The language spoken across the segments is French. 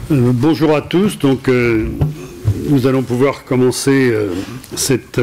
Bonjour à tous. Donc, nous allons pouvoir commencer cette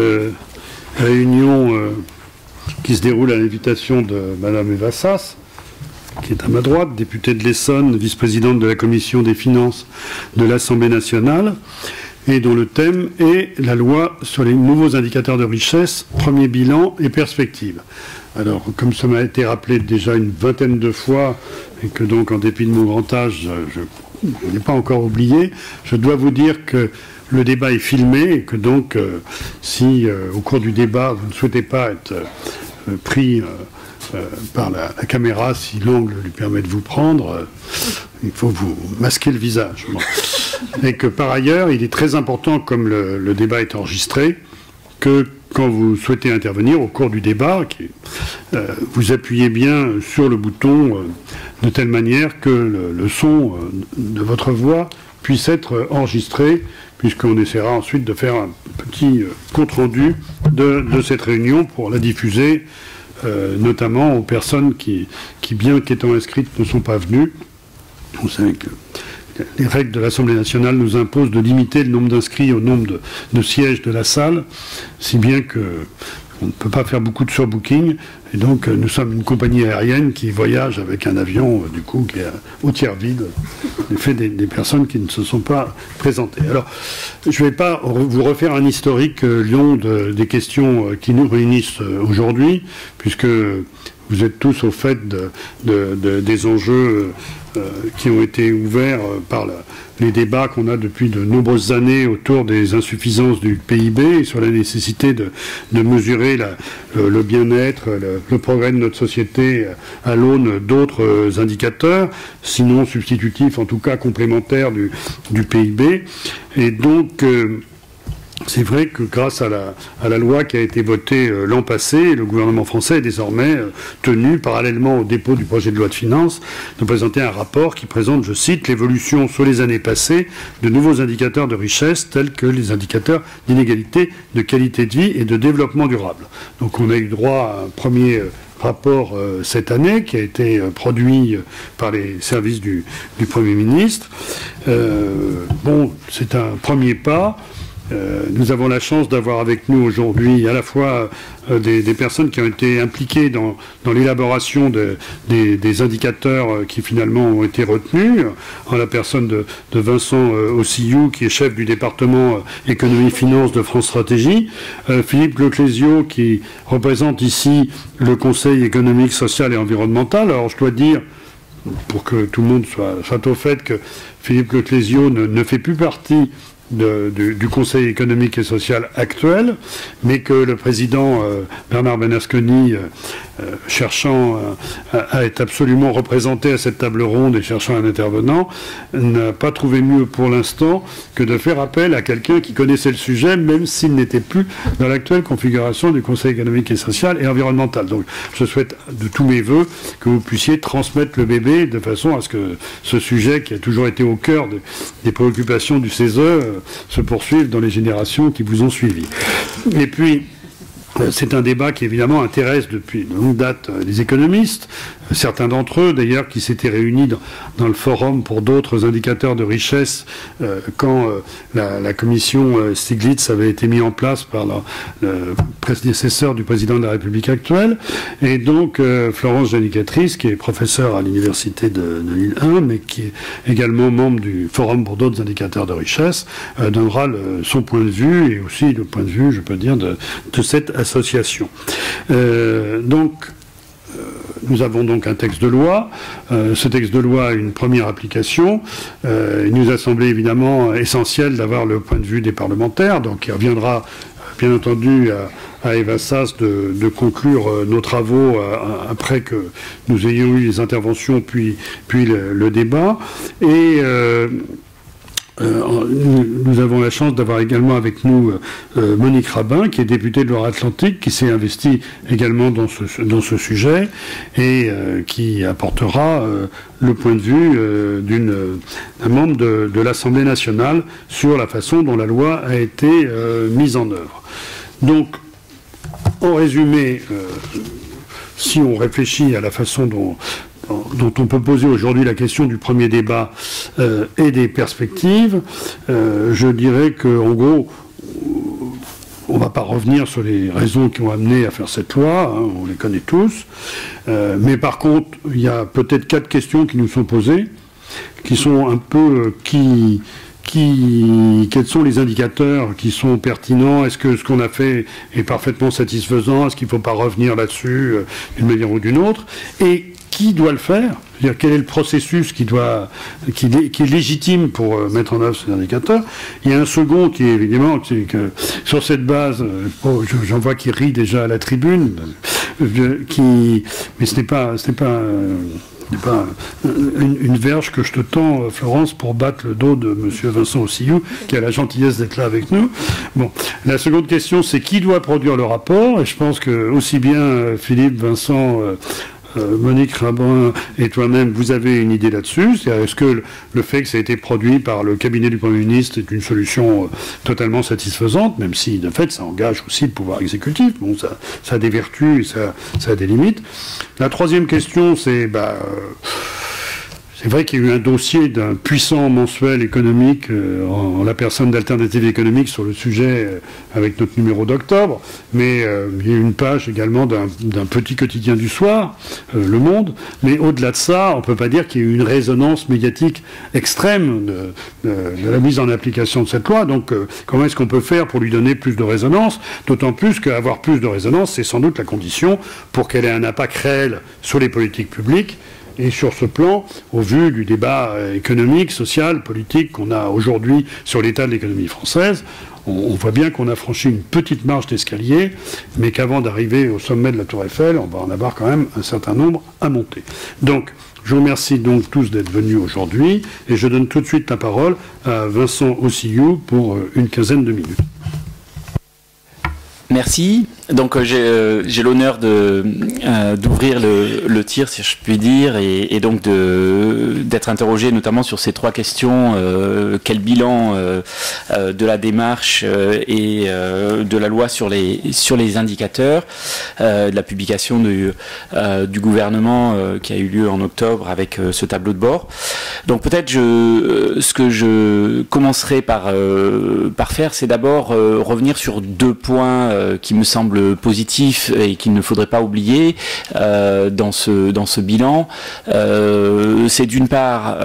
réunion qui se déroule à l'invitation de Madame Eva Sas, qui est à ma droite, députée de l'Essonne, vice-présidente de la Commission des finances de l'Assemblée nationale, et dont le thème est la loi sur les nouveaux indicateurs de richesse, premier bilan et perspectives. Alors, comme ça m'a été rappelé déjà une vingtaine de fois, et que donc, en dépit de mon grand âge, je n'ai pas encore oublié, je dois vous dire que le débat est filmé, et que donc, si au cours du débat, vous ne souhaitez pas être pris par la caméra, si l'angle lui permet de vous prendre, il faut vous masquer le visage. Bon. Et que par ailleurs, il est très important, comme le débat est enregistré, que quand vous souhaitez intervenir au cours du débat, vous appuyez bien sur le bouton de telle manière que le son de votre voix puisse être enregistré, puisqu'on essaiera ensuite de faire un petit compte-rendu de cette réunion pour la diffuser, notamment aux personnes qui, bien qu'étant inscrites, ne sont pas venues. Vous savez que les règles de l'Assemblée nationale nous imposent de limiter le nombre d'inscrits au nombre de sièges de la salle, si bien qu'on ne peut pas faire beaucoup de surbooking. Et donc, nous sommes une compagnie aérienne qui voyage avec un avion, du coup, qui est au tiers vide, en effet, des personnes qui ne se sont pas présentées. Alors, je ne vais pas vous refaire un historique long des questions qui nous réunissent aujourd'hui, puisque vous êtes tous au fait des enjeux qui ont été ouverts par les débats qu'on a depuis de nombreuses années autour des insuffisances du PIB et sur la nécessité de mesurer le bien-être, le progrès de notre société à l'aune d'autres indicateurs, sinon substitutifs, en tout cas complémentaires du PIB. Et donc, c'est vrai que grâce à la loi qui a été votée l'an passé, le gouvernement français est désormais tenu, parallèlement au dépôt du projet de loi de finances, de présenter un rapport qui présente, je cite, l'évolution sur les années passées de nouveaux indicateurs de richesse tels que les indicateurs d'inégalité, de qualité de vie et de développement durable. Donc on a eu droit à un premier rapport cette année qui a été produit par les services du Premier ministre. Bon, c'est un premier pas. Nous avons la chance d'avoir avec nous aujourd'hui à la fois des personnes qui ont été impliquées dans l'élaboration des indicateurs qui finalement ont été retenus, en la personne de Vincent Ossillou, qui est chef du département économie-finance de France Stratégie, Philippe Leclésio, qui représente ici le Conseil économique, social et environnemental. Alors je dois dire, pour que tout le monde soit au fait, que Philippe Leclésio ne fait plus partie du Conseil économique et social actuel, mais que le président Bernard Bernasconi, cherchant à être absolument représenté à cette table ronde et cherchant un intervenant, n'a pas trouvé mieux pour l'instant que de faire appel à quelqu'un qui connaissait le sujet, même s'il n'était plus dans l'actuelle configuration du Conseil économique et social et environnemental. Donc je souhaite de tous mes voeux que vous puissiez transmettre le bébé de façon à ce que ce sujet, qui a toujours été au cœur des préoccupations du CESE, se poursuive dans les générations qui vous ont suivi. Et puis, c'est un débat qui évidemment intéresse depuis de longue date les économistes, certains d'entre eux d'ailleurs qui s'étaient réunis dans le forum pour d'autres indicateurs de richesse quand la commission Stiglitz avait été mise en place par le prédécesseur du président de la République actuelle. Et donc Florence Janicatrice, qui est professeure à l'université de Lille 1, mais qui est également membre du forum pour d'autres indicateurs de richesse, donnera son point de vue et aussi le point de vue, je peux dire, de cette association. Nous avons donc un texte de loi. Ce texte de loi a une première application. Il nous a semblé évidemment essentiel d'avoir le point de vue des parlementaires. Donc il reviendra bien entendu à Eva Sas de conclure nos travaux après que nous ayons eu les interventions puis le débat. Et nous avons la chance d'avoir également avec nous Monique Rabin, qui est députée de Loire-Atlantique, qui s'est investie également dans ce sujet et qui apportera le point de vue d'un membre de l'Assemblée nationale sur la façon dont la loi a été mise en œuvre. Donc, en résumé, si on réfléchit à la façon dont dont on peut poser aujourd'hui la question du premier débat et des perspectives, je dirais qu'en gros, on ne va pas revenir sur les raisons qui ont amené à faire cette loi, hein, on les connaît tous, mais par contre, il y a peut-être 4 questions qui nous sont posées, qui sont un peu quels sont les indicateurs qui sont pertinents? Est-ce que ce qu'on a fait est parfaitement satisfaisant? Est-ce qu'il ne faut pas revenir là-dessus d'une manière ou d'une autre? Et qui doit le faire? C'est-à-dire quel est le processus qui est légitime pour mettre en œuvre ces indicateurs? Il y a un second qui est évidemment que sur cette base, j'en vois qui rit déjà à la tribune, mais ce n'est pas une verge que je te tends, Florence, pour battre le dos de M. Vincent Ossillou, qui a la gentillesse d'être là avec nous. Bon, la seconde question, c'est qui doit produire le rapport? Et je pense que aussi bien Philippe, Vincent, Monique Rabin et toi-même, vous avez une idée là-dessus. Est-ce que le fait que ça a été produit par le cabinet du Premier ministre est une solution totalement satisfaisante, même si, de fait, ça engage aussi le pouvoir exécutif. Bon, ça a des vertus et ça a des limites. La troisième question, c'est... c'est vrai qu'il y a eu un dossier d'un puissant mensuel économique en la personne d'Alternative économique sur le sujet avec notre numéro d'octobre, mais il y a eu une page également d'un petit quotidien du soir, Le Monde, mais au-delà de ça, on ne peut pas dire qu'il y ait eu une résonance médiatique extrême de la mise en application de cette loi. Donc comment est-ce qu'on peut faire pour lui donner plus de résonance? D'autant plus qu'avoir plus de résonance, c'est sans doute la condition pour qu'elle ait un impact réel sur les politiques publiques. Et sur ce plan, au vu du débat économique, social, politique qu'on a aujourd'hui sur l'état de l'économie française, on voit bien qu'on a franchi une petite marche d'escalier, mais qu'avant d'arriver au sommet de la Tour Eiffel, on va en avoir quand même un certain nombre à monter. Donc, je vous remercie donc tous d'être venus aujourd'hui, et je donne tout de suite la parole à Vincent Ossillou pour une quinzaine de minutes. Merci. Donc j'ai l'honneur d'ouvrir le tir, si je puis dire, et donc d'être interrogé notamment sur ces 3 questions. Quel bilan de la démarche et de la loi sur les indicateurs, de la publication du gouvernement qui a eu lieu en octobre avec ce tableau de bord. Donc peut-être ce que je commencerai par faire, c'est d'abord revenir sur 2 points qui me semblent positifs et qu'il ne faudrait pas oublier dans ce bilan. C'est d'une part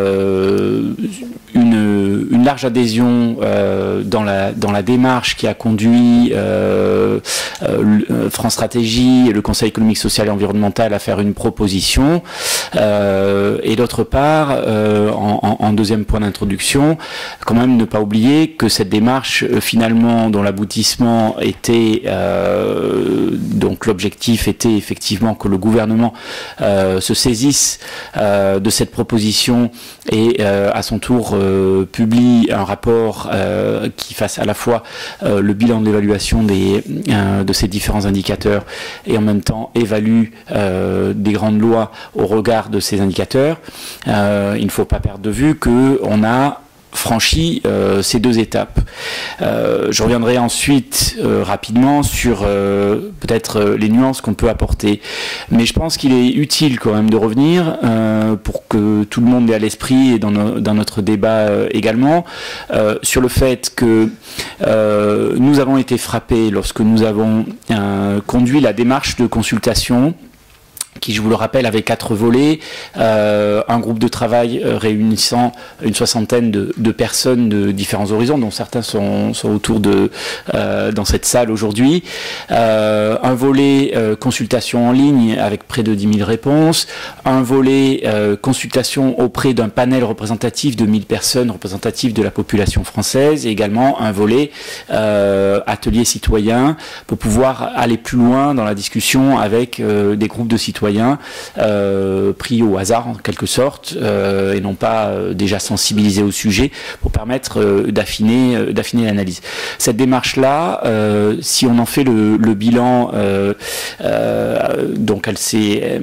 une large adhésion dans la démarche qui a conduit France Stratégie et le Conseil économique, social et environnemental à faire une proposition. Et d'autre part, en deuxième point d'introduction, quand même ne pas oublier que cette démarche, finalement, dont l'aboutissement était, donc l'objectif était effectivement que le gouvernement se saisisse de cette proposition et à son tour publie un rapport qui fasse à la fois le bilan de l'évaluation de ces différents indicateurs et en même temps évalue des grandes lois au regard de ces indicateurs. Il ne faut pas perdre de vue qu'on a franchi ces 2 étapes. Je reviendrai ensuite rapidement sur peut-être les nuances qu'on peut apporter. Mais je pense qu'il est utile quand même de revenir pour que tout le monde ait à l'esprit et dans notre débat également sur le fait que nous avons été frappés lorsque nous avons conduit la démarche de consultation qui, je vous le rappelle, avait 4 volets, un groupe de travail réunissant une soixantaine de personnes de différents horizons, dont certains sont autour dans cette salle aujourd'hui, un volet consultation en ligne avec près de 10 000 réponses, un volet consultation auprès d'un panel représentatif de 1000 personnes représentatives de la population française, et également un volet atelier citoyen pour pouvoir aller plus loin dans la discussion avec des groupes de citoyens pris au hasard en quelque sorte et non pas déjà sensibilisés au sujet pour permettre d'affiner l'analyse. Cette démarche-là, si on en fait le bilan, donc elle s'est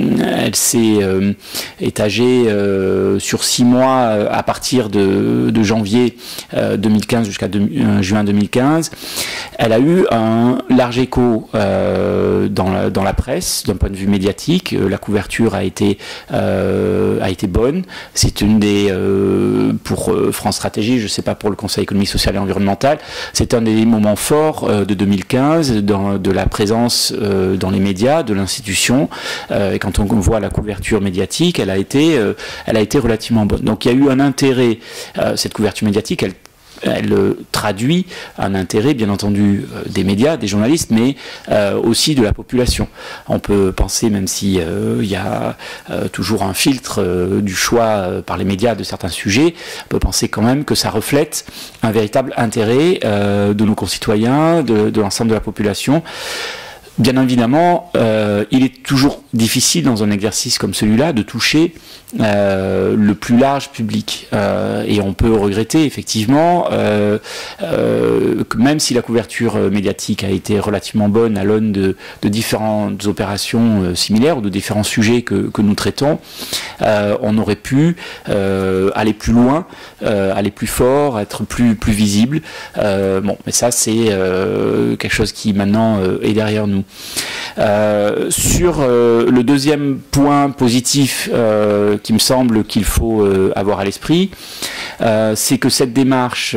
étagée sur 6 mois à partir de janvier 2015 jusqu'à juin 2015. Elle a eu un large écho dans la presse d'un point de vue médiatique, médiatique. La couverture a été bonne. C'est une des pour France Stratégie, je ne sais pas pour le Conseil économique, social et environnemental, c'est un des moments forts de 2015 de la présence dans les médias de l'institution. Et quand on voit la couverture médiatique, elle a été relativement bonne. Donc il y a eu un intérêt. Cette couverture médiatique, elle traduit un intérêt, bien entendu, des médias, des journalistes, mais aussi de la population. On peut penser, même si il y a toujours un filtre du choix par les médias de certains sujets, on peut penser quand même que ça reflète un véritable intérêt de nos concitoyens, de l'ensemble de la population. Bien évidemment, il est toujours difficile dans un exercice comme celui-là de toucher le plus large public. Et on peut regretter effectivement que même si la couverture médiatique a été relativement bonne à l'aune de différentes opérations similaires ou de différents sujets que nous traitons, on aurait pu aller plus loin, aller plus fort, être plus visible. Bon, mais ça c'est quelque chose qui maintenant est derrière nous. Sur le deuxième point positif qui me semble qu'il faut avoir à l'esprit, c'est que cette démarche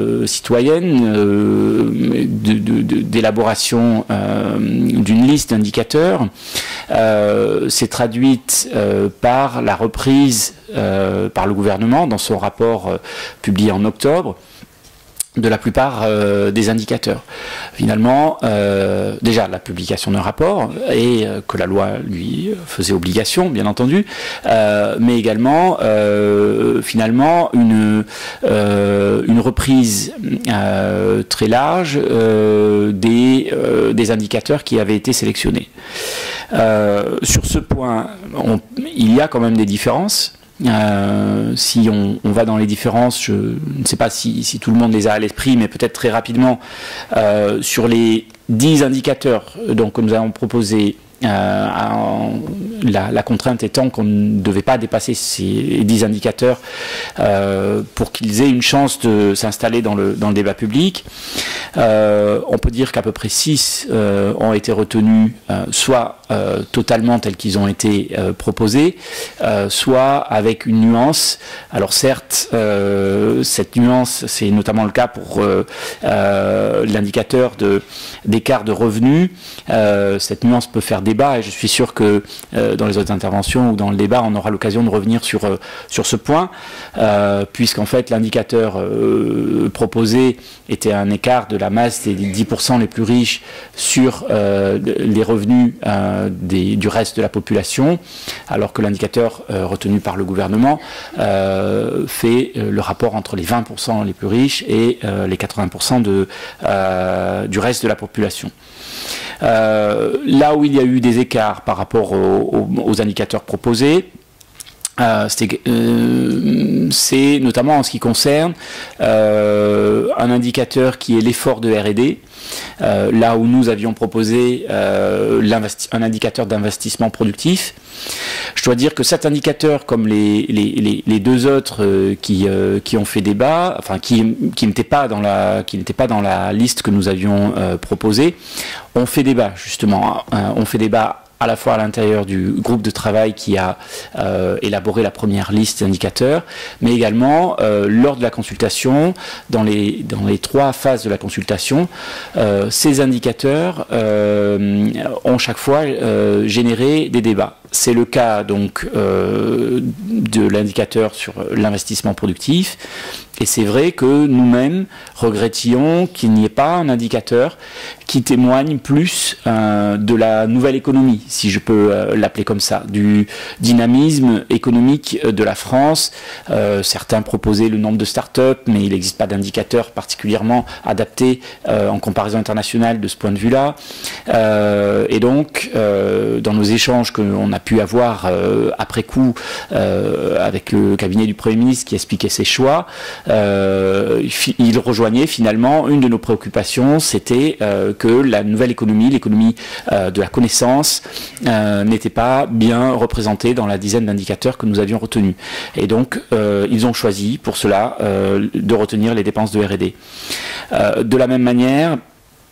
citoyenne d'élaboration d'une liste d'indicateurs s'est traduite par la reprise par le gouvernement dans son rapport publié en octobre de la plupart des indicateurs. Finalement, déjà la publication d'un rapport, et que la loi lui faisait obligation, bien entendu, mais également, finalement, une reprise très large des indicateurs qui avaient été sélectionnés. Sur ce point, il y a quand même des différences. Si on va dans les différences, je ne sais pas si tout le monde les a à l'esprit, mais peut-être très rapidement, sur les 10 indicateurs donc, que nous avons proposés, la contrainte étant qu'on ne devait pas dépasser ces 10 indicateurs pour qu'ils aient une chance de s'installer dans le débat public. On peut dire qu'à peu près 6 ont été retenus, soit totalement tels qu'ils ont été proposés, soit avec une nuance. Alors certes, cette nuance, c'est notamment le cas pour l'indicateur d'écart de revenus. Cette nuance peut faire débat, et je suis sûr que dans les autres interventions ou dans le débat, on aura l'occasion de revenir sur ce point, puisqu'en fait l'indicateur proposé était un écart de la masse des 10% les plus riches sur les revenus du reste de la population, alors que l'indicateur retenu par le gouvernement fait le rapport entre les 20% les plus riches et les 80% du reste de la population. Là où il y a eu des écarts par rapport aux indicateurs proposés, c'est notamment en ce qui concerne un indicateur qui est l'effort de R&D, là où nous avions proposé un indicateur d'investissement productif. Je dois dire que cet indicateur, comme les deux autres qui ont fait débat, enfin qui n'étaient pas dans la liste que nous avions proposée, ont fait débat justement. On fait débat à la fois à l'intérieur du groupe de travail qui a élaboré la première liste d'indicateurs, mais également lors de la consultation, dans les 3 phases de la consultation, ces indicateurs ont chaque fois généré des débats. C'est le cas donc de l'indicateur sur l'investissement productif, et c'est vrai que nous-mêmes regrettions qu'il n'y ait pas un indicateur qui témoigne plus de la nouvelle économie, si je peux l'appeler comme ça, du dynamisme économique de la France. Certains proposaient le nombre de start-up, mais il n'existe pas d'indicateur particulièrement adapté en comparaison internationale de ce point de vue-là. Et donc, dans nos échanges qu'on a pu avoir après coup avec le cabinet du Premier ministre qui expliquait ses choix, il rejoignait finalement une de nos préoccupations, c'était que la nouvelle économie, l'économie de la connaissance, n'était pas bien représentée dans la dizaine d'indicateurs que nous avions retenus. Et donc, ils ont choisi pour cela de retenir les dépenses de R&D. De la même manière,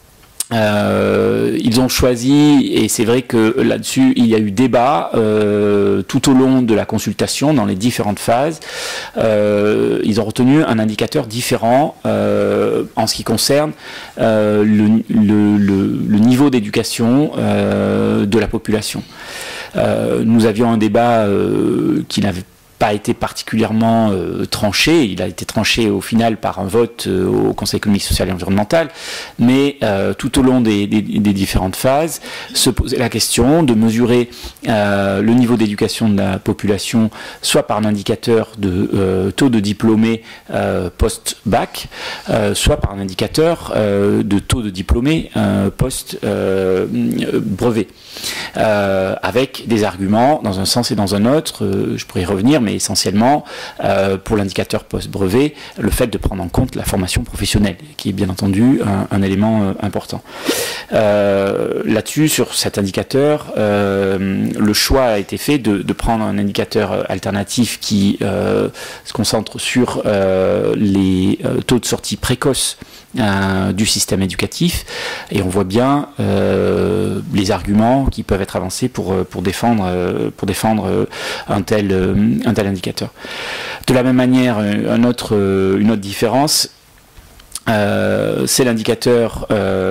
ils ont choisi, et c'est vrai que là-dessus il y a eu débat tout au long de la consultation dans les différentes phases. Ils ont retenu un indicateur différent en ce qui concerne le niveau d'éducation de la population. Nous avions un débat qui n'avait pas été particulièrement tranché. Il a été tranché au final par un vote au Conseil économique, social et environnemental, mais tout au long des différentes phases, se posait la question de mesurer le niveau d'éducation de la population, soit par un indicateur de taux de diplômés post-bac, soit par un indicateur de taux de diplômés post-brevet, avec des arguments dans un sens et dans un autre. Je pourrais y revenir, mais essentiellement, pour l'indicateur post-brevet, le fait de prendre en compte la formation professionnelle, qui est bien entendu un élément important. Là-dessus, sur cet indicateur, le choix a été fait de prendre un indicateur alternatif qui se concentre sur les taux de sortie précoce du système éducatif, et on voit bien les arguments qui peuvent être avancés pour défendre un tel indicateur. De la même manière, une autre différence, c'est l'indicateur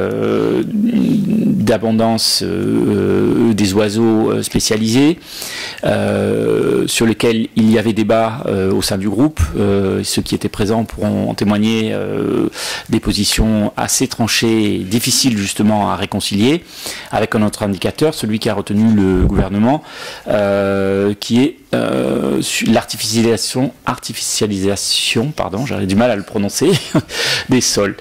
d'abondance des oiseaux spécialisés, sur lequel il y avait débat au sein du groupe. Ceux qui étaient présents pourront en témoigner, des positions assez tranchées et difficiles justement à réconcilier, avec un autre indicateur, celui qui a retenu le gouvernement, qui est l'artificialisation, pardon, j'avais du mal à le prononcer, des sols,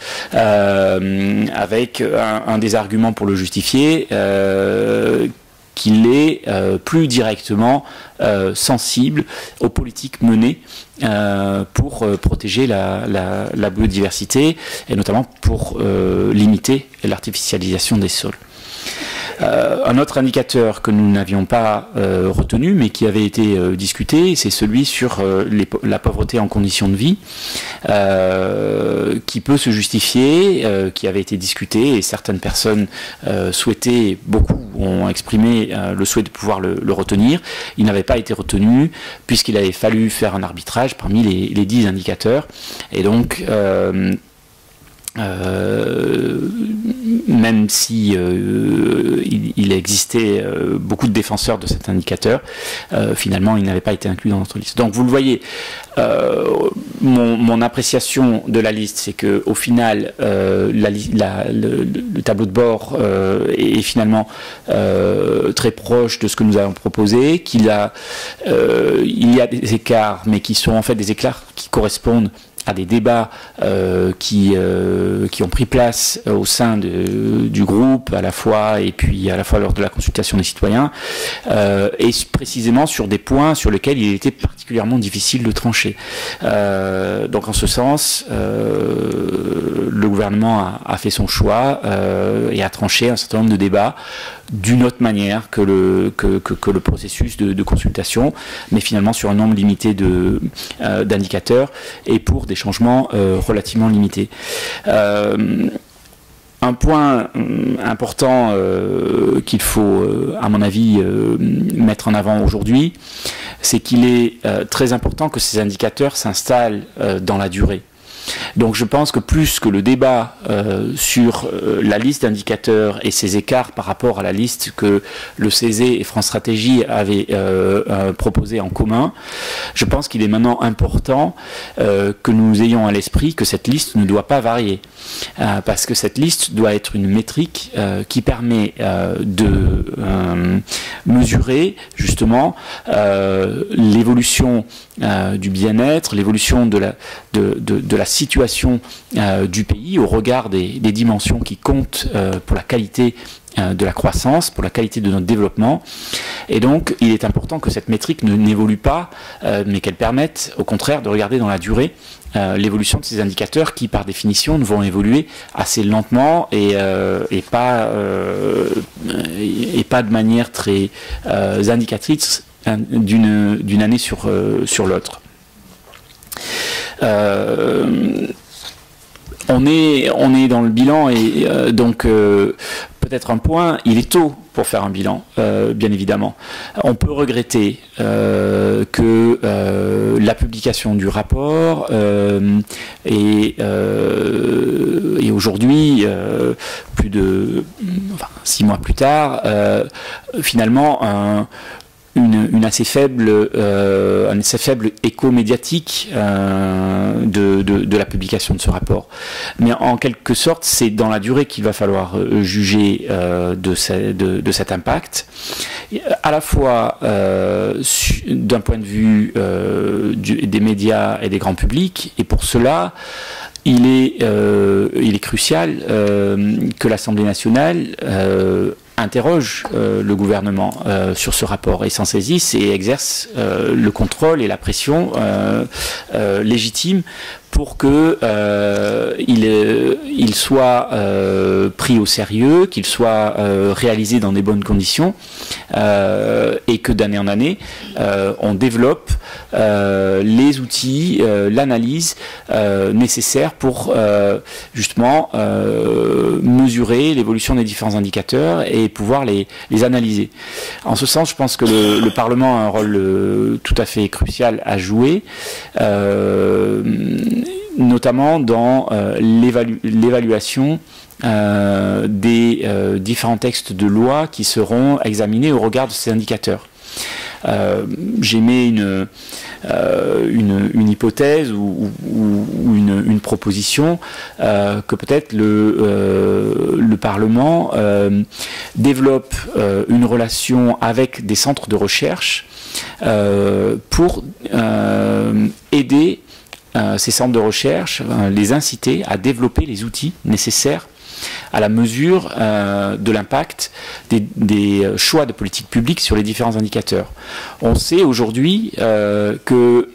avec un des arguments pour le justifier, qu'il est plus directement sensible aux politiques menées pour protéger la biodiversité, et notamment pour limiter l'artificialisation des sols. Un autre indicateur que nous n'avions pas retenu, mais qui avait été discuté, c'est celui sur la pauvreté en conditions de vie, qui peut se justifier, qui avait été discuté, et certaines personnes souhaitaient, beaucoup ont exprimé le souhait de pouvoir le retenir. Il n'avait pas été retenu, puisqu'il avait fallu faire un arbitrage parmi les 10 indicateurs, et donc même si il existait beaucoup de défenseurs de cet indicateur, finalement il n'avait pas été inclus dans notre liste. Donc vous le voyez, mon appréciation de la liste, c'est que au final le tableau de bord est finalement très proche de ce que nous avons proposé, qu'il y a des écarts, mais qui sont en fait des écarts qui correspondent à des débats qui ont pris place au sein du groupe, à la fois lors de la consultation des citoyens, et précisément sur des points sur lesquels il était particulièrement difficile de trancher. Donc en ce sens, le gouvernement a fait son choix et a tranché un certain nombre de débats d'une autre manière que le processus de consultation, mais finalement sur un nombre limité d'indicateurs et pour des changements relativement limités. Un point important qu'il faut, à mon avis, mettre en avant aujourd'hui, c'est qu'il est très important que ces indicateurs s'installent dans la durée. Donc je pense que plus que le débat sur la liste d'indicateurs et ses écarts par rapport à la liste que le CESE et France Stratégie avaient proposé en commun, je pense qu'il est maintenant important que nous ayons à l'esprit que cette liste ne doit pas varier, parce que cette liste doit être une métrique qui permet de mesurer justement l'évolution du bien-être, l'évolution de la situation du pays au regard des dimensions qui comptent pour la qualité de la croissance, pour la qualité de notre développement. Et donc il est important que cette métrique n'évolue pas, mais qu'elle permette au contraire de regarder dans la durée l'évolution de ces indicateurs qui par définition vont évoluer assez lentement et pas de manière très indicatrice d'une année on on est dans le bilan et donc peut-être un point, il est tôt pour faire un bilan, bien évidemment. On peut regretter que la publication du rapport et aujourd'hui, plus de 6 mois plus tard, finalement un assez faible écho médiatique de la publication de ce rapport. Mais en quelque sorte, c'est dans la durée qu'il va falloir juger de cet impact, à la fois d'un point de vue des médias et des grands publics, et pour cela, il est crucial que l'Assemblée nationale interroge le gouvernement sur ce rapport et s'en saisisse et exerce le contrôle et la pression légitime pour que il soit pris au sérieux, qu'il soit réalisé dans des bonnes conditions et que d'année en année on développe les outils, l'analyse nécessaire pour justement mesurer l'évolution des différents indicateurs et pouvoir les analyser. En ce sens, je pense que le Parlement a un rôle tout à fait crucial à jouer, notamment dans l'évaluation des différents textes de loi qui seront examinés au regard de ces indicateurs. J'émets une hypothèse ou une proposition que peut-être le Parlement développe une relation avec des centres de recherche pour aider ces centres de recherche, les inciter à développer les outils nécessaires à la mesure de l'impact des choix de politique publique sur les différents indicateurs. On sait aujourd'hui que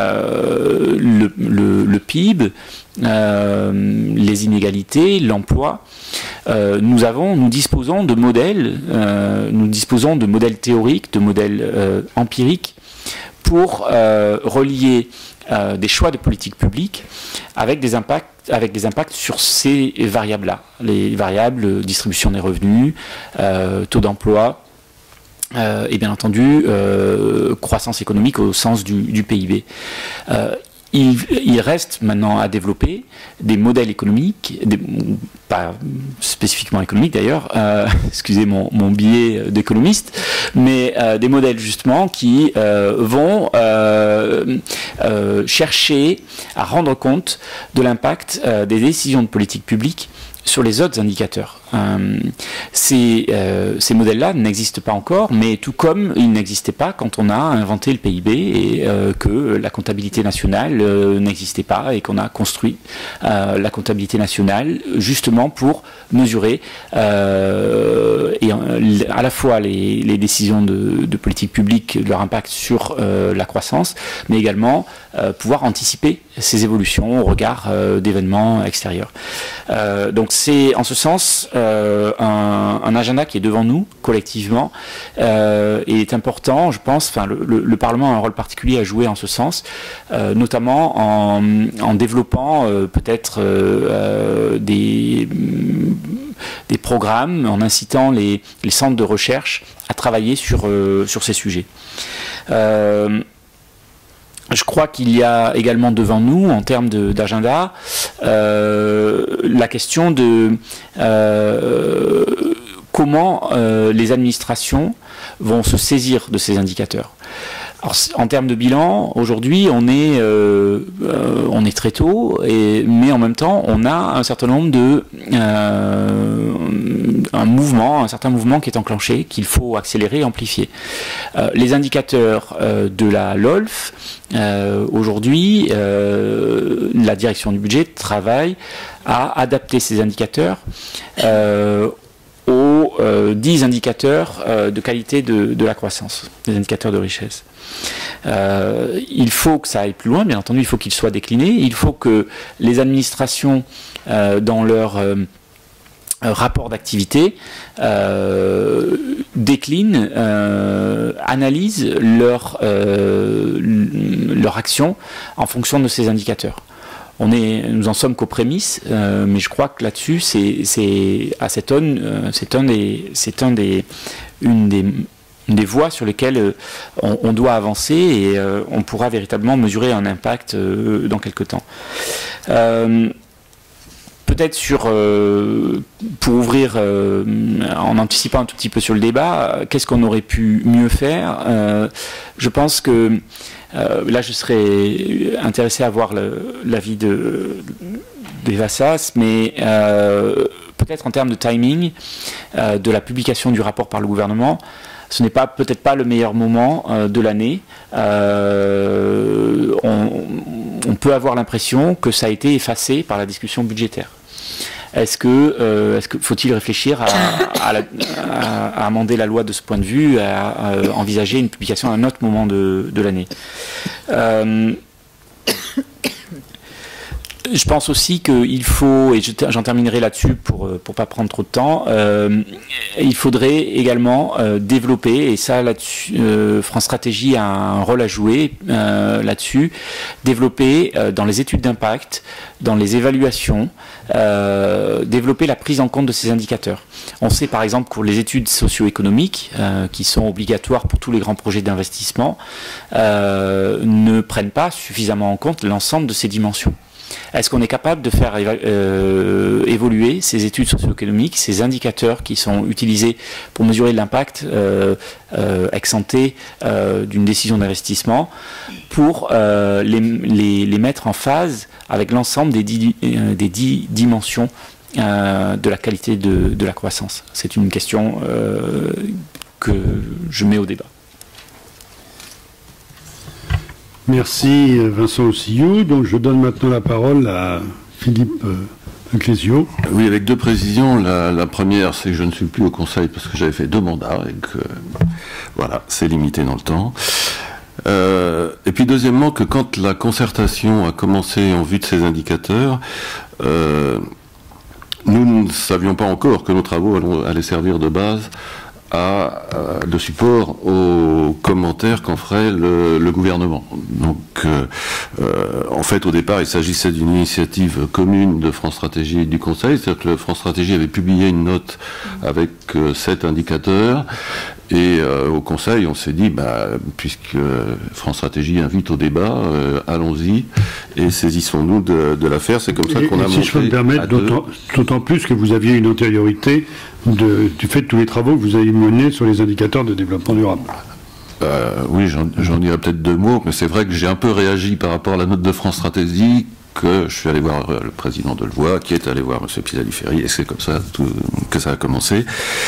le PIB, les inégalités, l'emploi, nous disposons de modèles, théoriques, de modèles empiriques pour relier des choix de politique publique avec des impacts sur ces variables-là, les variables distribution des revenus, taux d'emploi, et bien entendu croissance économique au sens du PIB. Il reste maintenant à développer des modèles économiques, pas spécifiquement économiques d'ailleurs, excusez mon biais d'économiste, mais des modèles justement qui vont chercher à rendre compte de l'impact des décisions de politique publique sur les autres indicateurs. Ces modèles-là n'existent pas encore, mais tout comme ils n'existaient pas quand on a inventé le PIB et que la comptabilité nationale n'existait pas et qu'on a construit la comptabilité nationale justement pour mesurer et à la fois les décisions de politique publique, leur impact sur la croissance, mais également pouvoir anticiper ces évolutions au regard d'événements extérieurs. Donc c'est en ce sens un agenda qui est devant nous collectivement et est important, je pense. Enfin, le Parlement a un rôle particulier à jouer en ce sens, notamment en développant peut-être des programmes, en incitant les centres de recherche à travailler sur ces sujets. Je crois qu'il y a également devant nous, en termes d'agenda, la question de comment les administrations vont se saisir de ces indicateurs. Alors, en termes de bilan, aujourd'hui, on est très tôt, mais en même temps, on a un certain nombre un certain mouvement qui est enclenché, qu'il faut accélérer et amplifier. Les indicateurs de la LOLF, aujourd'hui, la direction du budget travaille à adapter ces indicateurs aux 10 indicateurs de qualité de la croissance, des indicateurs de richesse. Il faut que ça aille plus loin, bien entendu, il faut qu'ils soient déclinés, il faut que les administrations, dans leur rapport d'activité, déclinent, analysent leur action en fonction de ces indicateurs. nous en sommes qu'aux prémices, mais je crois que là-dessus, une des voies sur lesquelles on doit avancer et on pourra véritablement mesurer un impact dans quelques temps. Peut-être pour ouvrir, en anticipant un tout petit peu sur le débat, qu'est-ce qu'on aurait pu mieux faire? Je pense que là, je serais intéressé à voir l'avis d'Eva Sas, mais peut-être en termes de timing de la publication du rapport par le gouvernement, ce n'est peut-être pas le meilleur moment de l'année. On peut avoir l'impression que ça a été effacé par la discussion budgétaire. Est-ce que faut-il réfléchir à amender la loi de ce point de vue, à envisager une publication à un autre moment de l'année? Je pense aussi qu'il faut, et j'en terminerai là-dessus pour pas prendre trop de temps, il faudrait également développer, et ça là-dessus, France Stratégie a un rôle à jouer là-dessus, développer dans les études d'impact, dans les évaluations, développer la prise en compte de ces indicateurs. On sait par exemple que les études socio-économiques, qui sont obligatoires pour tous les grands projets d'investissement, ne prennent pas suffisamment en compte l'ensemble de ces dimensions. Est-ce qu'on est capable de faire évoluer ces études socio-économiques, ces indicateurs qui sont utilisés pour mesurer l'impact ex ante d'une décision d'investissement, pour les mettre en phase avec l'ensemble des 10 dimensions de la qualité de la croissance? C'est une question que je mets au débat. Merci Vincent Ossillou. Donc je donne maintenant la parole à Philippe Clésio. Oui, avec deux précisions. La première, c'est que je ne suis plus au Conseil parce que j'avais fait 2 mandats et que voilà, c'est limité dans le temps. Et puis deuxièmement, que quand la concertation a commencé en vue de ces indicateurs, nous ne savions pas encore que nos travaux allaient servir de base de support aux commentaires qu'en ferait le gouvernement. Donc, en fait, au départ, il s'agissait d'une initiative commune de France Stratégie et du Conseil, c'est-à-dire que France Stratégie avait publié une note avec 7 indicateurs, et au Conseil, on s'est dit, puisque France Stratégie invite au débat, allons-y et saisissons-nous de l'affaire. C'est comme ça qu'on a monté. Si je peux me permettre, d'autant plus que vous aviez une antériorité du fait de tous les travaux que vous avez menés sur les indicateurs de développement durable. Oui, j'en dirais peut-être 2 mots, mais c'est vrai que j'ai un peu réagi par rapport à la note de France Stratégie, que je suis allé voir le président Delevoye, qui est allé voir M. Pisani-Ferry, et c'est comme ça que ça a commencé.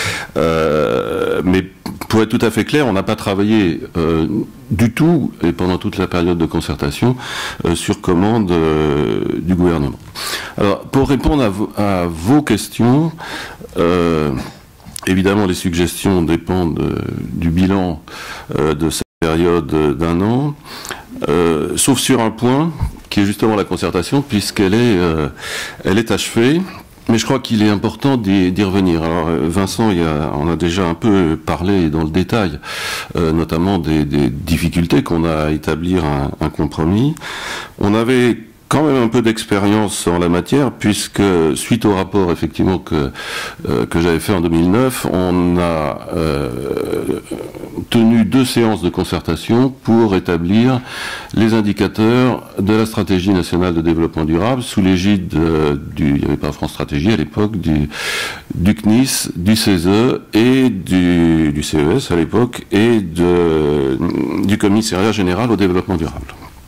Mais pour être tout à fait clair, on n'a pas travaillé du tout, et pendant toute la période de concertation, sur commande du gouvernement. Alors, pour répondre à vos questions, évidemment, les suggestions dépendent du bilan de cette période d'1 an, sauf sur un point, qui est justement la concertation, puisqu'elle est achevée. Mais je crois qu'il est important d'y revenir. Alors, Vincent, on a déjà un peu parlé dans le détail, notamment des difficultés qu'on a à établir un compromis. On avait quand même un peu d'expérience en la matière, puisque suite au rapport effectivement que j'avais fait en 2009, on a tenu 2 séances de concertation pour établir les indicateurs de la stratégie nationale de développement durable sous l'égide il n'y avait pas France Stratégie à l'époque, du CNIS, du CESE et du CES à l'époque, et du Commissariat général au développement durable.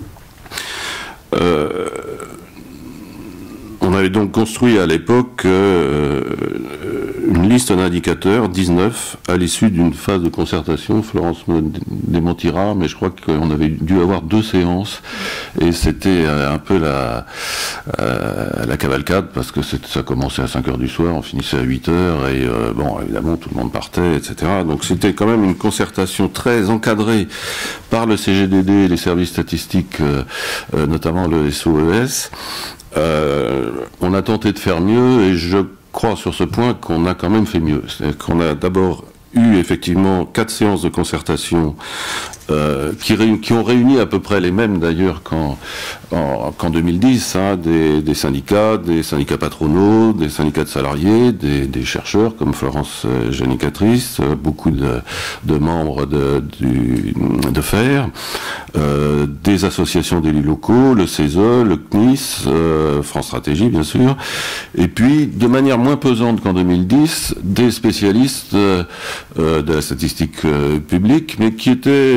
On avait donc construit à l'époque une liste d'indicateurs, 19, à l'issue d'une phase de concertation. Florence me démentira, mais je crois qu'on avait dû avoir 2 séances, et c'était un peu la cavalcade, parce que ça commençait à 5h du soir, on finissait à 8h, et bon, évidemment, tout le monde partait, etc. Donc c'était quand même une concertation très encadrée par le CGDD et les services statistiques, notamment le SOES. On a tenté de faire mieux, et je crois sur ce point qu'on a quand même fait mieux. C'est-à-dire qu'on a d'abord eu effectivement 4 séances de concertation qui ont réuni à peu près les mêmes d'ailleurs qu'en 2010, hein, des syndicats patronaux, des syndicats de salariés, des chercheurs comme Florence Génicatrice, beaucoup de membres de FAIRE, des associations d'élus locaux, le CESE, le CNIS, France Stratégie bien sûr, et puis de manière moins pesante qu'en 2010, des spécialistes de la statistique publique, mais qui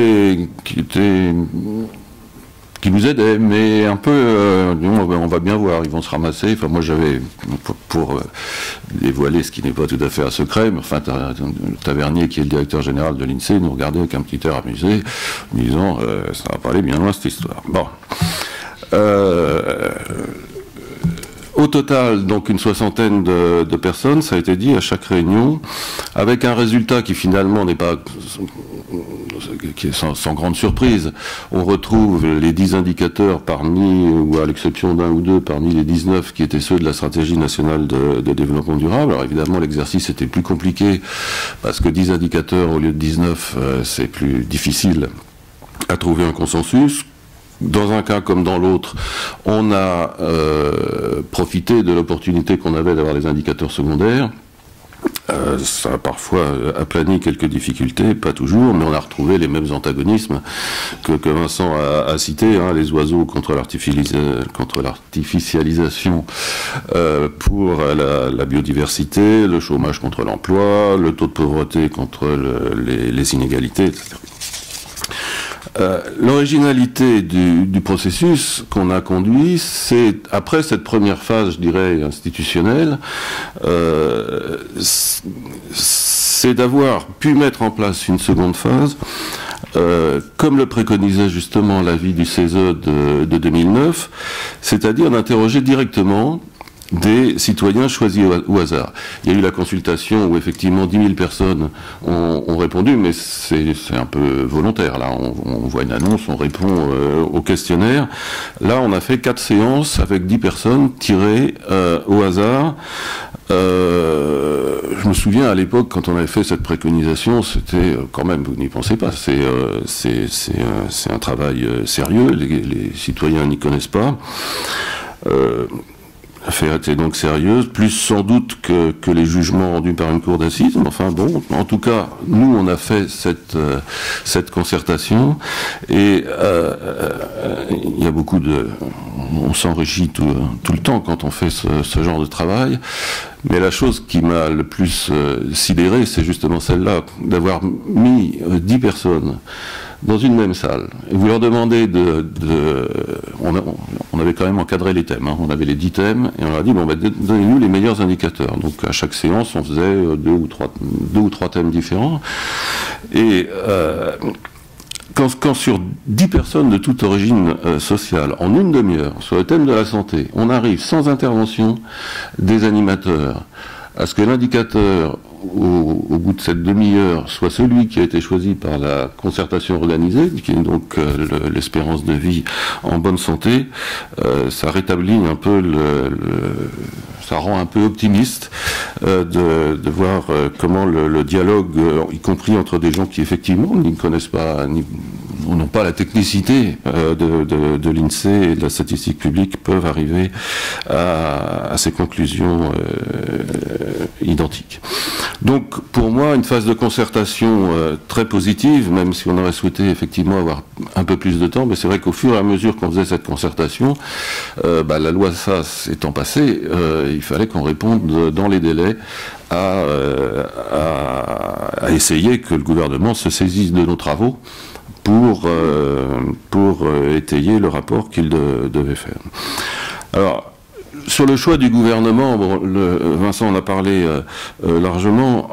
nous aidaient, mais un peu, on va bien voir, ils vont se ramasser. Enfin, moi, j'avais, pour dévoiler ce qui n'est pas tout à fait un secret, mais enfin, Tavernier, qui est le directeur général de l'INSEE, nous regardait avec un petit air amusé, en disant, ça va pas aller bien loin, cette histoire. Bon. Au total, donc une soixantaine de personnes, ça a été dit, à chaque réunion, avec un résultat qui finalement n'est pas, qui est sans grande surprise. On retrouve les 10 indicateurs parmi, ou à l'exception d'un ou deux, parmi les 19 qui étaient ceux de la stratégie nationale de développement durable. Alors évidemment, l'exercice était plus compliqué, parce que 10 indicateurs au lieu de 19, c'est plus difficile à trouver un consensus. Dans un cas comme dans l'autre, on a profité de l'opportunité qu'on avait d'avoir des indicateurs secondaires. Ça a parfois aplani quelques difficultés, pas toujours, mais on a retrouvé les mêmes antagonismes que Vincent a cités, hein, les oiseaux contre l'artificialisation pour la biodiversité, le chômage contre l'emploi, le taux de pauvreté contre les inégalités, etc. L'originalité du processus qu'on a conduit, c'est, après cette première phase, je dirais, institutionnelle, c'est d'avoir pu mettre en place une seconde phase, comme le préconisait justement l'avis du CESE de 2009, c'est-à-dire d'interroger directement des citoyens choisis au hasard. Il y a eu la consultation où effectivement 10 000 personnes ont répondu, mais c'est un peu volontaire. Là, on voit une annonce, on répond au questionnaire. Là, on a fait 4 séances avec 10 personnes tirées au hasard. Je me souviens à l'époque, quand on avait fait cette préconisation, c'était quand même, vous n'y pensez pas, c'est un travail sérieux, les citoyens n'y connaissent pas. L'affaire était donc sérieuse, plus sans doute que les jugements rendus par une cour d'assises. Enfin bon, en tout cas, nous on a fait cette concertation et il y a beaucoup de... On s'enrichit tout le temps quand on fait ce genre de travail. Mais la chose qui m'a le plus sidéré, c'est justement celle-là, d'avoir mis 10 personnes dans une même salle. Et vous leur demandez on avait quand même encadré les thèmes, hein. On avait les 10 thèmes, et on leur a dit, bon, donnez-nous les meilleurs indicateurs. Donc à chaque séance, on faisait deux ou trois thèmes différents. Et quand sur 10 personnes de toute origine sociale, en une demi-heure, sur le thème de la santé, on arrive sans intervention des animateurs, à ce que l'indicateur, au bout de cette demi-heure, soit celui qui a été choisi par la concertation organisée, qui est donc l'espérance de vie en bonne santé, ça rétablit un peu ça rend un peu optimiste de voir comment le dialogue, y compris entre des gens qui effectivement n'y connaissent pas, n'ont pas la technicité de l'INSEE et de la statistique publique, peuvent arriver à ces conclusions identiques. Donc pour moi, une phase de concertation très positive, même si on aurait souhaité effectivement avoir un peu plus de temps, mais c'est vrai qu'au fur et à mesure qu'on faisait cette concertation, la loi SAS étant passée, il fallait qu'on réponde dans les délais à essayer que le gouvernement se saisisse de nos travaux pour étayer le rapport qu'il devait faire. Alors, sur le choix du gouvernement, bon, Vincent en a parlé largement.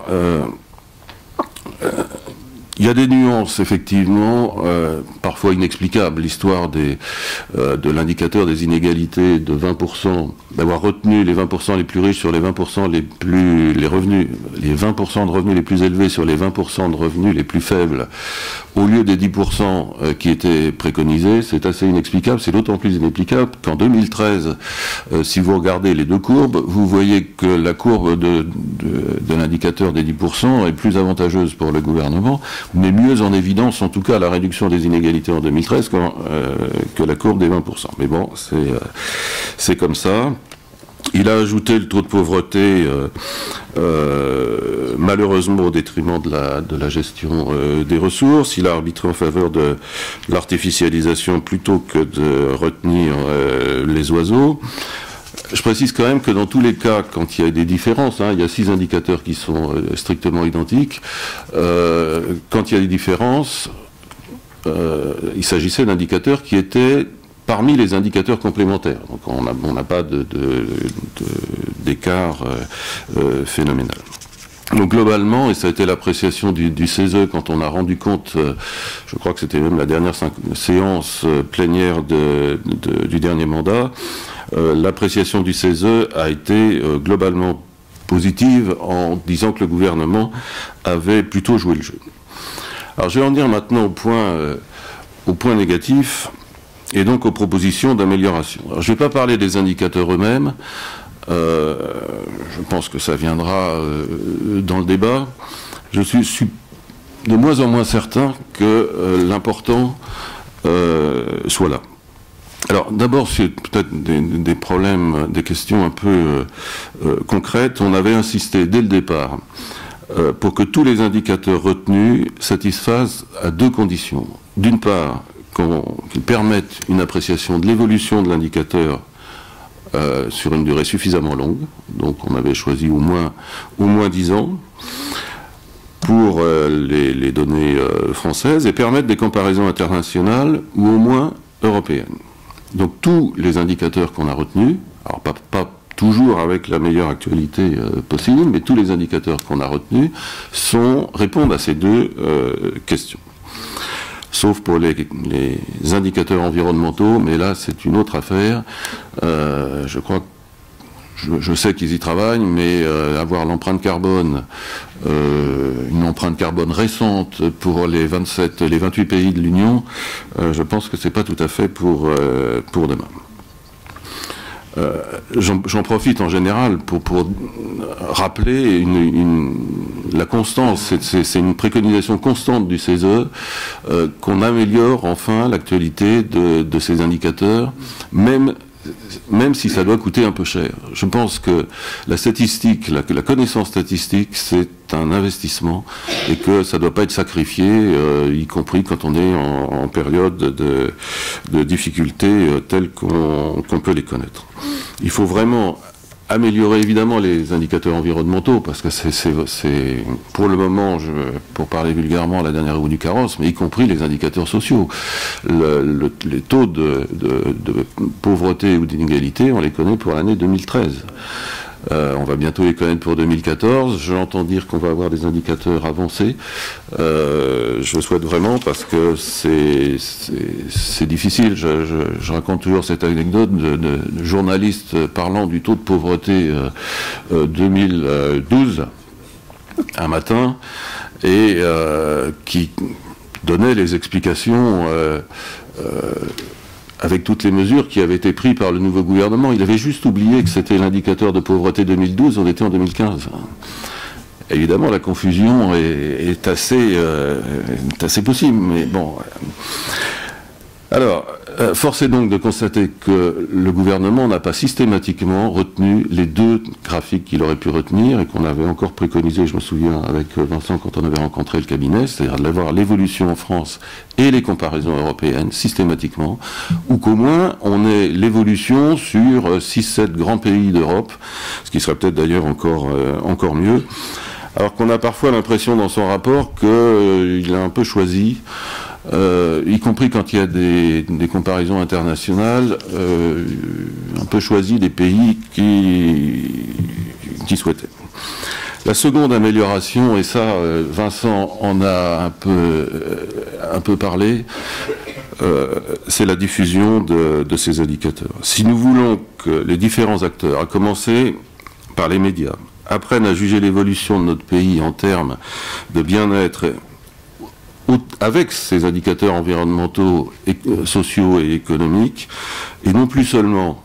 Il y a des nuances, effectivement, parfois inexplicables. L'histoire de l'indicateur des inégalités de 20%, d'avoir retenu les 20% les plus riches sur les 20% les 20% de revenus les plus élevés sur les 20% de revenus les plus faibles, au lieu des 10% qui étaient préconisés, c'est assez inexplicable. C'est d'autant plus inexplicable qu'en 2013, si vous regardez les deux courbes, vous voyez que la courbe de l'indicateur des 10% est plus avantageuse pour le gouvernement. met mieux en évidence, en tout cas, la réduction des inégalités en 2013 que la courbe des 20%. Mais bon, c'est comme ça. Il a ajouté le taux de pauvreté, malheureusement au détriment de la gestion des ressources. Il a arbitré en faveur de l'artificialisation plutôt que de retenir les oiseaux. Je précise quand même que dans tous les cas, quand il y a des différences, il y a 6 indicateurs qui sont strictement identiques, quand il y a des différences, il s'agissait d'indicateurs qui étaient parmi les indicateurs complémentaires. Donc on n'a pas d'écart phénoménal. Donc globalement, et ça a été l'appréciation du CESE quand on a rendu compte, je crois que c'était même la dernière séance plénière du dernier mandat, l'appréciation du CESE a été globalement positive en disant que le gouvernement avait plutôt joué le jeu. Alors je vais en venir maintenant au point négatif et donc aux propositions d'amélioration. Alors je ne vais pas parler des indicateurs eux-mêmes, je pense que ça viendra dans le débat. Je suis de moins en moins certain que l'important soit là. Alors d'abord, c'est peut-être des problèmes, des questions un peu concrètes. On avait insisté dès le départ pour que tous les indicateurs retenus satisfassent à 2 conditions. D'une part, qu'ils permettent une appréciation de l'évolution de l'indicateur sur une durée suffisamment longue. Donc on avait choisi au moins 10 ans pour les données françaises et permettre des comparaisons internationales ou au moins européennes. Donc tous les indicateurs qu'on a retenus, alors pas toujours avec la meilleure actualité possible, mais tous les indicateurs qu'on a retenus répondent à ces 2 questions. Sauf pour les indicateurs environnementaux, mais là c'est une autre affaire. Je crois, je sais qu'ils y travaillent, mais avoir l'empreinte carbone, une empreinte carbone récente pour les 28 pays de l'Union, je pense que c'est pas tout à fait pour demain. J'en profite en général pour rappeler la constance, c'est une préconisation constante du CESE qu'on améliore enfin l'actualité de ces indicateurs, même si ça doit coûter un peu cher. Je pense que la statistique, la connaissance statistique, c'est un investissement et que ça ne doit pas être sacrifié, y compris quand on est en période de difficultés telles qu'on peut les connaître. Il faut vraiment améliorer évidemment les indicateurs environnementaux, parce que c'est pour le moment, pour parler vulgairement, la dernière roue du carrosse, mais y compris les indicateurs sociaux. Les taux de pauvreté ou d'inégalité, on les connaît pour l'année 2013. On va bientôt les connaître pour 2014. J'entends dire qu'on va avoir des indicateurs avancés. Je le souhaite vraiment parce que c'est difficile. Je raconte toujours cette anecdote de journaliste parlant du taux de pauvreté 2012 un matin et qui donnait les explications avec toutes les mesures qui avaient été prises par le nouveau gouvernement. Il avait juste oublié que c'était l'indicateur de pauvreté 2012, on était en 2015. Évidemment, la confusion est assez possible, mais bon. Alors, force est donc de constater que le gouvernement n'a pas systématiquement retenu les 2 graphiques qu'il aurait pu retenir et qu'on avait encore préconisé, je me souviens, avec Vincent quand on avait rencontré le cabinet, c'est-à-dire d'avoir l'évolution en France et les comparaisons européennes systématiquement, ou qu'au moins on ait l'évolution sur 6-7 grands pays d'Europe, ce qui serait peut-être d'ailleurs encore mieux. Alors qu'on a parfois l'impression dans son rapport qu'il a un peu choisi, y compris quand il y a des comparaisons internationales, un peu choisi des pays qui souhaitaient. La seconde amélioration, et ça Vincent en a un peu parlé, c'est la diffusion de ces indicateurs. Si nous voulons que les différents acteurs, à commencer par les médias, apprennent à juger l'évolution de notre pays en termes de bien-être avec ces indicateurs environnementaux, sociaux et économiques, et non plus seulement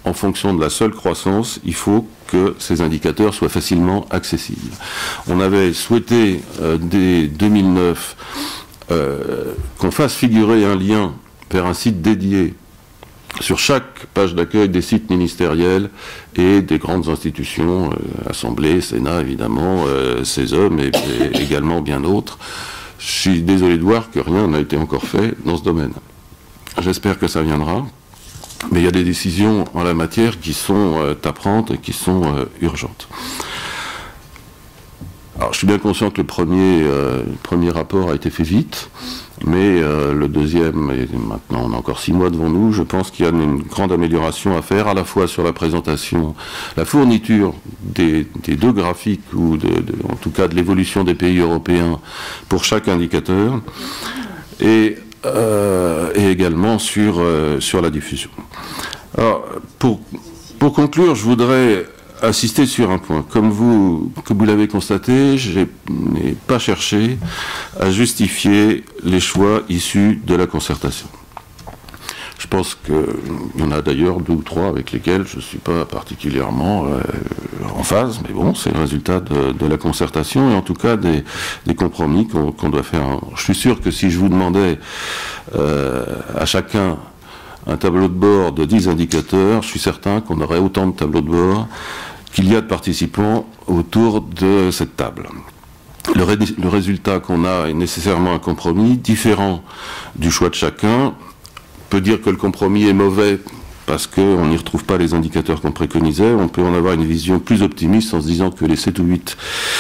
en fonction de la seule croissance, il faut que ces indicateurs soient facilement accessibles. On avait souhaité, dès 2009, qu'on fasse figurer un lien vers un site dédié sur chaque page d'accueil des sites ministériels et des grandes institutions, Assemblée, Sénat évidemment, CESOM et également bien d'autres. Je suis désolé de voir que rien n'a été encore fait dans ce domaine. J'espère que ça viendra, mais il y a des décisions en la matière qui sont à prendre et qui sont urgentes. Alors je suis bien conscient que le premier rapport a été fait vite, mais le deuxième, et maintenant on a encore 6 mois devant nous, je pense qu'il y a une grande amélioration à faire, à la fois sur la présentation, la fourniture des 2 graphiques, ou en tout cas de l'évolution des pays européens pour chaque indicateur, et également sur la diffusion. Alors, pour conclure, je voudrais insister sur un point. Comme vous l'avez constaté, je n'ai pas cherché à justifier les choix issus de la concertation. Je pense qu'il y en a d'ailleurs 2 ou 3 avec lesquels je ne suis pas particulièrement en phase, mais bon, c'est le résultat de la concertation et en tout cas des compromis qu'on doit faire. Je suis sûr que si je vous demandais à chacun un tableau de bord de 10 indicateurs, je suis certain qu'on aurait autant de tableaux de bord qu'il y a de participants autour de cette table. Le résultat qu'on a est nécessairement un compromis différent du choix de chacun. On peut dire que le compromis est mauvais parce qu'on n'y retrouve pas les indicateurs qu'on préconisait. On peut en avoir une vision plus optimiste en se disant que les 7 ou 8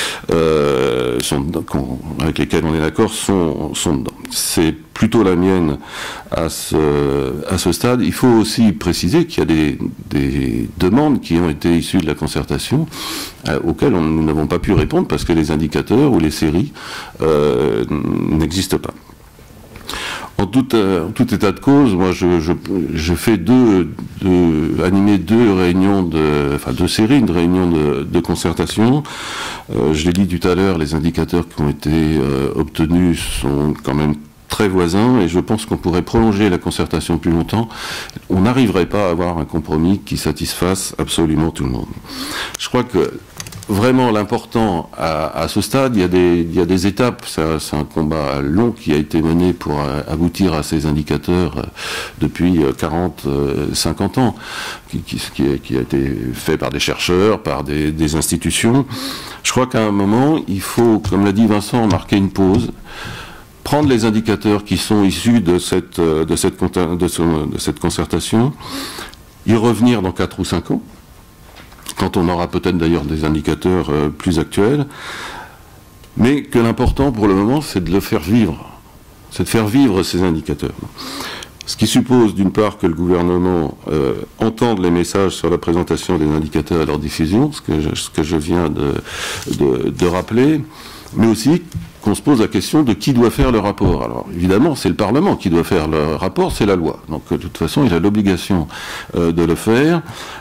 avec lesquels on est d'accord sont dedans. C'est plutôt la mienne à ce stade. Il faut aussi préciser qu'il y a des demandes qui ont été issues de la concertation auxquelles nous n'avons pas pu répondre parce que les indicateurs ou les séries n'existent pas. En tout état de cause, moi je fais animer 2 réunions deux séries de réunions de concertation. Je l'ai dit tout à l'heure, les indicateurs qui ont été obtenus sont quand même très voisins et je pense qu'on pourrait prolonger la concertation plus longtemps. On n'arriverait pas à avoir un compromis qui satisfasse absolument tout le monde. Je crois que vraiment l'important à ce stade, il y a des étapes, c'est un combat long qui a été mené pour aboutir à ces indicateurs depuis 40-50 ans, qui a été fait par des chercheurs, par des institutions. Je crois qu'à un moment, il faut, comme l'a dit Vincent, marquer une pause, prendre les indicateurs qui sont issus de cette concertation, y revenir dans 4 ou 5 ans, quand on aura peut-être d'ailleurs des indicateurs plus actuels, mais que l'important pour le moment, c'est de le faire vivre, c'est de faire vivre ces indicateurs. Ce qui suppose d'une part que le gouvernement entende les messages sur la présentation des indicateurs et leur diffusion, ce que je viens de rappeler, mais aussi qu'on se pose la question de qui doit faire le rapport. Alors évidemment, c'est le Parlement qui doit faire le rapport, c'est la loi. Donc de toute façon, il a l'obligation de le faire.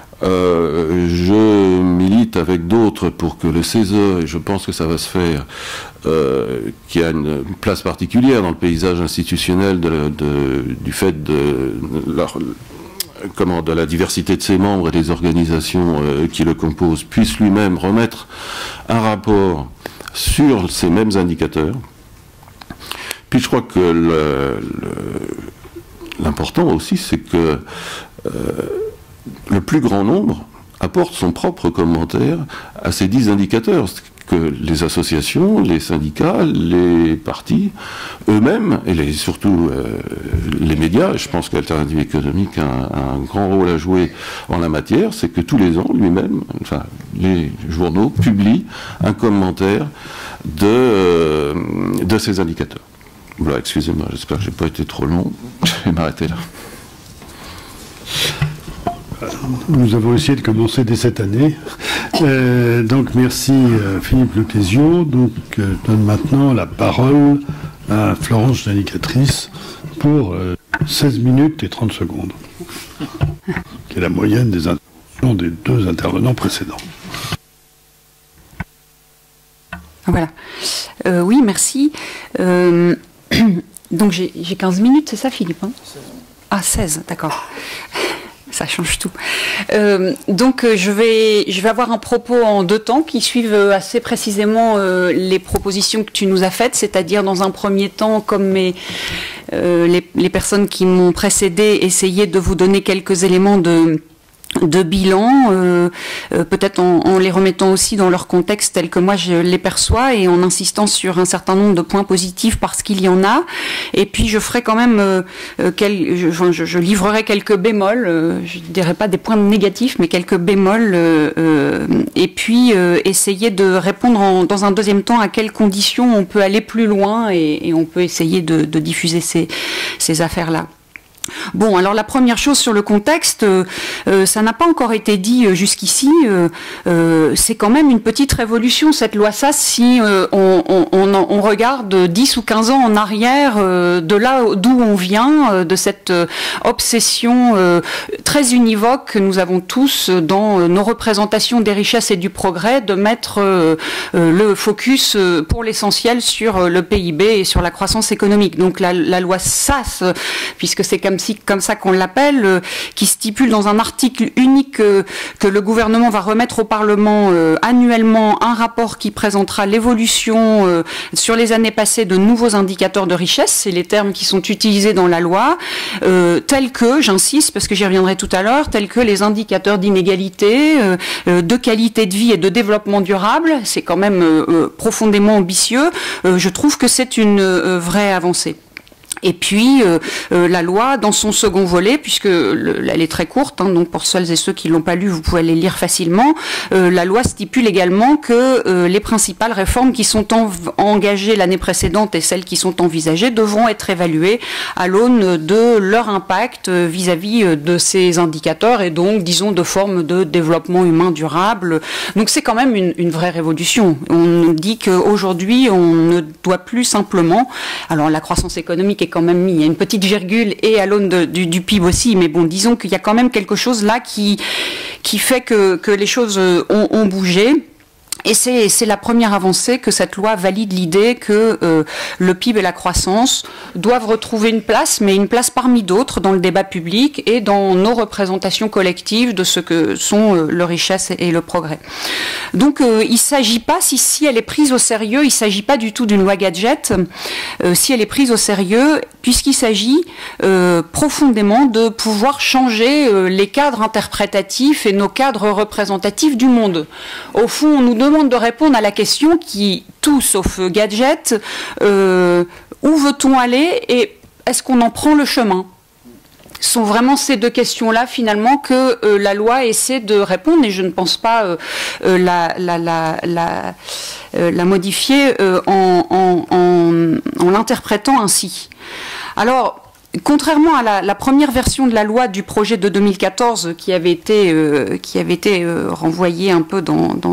Je milite avec d'autres pour que le CESE, et je pense que ça va se faire, qui a une place particulière dans le paysage institutionnel du fait de la diversité de ses membres et des organisations qui le composent, puisse lui-même remettre un rapport sur ces mêmes indicateurs. Puis je crois que l'important aussi, c'est que le plus grand nombre apporte son propre commentaire à ces 10 indicateurs, que les associations, les syndicats, les partis, eux-mêmes, et surtout les médias, et je pense qu'Alternative économique a un grand rôle à jouer en la matière, c'est que tous les ans, les journaux publient un commentaire de ces indicateurs. Voilà, excusez-moi, j'espère que je n'ai pas été trop long, je vais m'arrêter là. Nous avons essayé de commencer dès cette année. Donc merci Philippe Leclésio. Donc je donne maintenant la parole à Florence Janicatrice pour 16 minutes et 30 secondes, qui est la moyenne des interventions des 2 intervenants précédents. Voilà. Oui, merci. Donc j'ai 15 minutes, c'est ça Philippe, hein? Ah, 16, d'accord. Ça change tout. Donc je vais avoir un propos en 2 temps qui suivent assez précisément les propositions que tu nous as faites, c'est-à-dire dans un premier temps, comme les personnes qui m'ont précédé, essayer de vous donner quelques éléments de bilan, peut-être en les remettant aussi dans leur contexte tel que moi je les perçois et en insistant sur un certain nombre de points positifs parce qu'il y en a. Et puis je ferai quand même, je livrerai quelques bémols, je ne dirais pas des points négatifs, mais quelques bémols, et puis essayer de répondre dans un deuxième temps à quelles conditions on peut aller plus loin et on peut essayer de diffuser ces affaires-là. Bon, alors la première chose sur le contexte, ça n'a pas encore été dit jusqu'ici, c'est quand même une petite révolution cette loi Sas si on regarde 10 ou 15 ans en arrière de là d'où on vient, de cette obsession très univoque que nous avons tous dans nos représentations des richesses et du progrès, de mettre le focus pour l'essentiel sur le PIB et sur la croissance économique. Donc la loi Sas, puisque c'est comme ça qu'on l'appelle, qui stipule dans un article unique que le gouvernement va remettre au Parlement annuellement un rapport qui présentera l'évolution sur les années passées de nouveaux indicateurs de richesse, c'est les termes qui sont utilisés dans la loi, tels que, j'insiste parce que j'y reviendrai tout à l'heure, tels que les indicateurs d'inégalité, de qualité de vie et de développement durable, c'est quand même profondément ambitieux, je trouve que c'est une vraie avancée. Et puis la loi, dans son second volet, puisque elle est très courte, hein, donc pour celles et ceux qui l'ont pas lu, vous pouvez aller lire facilement. La loi stipule également que les principales réformes qui sont engagées l'année précédente et celles qui sont envisagées devront être évaluées à l'aune de leur impact vis-à-vis de ces indicateurs et donc, disons, de formes de développement humain durable. Donc c'est quand même une vraie révolution. On dit qu'aujourd'hui, on ne doit plus simplement, alors la croissance économique est quand même mis, il y a une petite virgule et à l'aune du PIB aussi, mais bon, disons qu'il y a quand même quelque chose là qui fait que les choses ont bougé. Et c'est la première avancée que cette loi valide l'idée que le PIB et la croissance doivent retrouver une place, mais une place parmi d'autres dans le débat public et dans nos représentations collectives de ce que sont le richesse et le progrès. Donc il ne s'agit pas, si elle est prise au sérieux, il ne s'agit pas du tout d'une loi gadget, si elle est prise au sérieux, puisqu'il s'agit profondément de pouvoir changer les cadres interprétatifs et nos cadres représentatifs du monde. Au fond, on nous demande de répondre à la question qui, tout sauf gadget, où veut-on aller et est-ce qu'on en prend le chemin ? Ce sont vraiment ces deux questions-là, finalement, que la loi essaie de répondre, et je ne pense pas la modifier en l'interprétant ainsi. Alors, contrairement à la première version de la loi du projet de 2014 qui avait été renvoyée un peu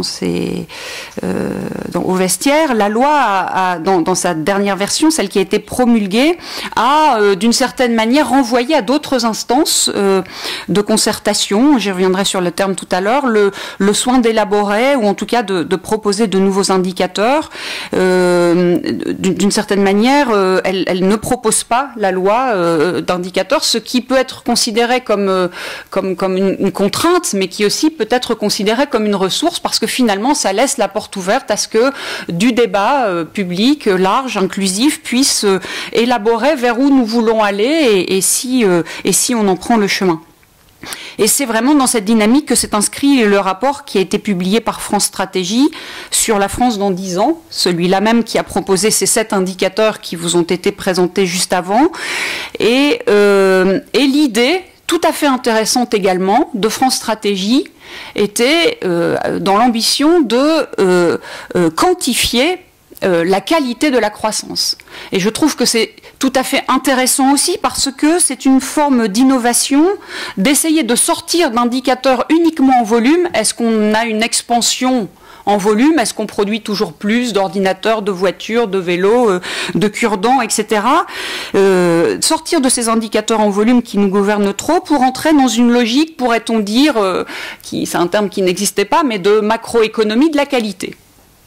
au vestiaire, la loi dans sa dernière version, celle qui a été promulguée, a d'une certaine manière renvoyé à d'autres instances de concertation, j'y reviendrai sur le terme tout à l'heure, le soin d'élaborer ou en tout cas de proposer de nouveaux indicateurs. D'une certaine manière, elle ne propose pas la loi d'indicateurs, ce qui peut être considéré comme une contrainte, mais qui aussi peut être considéré comme une ressource, parce que finalement, ça laisse la porte ouverte à ce que du débat public, large, inclusif, puisse élaborer vers où nous voulons aller et si on en prend le chemin. Et c'est vraiment dans cette dynamique que s'est inscrit le rapport qui a été publié par France Stratégie sur la France dans 10 ans, celui-là même qui a proposé ces 7 indicateurs qui vous ont été présentés juste avant. Et l'idée, tout à fait intéressante également, de France Stratégie était dans l'ambition de quantifier la qualité de la croissance. Et je trouve que c'est tout à fait intéressant aussi parce que c'est une forme d'innovation d'essayer de sortir d'indicateurs uniquement en volume. Est-ce qu'on a une expansion en volume? Est-ce qu'on produit toujours plus d'ordinateurs, de voitures, de vélos, de cure-dents, etc. Sortir de ces indicateurs en volume qui nous gouvernent trop pour entrer dans une logique, pourrait-on dire, c'est un terme qui n'existait pas, mais de macroéconomie de la qualité.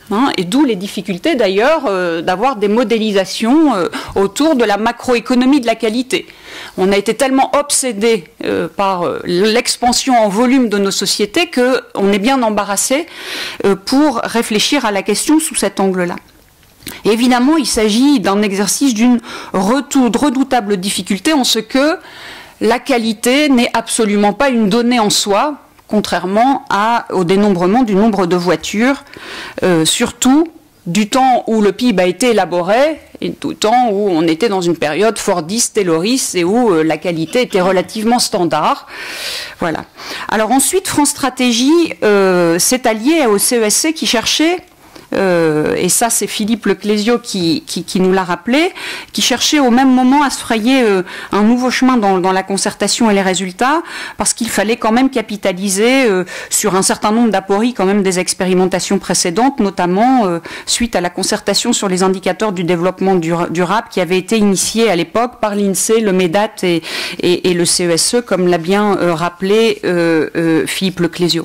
Et d'où les difficultés d'ailleurs d'avoir des modélisations autour de la macroéconomie de la qualité. On a été tellement obsédé par l'expansion en volume de nos sociétés qu'on est bien embarrassé pour réfléchir à la question sous cet angle-là. Et évidemment, il s'agit d'un exercice d'une redoutable difficulté en ce que la qualité n'est absolument pas une donnée en soi, contrairement au dénombrement du nombre de voitures, surtout du temps où le PIB a été élaboré et du temps où on était dans une période fordiste, tayloriste et où la qualité était relativement standard. Voilà. Alors ensuite, France Stratégie s'est allié au CESC qui cherchait, et ça c'est Philippe Leclésio qui nous l'a rappelé, qui cherchait au même moment à se frayer un nouveau chemin dans la concertation et les résultats, parce qu'il fallait quand même capitaliser sur un certain nombre d'apories quand même des expérimentations précédentes, notamment suite à la concertation sur les indicateurs du développement durable qui avait été initiée à l'époque par l'INSEE, le MEDAT et le CESE, comme l'a bien rappelé Philippe Leclésio.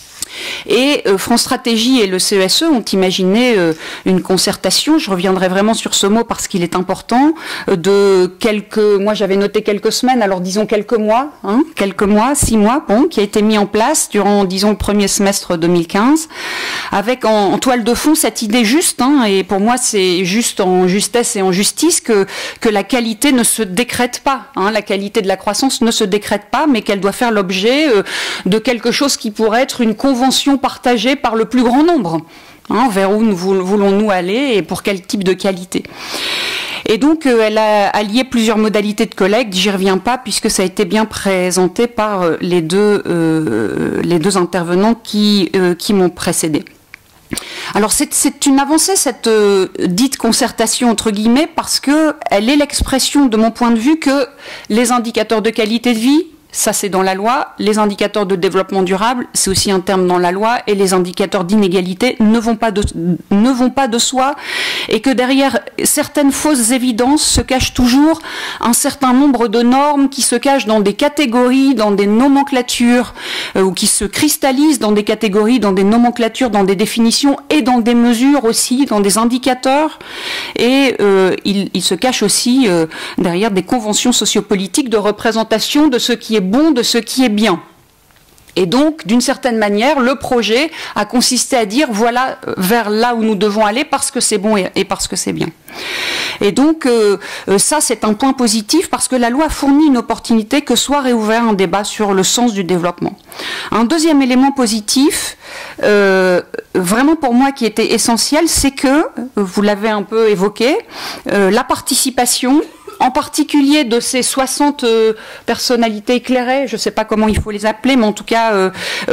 Et France Stratégie et le CESE ont imaginé une concertation, je reviendrai vraiment sur ce mot parce qu'il est important, moi j'avais noté quelques semaines, alors disons quelques mois, 6 mois, qui a été mis en place durant, disons, le premier semestre 2015, avec en toile de fond cette idée juste, et pour moi c'est juste en justesse et en justice, que la qualité ne se décrète pas, la qualité de la croissance ne se décrète pas, mais qu'elle doit faire l'objet de quelque chose qui pourrait être une convention partagée par le plus grand nombre, vers où voulons-nous aller et pour quel type de qualité. Et donc elle a allié plusieurs modalités de collecte, j'y reviens pas puisque ça a été bien présenté par les deux intervenants qui m'ont précédé. Alors c'est une avancée, cette dite concertation entre guillemets, parce qu'elle est l'expression de mon point de vue que les indicateurs de qualité de vie, ça c'est dans la loi, les indicateurs de développement durable, c'est aussi un terme dans la loi, et les indicateurs d'inégalité ne vont pas de soi, et que derrière certaines fausses évidences se cache toujours un certain nombre de normes qui se cachent dans des catégories, dans des nomenclatures, ou qui se cristallisent dans des catégories, dans des nomenclatures, dans des définitions, et dans des mesures aussi, dans des indicateurs, et il se cache aussi derrière des conventions sociopolitiques de représentation de ce qui est bon, de ce qui est bien. Et donc, d'une certaine manière, le projet a consisté à dire voilà vers là où nous devons aller parce que c'est bon et parce que c'est bien. Et donc, ça c'est un point positif parce que la loi fournit une opportunité que soit réouvert un débat sur le sens du développement. Un deuxième élément positif, vraiment pour moi qui était essentiel, c'est que, vous l'avez un peu évoqué, la participation, en particulier de ces 60 personnalités éclairées, je ne sais pas comment il faut les appeler, mais en tout cas,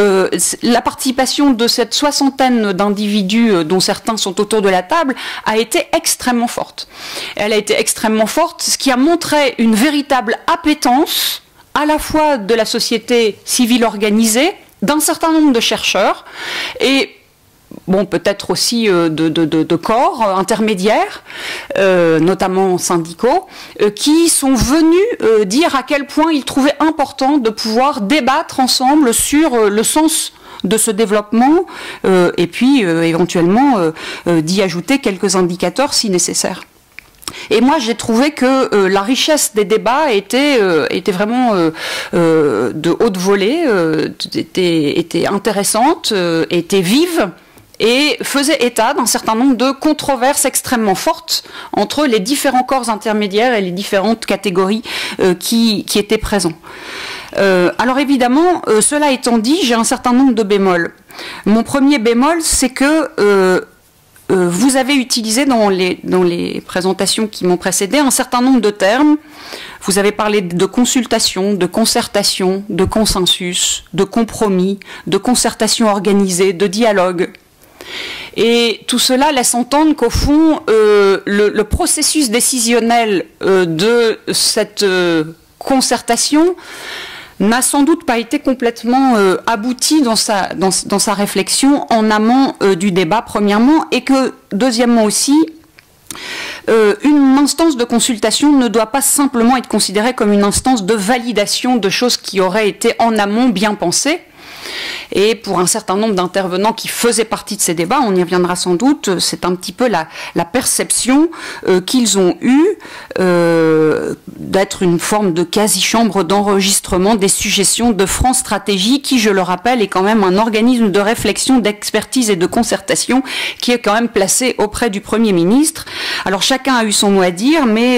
la participation de cette soixantaine d'individus, dont certains sont autour de la table, a été extrêmement forte. Elle a été extrêmement forte, ce qui a montré une véritable appétence, à la fois de la société civile organisée, d'un certain nombre de chercheurs, et peut-être aussi de corps intermédiaires, notamment syndicaux, qui sont venus dire à quel point ils trouvaient important de pouvoir débattre ensemble sur le sens de ce développement, et puis éventuellement d'y ajouter quelques indicateurs si nécessaire. Et moi, j'ai trouvé que la richesse des débats était vraiment de haute volée, était intéressante, était vive, et faisait état d'un certain nombre de controverses extrêmement fortes entre les différents corps intermédiaires et les différentes catégories qui étaient présents. Alors évidemment, cela étant dit, j'ai un certain nombre de bémols. Mon premier bémol, c'est que vous avez utilisé dans les présentations qui m'ont précédé un certain nombre de termes. Vous avez parlé de consultation, de concertation, de consensus, de compromis, de concertation organisée, de dialogue. Et tout cela laisse entendre qu'au fond, le processus décisionnel de cette concertation n'a sans doute pas été complètement abouti dans sa réflexion en amont du débat, premièrement, et que, deuxièmement aussi, une instance de consultation ne doit pas simplement être considérée comme une instance de validation de choses qui auraient été en amont bien pensées. Et pour un certain nombre d'intervenants qui faisaient partie de ces débats, on y reviendra sans doute, c'est un petit peu la perception qu'ils ont eue d'être une forme de quasi-chambre d'enregistrement des suggestions de France Stratégie, qui, je le rappelle, est quand même un organisme de réflexion, d'expertise et de concertation qui est quand même placé auprès du Premier ministre. Alors chacun a eu son mot à dire, mais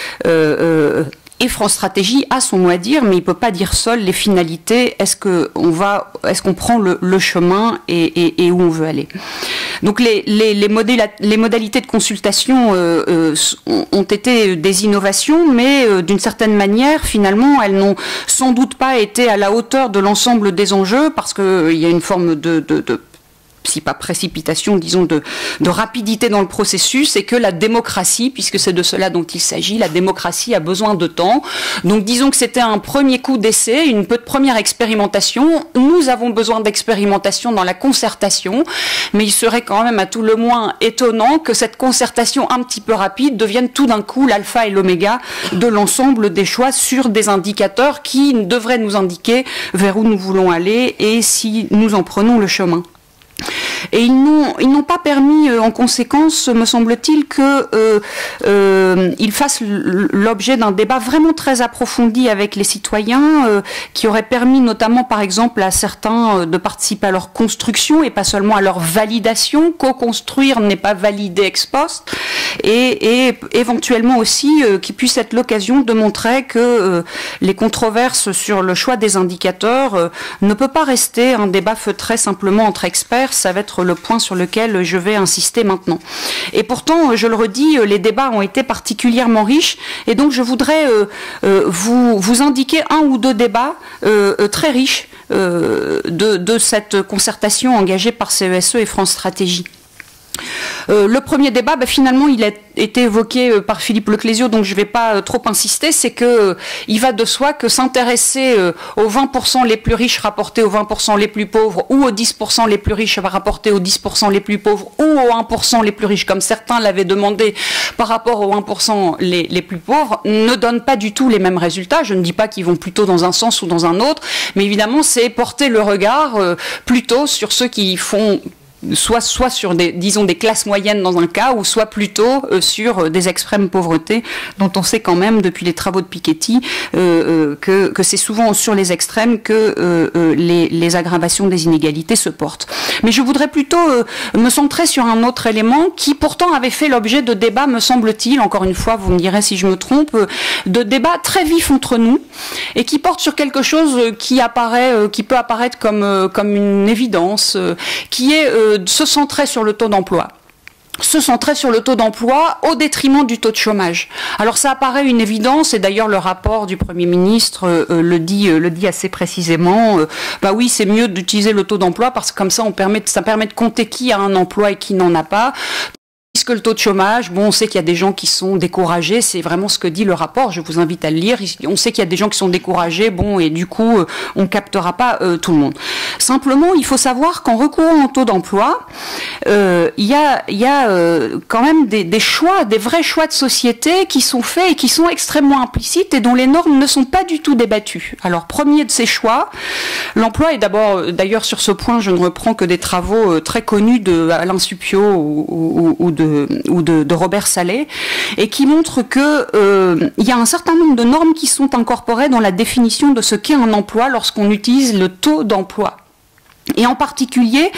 et France Stratégie a son mot à dire, mais il ne peut pas dire seul les finalités. Est-ce qu'on prend le chemin et où on veut aller? Donc les modalités de consultation ont été des innovations, mais d'une certaine manière, finalement, elles n'ont sans doute pas été à la hauteur de l'ensemble des enjeux, parce qu'il y a une forme de si pas précipitation, disons de rapidité dans le processus, et que la démocratie, puisque c'est de cela dont il s'agit, la démocratie a besoin de temps. Donc disons que c'était un premier coup d'essai, une première expérimentation. Nous avons besoin d'expérimentation dans la concertation, mais il serait quand même à tout le moins étonnant que cette concertation un petit peu rapide devienne tout d'un coup l'alpha et l'oméga de l'ensemble des choix sur des indicateurs qui devraient nous indiquer vers où nous voulons aller et si nous en prenons le chemin. Et ils n'ont pas permis, en conséquence, me semble-t-il, qu'ils fassent l'objet d'un débat vraiment très approfondi avec les citoyens, qui aurait permis notamment, par exemple, à certains de participer à leur construction et pas seulement à leur validation. Co-construire n'est pas valider ex post. Et éventuellement aussi, qui puisse être l'occasion de montrer que les controverses sur le choix des indicateurs ne peut pas rester un débat feutré simplement entre experts. Ça va être le point sur lequel je vais insister maintenant. Et pourtant, je le redis, les débats ont été particulièrement riches, et donc je voudrais vous indiquer un ou deux débats très riches de cette concertation engagée par CESE et France Stratégie. Le premier débat, finalement, il a été évoqué par Philippe Leclésio, donc je ne vais pas trop insister. C'est que il va de soi que s'intéresser aux 20% les plus riches rapportés aux 20% les plus pauvres, ou aux 10% les plus riches rapportés aux 10% les plus pauvres, ou aux 1% les plus riches, comme certains l'avaient demandé, par rapport aux 1% les plus pauvres, ne donne pas du tout les mêmes résultats. Je ne dis pas qu'ils vont plutôt dans un sens ou dans un autre, mais évidemment, c'est porter le regard plutôt sur ceux qui font soit sur des classes moyennes dans un cas, ou soit plutôt sur des extrêmes pauvretés, dont on sait quand même depuis les travaux de Piketty que c'est souvent sur les extrêmes que les aggravations des inégalités se portent. Mais je voudrais plutôt me centrer sur un autre élément qui pourtant avait fait l'objet de débats, me semble-t-il, encore une fois, vous me direz si je me trompe, de débats très vifs entre nous, et qui porte sur quelque chose qui peut apparaître comme une évidence, qui est se centrer sur le taux d'emploi. Se centrer sur le taux d'emploi au détriment du taux de chômage. Alors ça apparaît une évidence, et d'ailleurs le rapport du Premier ministre le dit assez précisément. Oui, c'est mieux d'utiliser le taux d'emploi parce que comme ça ça permet de compter qui a un emploi et qui n'en a pas. Puisque le taux de chômage, on sait qu'il y a des gens qui sont découragés, c'est vraiment ce que dit le rapport, je vous invite à le lire. On sait qu'il y a des gens qui sont découragés, et du coup, on ne captera pas tout le monde. Simplement, il faut savoir qu'en recourant au taux d'emploi, il y a quand même des choix, des vrais choix de société qui sont faits et qui sont extrêmement implicites et dont les normes ne sont pas du tout débattues. Alors, premier de ces choix, l'emploi est d'ailleurs sur ce point, je ne reprends que des travaux très connus de Alain Suppiot ou de Robert Salé, et qui montre que il y a un certain nombre de normes qui sont incorporées dans la définition de ce qu'est un emploi lorsqu'on utilise le taux d'emploi. Et en particulier,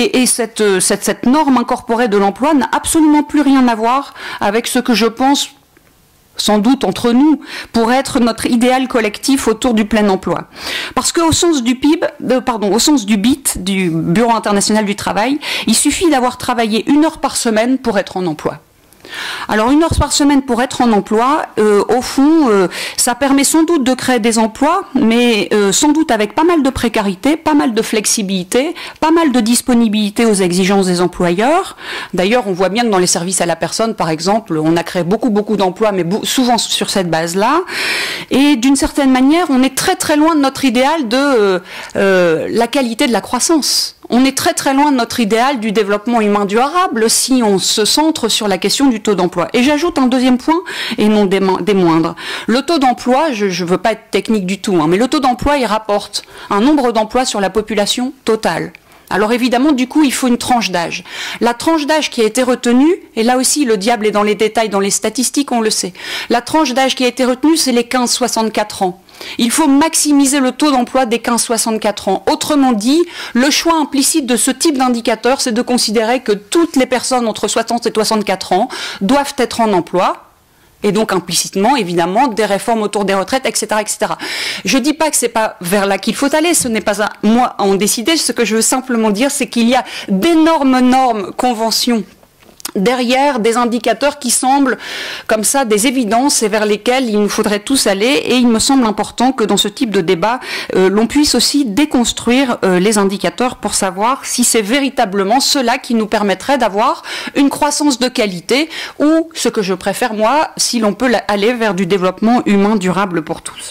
cette norme incorporée de l'emploi n'a absolument plus rien à voir avec ce que je pense, sans doute entre nous, pour être notre idéal collectif autour du plein emploi. Parce qu'au sens du au sens du BIT, du Bureau international du travail, il suffit d'avoir travaillé 1 heure par semaine pour être en emploi. Alors 1 heure par semaine pour être en emploi, au fond, ça permet sans doute de créer des emplois, mais sans doute avec pas mal de précarité, pas mal de flexibilité, pas mal de disponibilité aux exigences des employeurs. D'ailleurs, on voit bien que dans les services à la personne, par exemple, on a créé beaucoup d'emplois, mais souvent sur cette base-là. Et d'une certaine manière, on est très très loin de notre idéal de la qualité de la croissance. on est très très loin de notre idéal du développement humain durable si on se centre sur la question du taux d'emploi. Et j'ajoute un deuxième point, et non des moindres. Le taux d'emploi, je ne veux pas être technique du tout, mais le taux d'emploi, il rapporte un nombre d'emplois sur la population totale. Alors évidemment, du coup, il faut une tranche d'âge. La tranche d'âge qui a été retenue, et là aussi, le diable est dans les détails, dans les statistiques, on le sait. La tranche d'âge qui a été retenue, c'est les 15-64 ans. Il faut maximiser le taux d'emploi des 15-64 ans. Autrement dit, le choix implicite de ce type d'indicateur, c'est de considérer que toutes les personnes entre 60 et 64 ans doivent être en emploi, et donc implicitement, évidemment, des réformes autour des retraites, etc., etc. Je ne dis pas que ce n'est pas vers là qu'il faut aller, ce n'est pas à moi à en décider. Ce que je veux simplement dire, c'est qu'il y a d'énormes normes, conventions, derrière des indicateurs qui semblent comme ça des évidences et vers lesquelles il nous faudrait tous aller, et il me semble important que dans ce type de débat l'on puisse aussi déconstruire les indicateurs pour savoir si c'est véritablement cela qui nous permettrait d'avoir une croissance de qualité, ou ce que je préfère moi, si l'on peut aller vers du développement humain durable pour tous.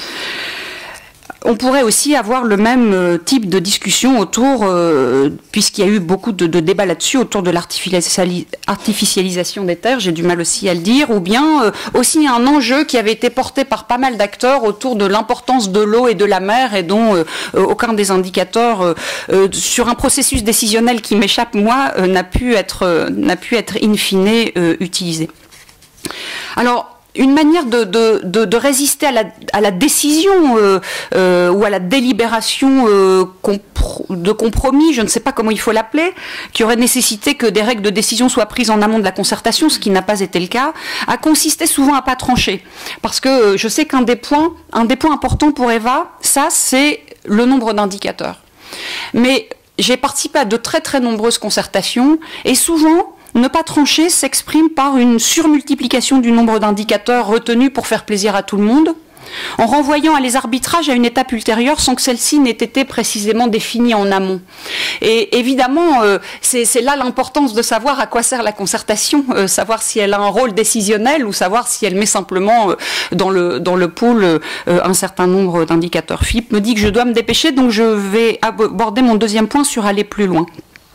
On pourrait aussi avoir le même type de discussion autour, puisqu'il y a eu beaucoup de débats là-dessus, autour de l'artificialisation des terres, j'ai du mal aussi à le dire, ou bien aussi un enjeu qui avait été porté par pas mal d'acteurs autour de l'importance de l'eau et de la mer, et dont aucun des indicateurs sur un processus décisionnel qui m'échappe, moi, n'a pu être in fine utilisé. Alors, une manière de résister à la décision ou à la délibération de compromis, je ne sais pas comment il faut l'appeler, qui aurait nécessité que des règles de décision soient prises en amont de la concertation, ce qui n'a pas été le cas, a consisté souvent à pas trancher. Parce que je sais qu'un des points importants pour Eva, ça c'est le nombre d'indicateurs. Mais j'ai participé à de très très nombreuses concertations, et souvent, ne pas trancher s'exprime par une surmultiplication du nombre d'indicateurs retenus pour faire plaisir à tout le monde, en renvoyant à les arbitrages à une étape ultérieure sans que celle-ci n'ait été précisément définie en amont. Et évidemment, c'est là l'importance de savoir à quoi sert la concertation, savoir si elle a un rôle décisionnel ou savoir si elle met simplement dans le pool un certain nombre d'indicateurs. Philippe me dit que je dois me dépêcher, donc je vais aborder mon deuxième point sur aller plus loin.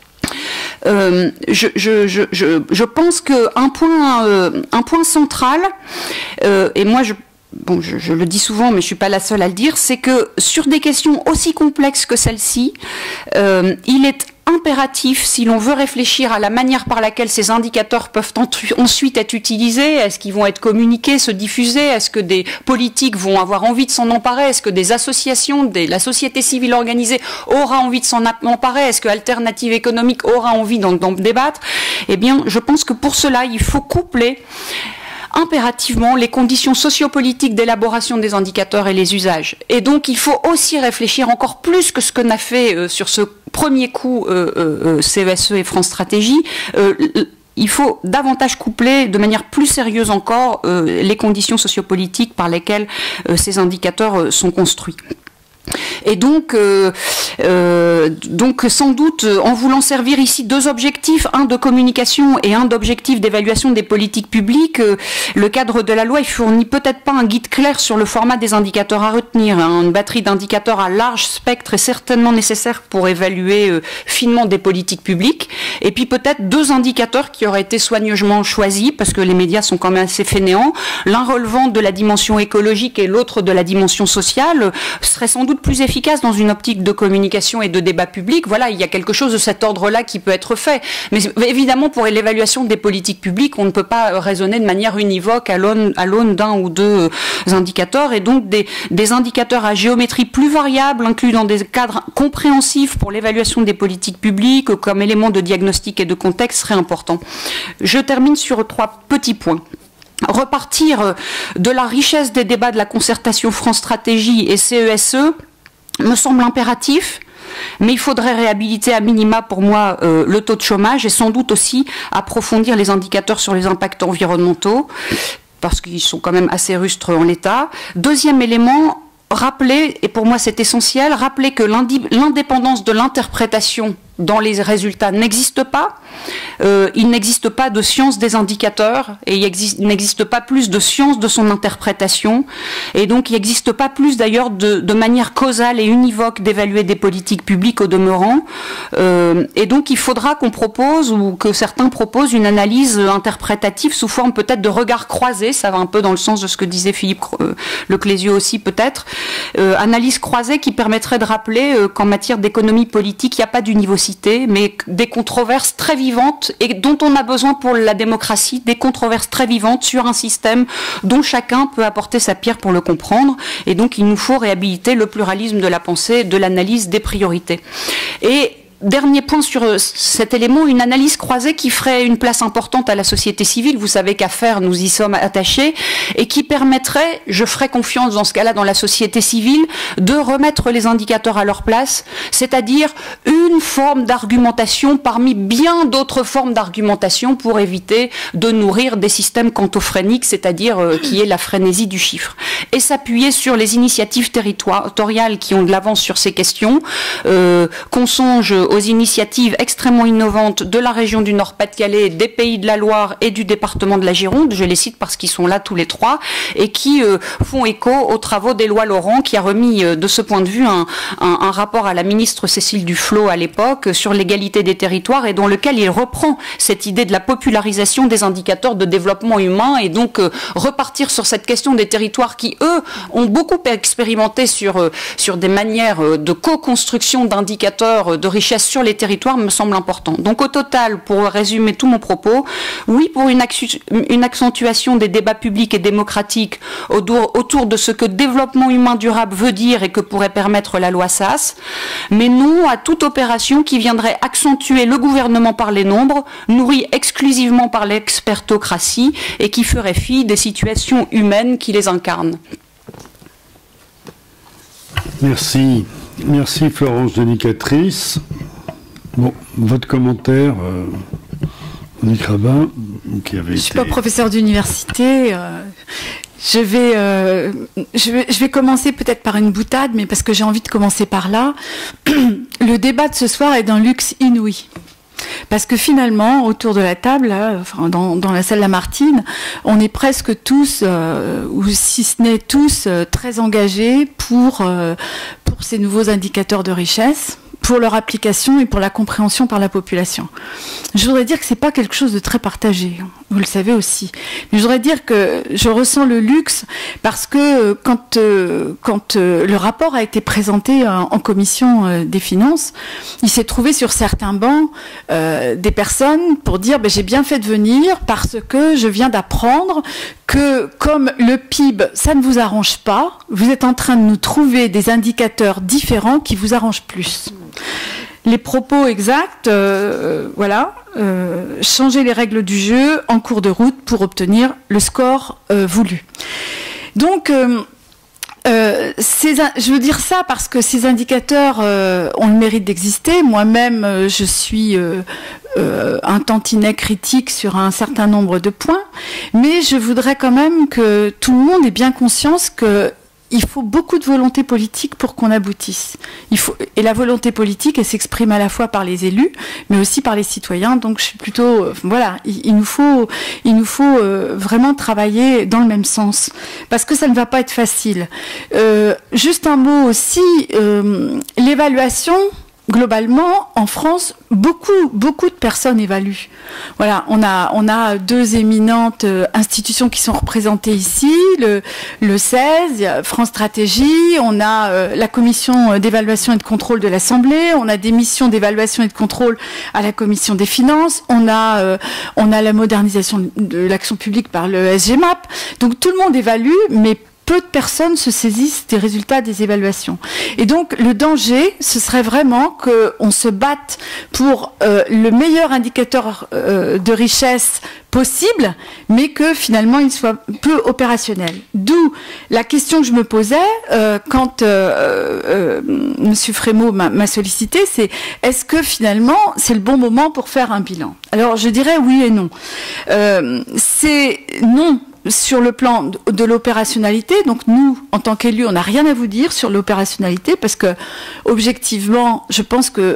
Je pense qu'un point central, et moi je le dis souvent, mais je ne suis pas la seule à le dire, c'est que sur des questions aussi complexes que celle-ci, il est impératif, si l'on veut réfléchir à la manière par laquelle ces indicateurs peuvent ensuite être utilisés, est-ce qu'ils vont être communiqués, se diffuser, est-ce que des politiques vont avoir envie de s'en emparer, est-ce que des associations, la société civile organisée aura envie de s'en emparer, est-ce que Alternative économique aura envie d'en débattre, eh bien, je pense que pour cela, il faut coupler impérativement les conditions sociopolitiques d'élaboration des indicateurs et les usages. Et donc, il faut aussi réfléchir encore plus que ce que n'a fait sur ce premier coup CESE et France Stratégie. Il faut davantage coupler de manière plus sérieuse encore les conditions sociopolitiques par lesquelles ces indicateurs sont construits. Et donc sans doute, en voulant servir ici deux objectifs, un de communication et un d'objectif d'évaluation des politiques publiques, le cadre de la loi, il fournit peut-être pas un guide clair sur le format des indicateurs à retenir. Une batterie d'indicateurs à large spectre est certainement nécessaire pour évaluer finement des politiques publiques. Et puis peut-être deux indicateurs qui auraient été soigneusement choisis, parce que les médias sont quand même assez fainéants, l'un relevant de la dimension écologique et l'autre de la dimension sociale, serait sans doute plus efficace dans une optique de communication et de débat public. Voilà, il y a quelque chose de cet ordre-là qui peut être fait. Mais évidemment, pour l'évaluation des politiques publiques, on ne peut pas raisonner de manière univoque à l'aune d'un ou deux indicateurs. Et donc, des indicateurs à géométrie plus variable, inclus dans des cadres compréhensifs pour l'évaluation des politiques publiques, comme élément de diagnostic et de contexte, serait important. Je termine sur trois petits points. Repartir de la richesse des débats de la concertation France Stratégie et CESE me semble impératif, mais il faudrait réhabiliter à minima pour moi le taux de chômage et sans doute aussi approfondir les indicateurs sur les impacts environnementaux, parce qu'ils sont quand même assez rustres en l'état. Deuxième élément, rappeler, et pour moi c'est essentiel, rappeler que l'indépendance de l'interprétation dans les résultats n'existe pas. Il n'existe pas de science des indicateurs et il n'existe pas plus de science de son interprétation. Et donc, il n'existe pas plus d'ailleurs de manière causale et univoque d'évaluer des politiques publiques au demeurant. Et donc, il faudra qu'on propose ou que certains proposent une analyse interprétative sous forme peut-être de regard croisé. Ça va un peu dans le sens de ce que disait Philippe Leclésio aussi peut-être. Analyse croisée qui permettrait de rappeler qu'en matière d'économie politique, il n'y a pas d'univocité, mais des controverses très vivantes et dont on a besoin pour la démocratie, des controverses très vivantes sur un système dont chacun peut apporter sa pierre pour le comprendre. Et donc, il nous faut réhabiliter le pluralisme de la pensée, de l'analyse, des priorités. Et dernier point sur cet élément, une analyse croisée qui ferait une place importante à la société civile. Vous savez qu'à faire, nous y sommes attachés, et qui permettrait, je ferai confiance dans ce cas-là dans la société civile, de remettre les indicateurs à leur place, c'est-à-dire une forme d'argumentation parmi bien d'autres formes d'argumentation pour éviter de nourrir des systèmes quantophréniques, c'est-à-dire qui est la frénésie du chiffre. Et s'appuyer sur les initiatives territoriales qui ont de l'avance sur ces questions, qu'on songe aux initiatives extrêmement innovantes de la région du Nord-Pas-de-Calais, des Pays de la Loire et du département de la Gironde, je les cite parce qu'ils sont là tous les trois, et qui font écho aux travaux d'Éloi Laurent, qui a remis de ce point de vue un rapport à la ministre Cécile Duflot à l'époque sur l'égalité des territoires, et dans lequel il reprend cette idée de la popularisation des indicateurs de développement humain, et donc repartir sur cette question des territoires qui, eux, ont beaucoup expérimenté sur des manières de co-construction d'indicateurs de richesse sur les territoires me semble important. Donc au total, pour résumer tout mon propos, oui pour une accentuation des débats publics et démocratiques autour de ce que développement humain durable veut dire et que pourrait permettre la loi Sas, mais non à toute opération qui viendrait accentuer le gouvernement par les nombres, nourri exclusivement par l'expertocratie et qui ferait fi des situations humaines qui les incarnent. Merci. Merci Florence Denicatrice. Bon, votre commentaire, Monique Rabin, qui avait été... Je ne suis pas professeure d'université. Je vais commencer peut-être par une boutade, mais parce que j'ai envie de commencer par là. Le débat de ce soir est d'un luxe inouï. Parce que finalement, autour de la table, là, enfin, dans la salle Lamartine, on est presque tous, ou si ce n'est tous, très engagés pour ces nouveaux indicateurs de richesse, pour leur application et pour la compréhension par la population. Je voudrais dire que c'est pas quelque chose de très partagé, vous le savez aussi. Mais je voudrais dire que je ressens le luxe parce que quand le rapport a été présenté en commission des finances, il s'est trouvé sur certains bancs des personnes pour dire j'ai bien fait de venir parce que je viens d'apprendre que comme le PIB, ça ne vous arrange pas, vous êtes en train de nous trouver des indicateurs différents qui vous arrangent plus. Les propos exacts, voilà, changer les règles du jeu en cours de route pour obtenir le score voulu. Donc, je veux dire ça parce que ces indicateurs ont le mérite d'exister. Moi-même, je suis un tantinet critique sur un certain nombre de points, mais je voudrais quand même que tout le monde ait bien conscience que il faut beaucoup de volonté politique pour qu'on aboutisse. Et la volonté politique, elle s'exprime à la fois par les élus, mais aussi par les citoyens. Donc, je suis plutôt, voilà, il nous faut vraiment travailler dans le même sens, parce que ça ne va pas être facile. Juste un mot aussi, l'évaluation. Globalement, en France, beaucoup de personnes évaluent. Voilà, on a deux éminentes institutions qui sont représentées ici, le 16, France Stratégie, on a la commission d'évaluation et de contrôle de l'Assemblée, on a des missions d'évaluation et de contrôle à la commission des finances, on a la modernisation de l'action publique par le SGMAP. Donc tout le monde évalue, mais peu de personnes se saisissent des résultats des évaluations. Et donc, le danger, ce serait vraiment qu'on se batte pour le meilleur indicateur de richesse possible, mais que finalement, il soit peu opérationnel. D'où la question que je me posais quand M. Frémaux m'a sollicité, c'est est-ce que finalement, c'est le bon moment pour faire un bilan? Alors, je dirais oui et non. C'est non. Sur le plan de l'opérationnalité, donc nous, en tant qu'élus, on n'a rien à vous dire sur l'opérationnalité parce que, objectivement, je pense que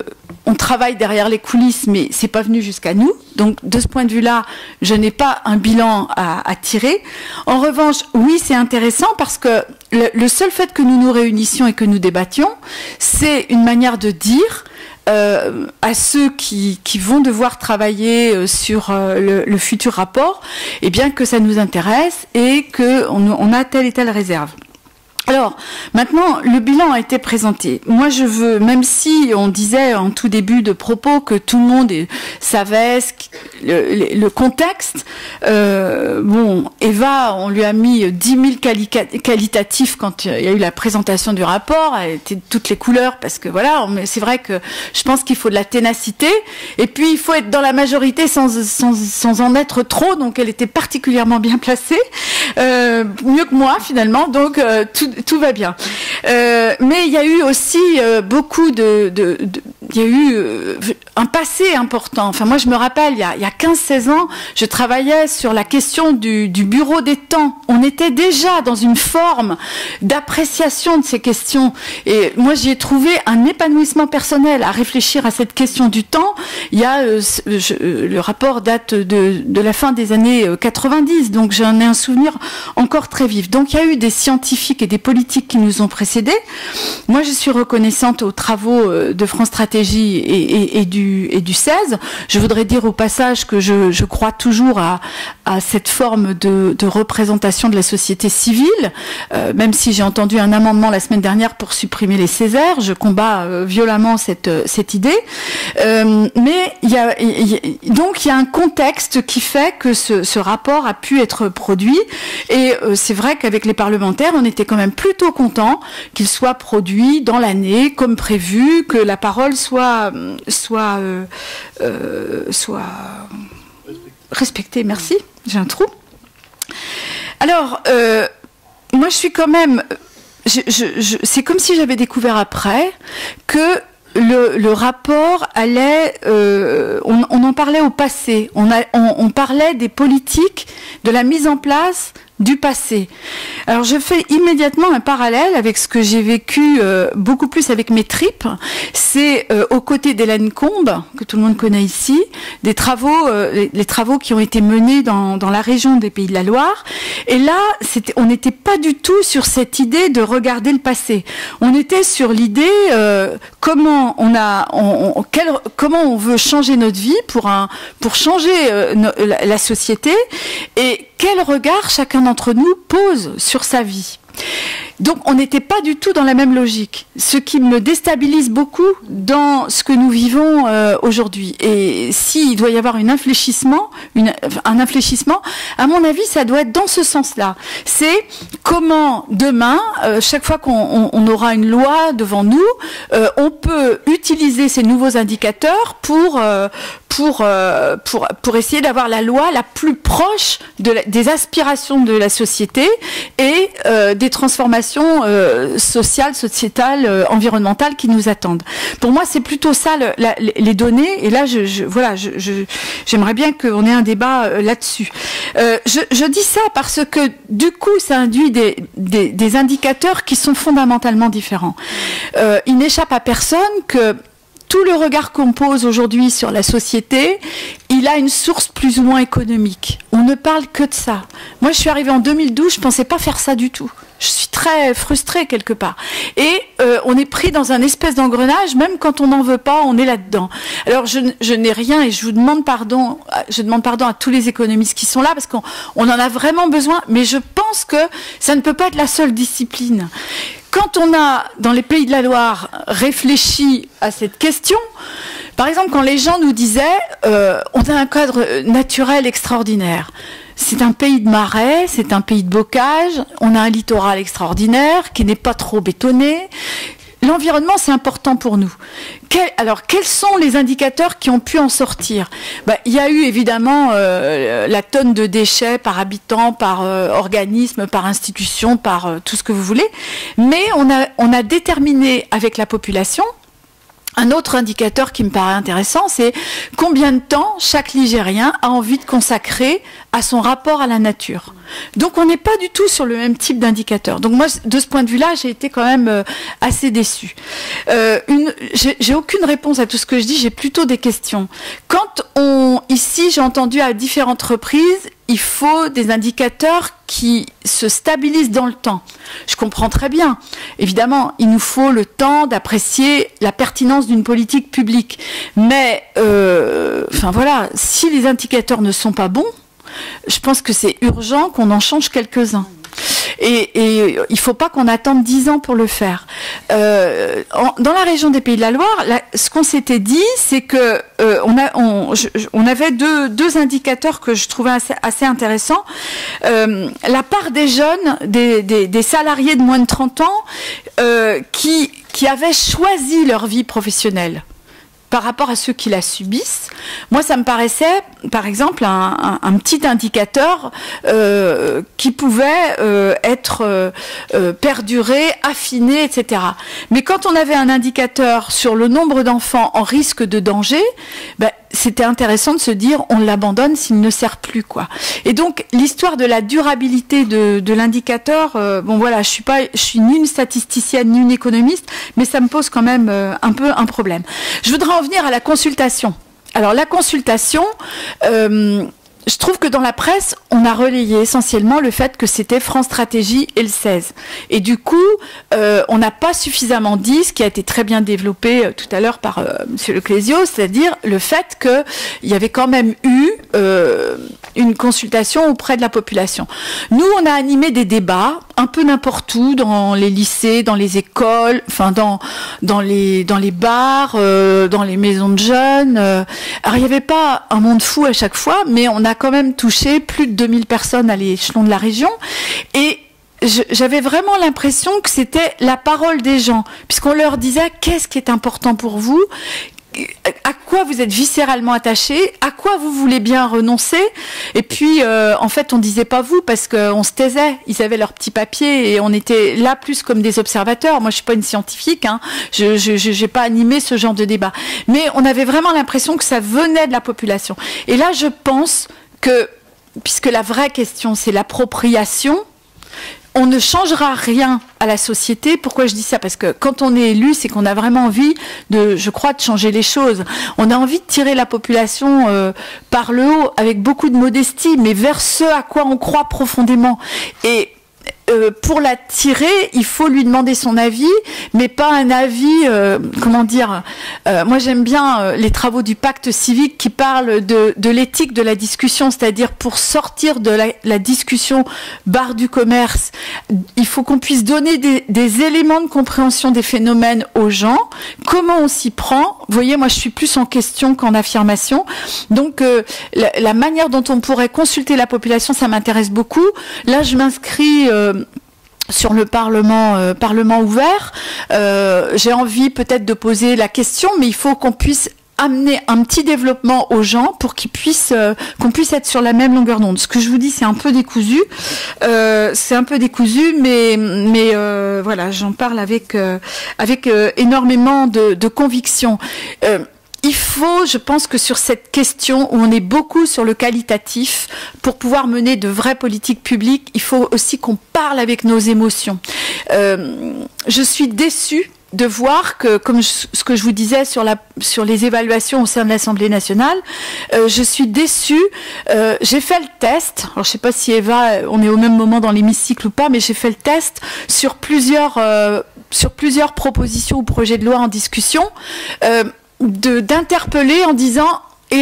on travaille derrière les coulisses, mais c'est pas venu jusqu'à nous. Donc, de ce point de vue-là, je n'ai pas un bilan à tirer. En revanche, oui, c'est intéressant parce que le seul fait que nous nous réunissions et que nous débattions, c'est une manière de dire à ceux qui vont devoir travailler sur le futur rapport, eh bien que ça nous intéresse et qu'on a telle et telle réserve. Alors, maintenant, le bilan a été présenté. Moi, je veux, même si on disait en tout début de propos que tout le monde savait le contexte, bon, Eva, on lui a mis 10 000 qualitatifs quand il y a eu la présentation du rapport, elle était de toutes les couleurs, parce que voilà, c'est vrai que je pense qu'il faut de la ténacité, et puis il faut être dans la majorité sans en être trop, donc elle était particulièrement bien placée, mieux que moi finalement, donc tout va bien. Mais il y a eu aussi beaucoup il y a eu un passé important. Enfin, moi, je me rappelle, il y a 15-16 ans, je travaillais sur la question du bureau des temps. On était déjà dans une forme d'appréciation de ces questions. Et moi, j'y ai trouvé un épanouissement personnel à réfléchir à cette question du temps. Il y a le rapport date de la fin des années 90, donc j'en ai un souvenir encore très vif. Donc, il y a eu des scientifiques et des politiques qui nous ont précédés. Moi, je suis reconnaissante aux travaux de France Stratégie et du 16. Je voudrais dire au passage que je crois toujours à cette forme de représentation de la société civile, même si j'ai entendu un amendement la semaine dernière pour supprimer les Césaires. Je combats violemment cette idée. Mais donc il y a un contexte qui fait que ce rapport a pu être produit. Et c'est vrai qu'avec les parlementaires, on était quand même plutôt contents qu'il soit produit dans l'année comme prévu, que la parole soit respectée. Merci, j'ai un trou. Alors, moi je suis quand même... c'est comme si j'avais découvert après que le rapport allait... on en parlait au passé. On parlait des politiques, de la mise en place du passé. Alors je fais immédiatement un parallèle avec ce que j'ai vécu beaucoup plus avec mes tripes. C'est aux côtés d'Hélène Combe, que tout le monde connaît ici, les travaux qui ont été menés dans la région des Pays de la Loire. Et là, on n'était pas du tout sur cette idée de regarder le passé. On était sur l'idée comment on veut changer notre vie pour changer la société, et quel regard chacun d'entre nous pose sur sa vie. Donc on n'était pas du tout dans la même logique, ce qui me déstabilise beaucoup dans ce que nous vivons aujourd'hui. Et s'il doit y avoir un infléchissement, à mon avis, ça doit être dans ce sens-là. C'est comment demain, chaque fois qu'on aura une loi devant nous, on peut utiliser ces nouveaux indicateurs pour essayer d'avoir la loi la plus proche des aspirations de la société et des transformations sociales, sociétales, environnementales qui nous attendent. Pour moi, c'est plutôt ça les données. Et là, j'aimerais bien qu'on ait un débat là-dessus. Je dis ça parce que du coup, ça induit des indicateurs qui sont fondamentalement différents. Il n'échappe à personne que tout le regard qu'on pose aujourd'hui sur la société, il a une source plus ou moins économique. On ne parle que de ça. Moi, je suis arrivée en 2012, je ne pensais pas faire ça du tout. Je suis très frustrée quelque part. Et on est pris dans un espèce d'engrenage, même quand on n'en veut pas, on est là-dedans. Alors, je n'ai rien et je demande pardon à tous les économistes qui sont là, parce qu'on en a vraiment besoin, mais je pense que ça ne peut pas être la seule discipline. Quand on a, dans les Pays de la Loire, réfléchi à cette question, par exemple, quand les gens nous disaient on a un cadre naturel extraordinaire. C'est un pays de marais, c'est un pays de bocage, on a un littoral extraordinaire qui n'est pas trop bétonné. L'environnement, c'est important pour nous. Alors, quels sont les indicateurs qui ont pu en sortir ? Il y a eu évidemment la tonne de déchets par habitant, par organisme, par institution, par tout ce que vous voulez. Mais on a déterminé avec la population Un autre indicateur qui me paraît intéressant, c'est combien de temps chaque Ligérien a envie de consacrer à son rapport à la nature. Donc on n'est pas du tout sur le même type d'indicateur. Donc moi, de ce point de vue-là, j'ai été quand même assez déçue. J'ai aucune réponse à tout ce que je dis, j'ai plutôt des questions. Ici, j'ai entendu à différentes reprises, il faut des indicateurs qui se stabilisent dans le temps. Je comprends très bien. Évidemment, il nous faut le temps d'apprécier la pertinence d'une politique publique. Mais, enfin voilà, si les indicateurs ne sont pas bons, je pense que c'est urgent qu'on en change quelques-uns. Et il ne faut pas qu'on attende 10 ans pour le faire. Dans la région des Pays de la Loire, ce qu'on s'était dit, c'est que on avait deux indicateurs que je trouvais assez intéressants. La part des jeunes, des salariés de moins de 30 ans qui avaient choisi leur vie professionnelle par rapport à ceux qui la subissent. Moi, ça me paraissait, par exemple, un petit indicateur qui pouvait être perduré, affiné, etc. Mais quand on avait un indicateur sur le nombre d'enfants en risque de danger, ben, c'était intéressant de se dire on l'abandonne s'il ne sert plus, quoi. Et donc l'histoire de la durabilité de l'indicateur, bon voilà, je suis ni une statisticienne ni une économiste, mais ça me pose quand même un peu un problème. Je voudrais en venir à la consultation. Alors la consultation, je trouve que dans la presse, on a relayé essentiellement le fait que c'était France Stratégie et le 16. Et du coup, on n'a pas suffisamment dit, ce qui a été très bien développé tout à l'heure par M. Leclésio, c'est-à-dire le fait qu'il y avait quand même eu une consultation auprès de la population. Nous, on a animé des débats un peu n'importe où, dans les lycées, dans les écoles, enfin dans les bars, dans les maisons de jeunes. Alors, il n'y avait pas un monde fou à chaque fois, mais on a quand même touché plus de 2000 personnes à l'échelon de la région. Et j'avais vraiment l'impression que c'était la parole des gens, puisqu'on leur disait qu'est-ce qui est important pour vous, à quoi vous êtes viscéralement attaché, à quoi vous voulez bien renoncer. Et puis, en fait, on disait pas vous, parce qu'on se taisait. Ils avaient leurs petits papiers et on était là plus comme des observateurs. Moi, je suis pas une scientifique, hein. J'ai pas animé ce genre de débat. Mais on avait vraiment l'impression que ça venait de la population. Et là, je pense que, puisque la vraie question, c'est l'appropriation, on ne changera rien à la société. Pourquoi je dis ça? Parce que quand on est élu, c'est qu'on a vraiment envie de changer les choses. On a envie de tirer la population par le haut, avec beaucoup de modestie, mais vers ce à quoi on croit profondément. Et pour la tirer, il faut lui demander son avis, mais pas un avis, comment dire, moi j'aime bien les travaux du pacte civique qui parlent de l'éthique de la discussion, c'est-à-dire pour sortir de la discussion barre du commerce, il faut qu'on puisse donner des éléments de compréhension des phénomènes aux gens, comment on s'y prend. Vous voyez, moi je suis plus en question qu'en affirmation, donc la manière dont on pourrait consulter la population, ça m'intéresse beaucoup. Là je m'inscris sur le Parlement ouvert. J'ai envie peut-être de poser la question, mais il faut qu'on puisse amener un petit développement aux gens pour qu'on puisse être sur la même longueur d'onde. Ce que je vous dis, c'est un peu décousu. Mais voilà, j'en parle avec énormément de conviction. Il faut, je pense que sur cette question où on est beaucoup sur le qualitatif, pour pouvoir mener de vraies politiques publiques, il faut aussi qu'on parle avec nos émotions. Je suis déçue de voir que, comme ce que je vous disais sur les évaluations au sein de l'Assemblée nationale, je suis déçue. J'ai fait le test, alors je ne sais pas si Eva, on est au même moment dans l'hémicycle ou pas, mais j'ai fait le test sur plusieurs propositions ou projets de loi en discussion, d'interpeller en disant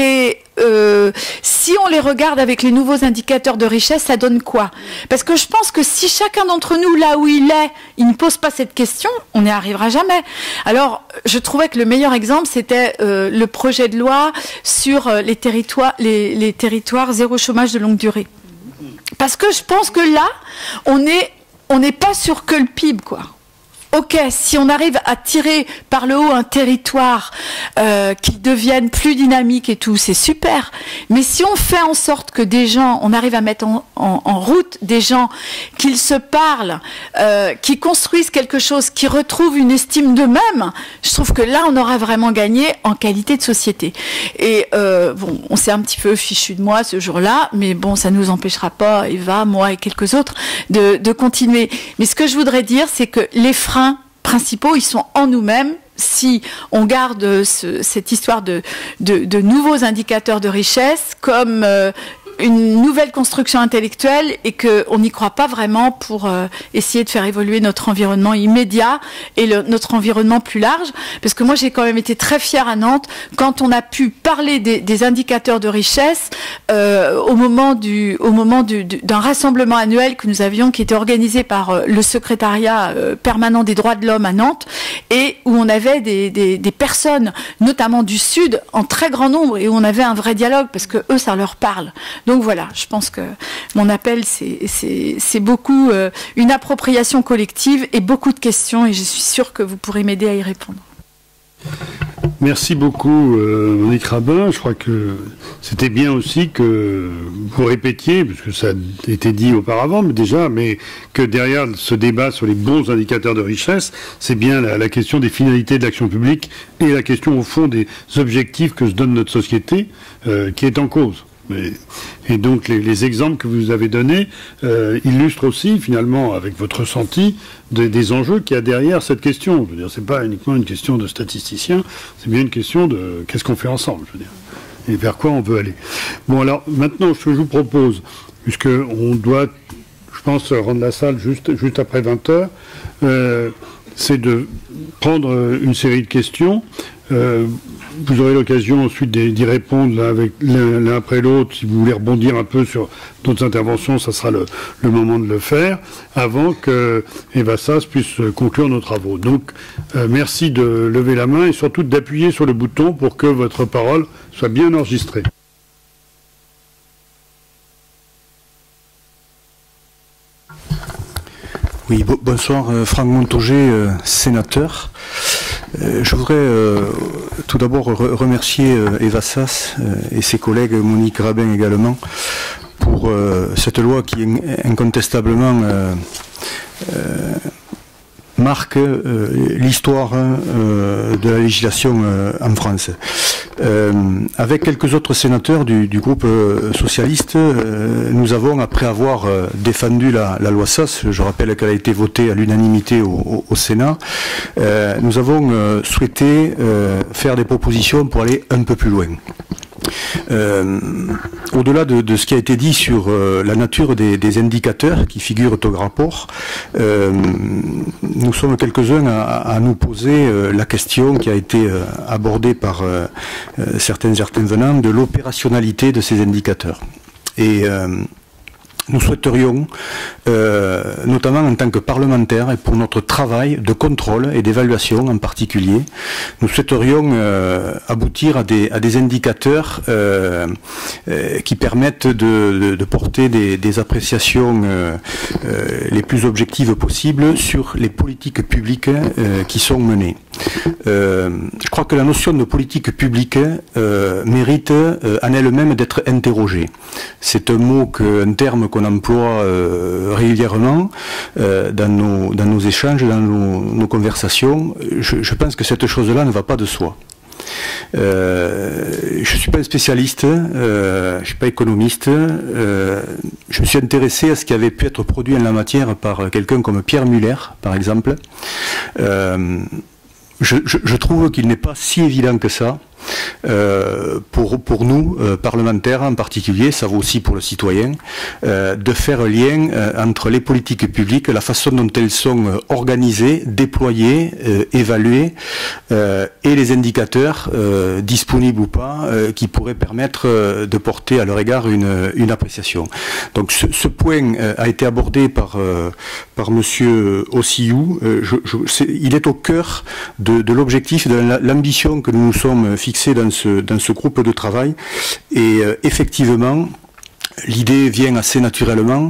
si on les regarde avec les nouveaux indicateurs de richesse, ça donne quoi? Parce que je pense que si chacun d'entre nous, là où il ne pose pas cette question, on n'y arrivera jamais. Alors, je trouvais que le meilleur exemple, c'était le projet de loi sur les territoires zéro chômage de longue durée. Parce que je pense que là, on n'est pas sur que le PIB, quoi. ok, si on arrive à tirer par le haut un territoire qui devienne plus dynamique et tout, c'est super. Mais si on fait en sorte que des gens, on arrive à mettre en route des gens, qu'ils se parlent, qui construisent quelque chose, qui retrouvent une estime d'eux-mêmes, je trouve que là, on aura vraiment gagné en qualité de société. Et bon, on s'est un petit peu fichu de moi ce jour-là, mais bon, ça ne nous empêchera pas, Eva, moi et quelques autres, de continuer. Mais ce que je voudrais dire, c'est que les freins principaux, ils sont en nous-mêmes. Si on garde cette histoire de nouveaux indicateurs de richesse comme une nouvelle construction intellectuelle et qu'on n'y croit pas vraiment pour essayer de faire évoluer notre environnement immédiat et notre environnement plus large. Parce que moi, j'ai quand même été très fière à Nantes quand on a pu parler des indicateurs de richesse au moment d'un rassemblement annuel que nous avions, qui était organisé par le secrétariat permanent des droits de l'homme à Nantes, et où on avait des personnes, notamment du Sud, en très grand nombre, et où on avait un vrai dialogue, parce que eux, ça leur parle. Donc voilà, je pense que mon appel, c'est beaucoup une appropriation collective et beaucoup de questions, et je suis sûre que vous pourrez m'aider à y répondre. Merci beaucoup, Monique Rabin. Je crois que c'était bien aussi que vous répétiez, parce que ça a été dit auparavant, mais que derrière ce débat sur les bons indicateurs de richesse, c'est bien la question des finalités de l'action publique et la question, au fond, des objectifs que se donne notre société qui est en cause. Et donc les exemples que vous avez donnés illustrent aussi, finalement, avec votre ressenti, des enjeux qu'il y a derrière cette question. Je veux dire, c'est pas uniquement une question de statisticien, c'est bien une question de qu'est-ce qu'on fait ensemble, je veux dire, et vers quoi on veut aller. Bon, alors, maintenant, ce que je vous propose, puisqu'on doit, je pense, rendre la salle juste après 20h, c'est de prendre une série de questions. Vous aurez l'occasion ensuite d'y répondre l'un après l'autre. Si vous voulez rebondir un peu sur d'autres interventions, ça sera le moment de le faire, avant que Eva Sas puisse conclure nos travaux. Donc, merci de lever la main et surtout d'appuyer sur le bouton pour que votre parole soit bien enregistrée. Oui, bonsoir, Franck Montaugé, sénateur. Je voudrais tout d'abord remercier Eva Sas et ses collègues, Monique Rabin également, pour cette loi qui incontestablement marque l'histoire de la législation en France. Avec quelques autres sénateurs du groupe socialiste, nous avons, après avoir défendu la loi Sas, je rappelle qu'elle a été votée à l'unanimité au Sénat, nous avons souhaité faire des propositions pour aller un peu plus loin. Au-delà de ce qui a été dit sur la nature des indicateurs qui figurent au rapport, nous sommes quelques-uns à nous poser la question qui a été abordée par certains intervenants de l'opérationnalité de ces indicateurs. Et nous souhaiterions, notamment en tant que parlementaires et pour notre travail de contrôle et d'évaluation en particulier, nous souhaiterions aboutir à des indicateurs qui permettent de porter des appréciations les plus objectives possibles sur les politiques publiques qui sont menées. Je crois que la notion de politique publique mérite en elle-même d'être interrogée. C'est un terme qu'on emploie régulièrement dans nos échanges, dans nos conversations. Je pense que cette chose-là ne va pas de soi. Je ne suis pas un spécialiste, je ne suis pas économiste. Je me suis intéressé à ce qui avait pu être produit en la matière par quelqu'un comme Pierre Muller, par exemple. Je trouve qu'il n'est pas si évident que ça pour nous, parlementaires en particulier, ça vaut aussi pour le citoyen, de faire lien entre les politiques publiques, la façon dont elles sont organisées, déployées, évaluées, et les indicateurs, disponibles ou pas, qui pourraient permettre de porter à leur égard une appréciation. Donc ce point a été abordé par monsieur Ossiou. Il est au cœur de l'objectif, de l'ambition que nous nous sommes fixés dans ce groupe de travail, et effectivement l'idée vient assez naturellement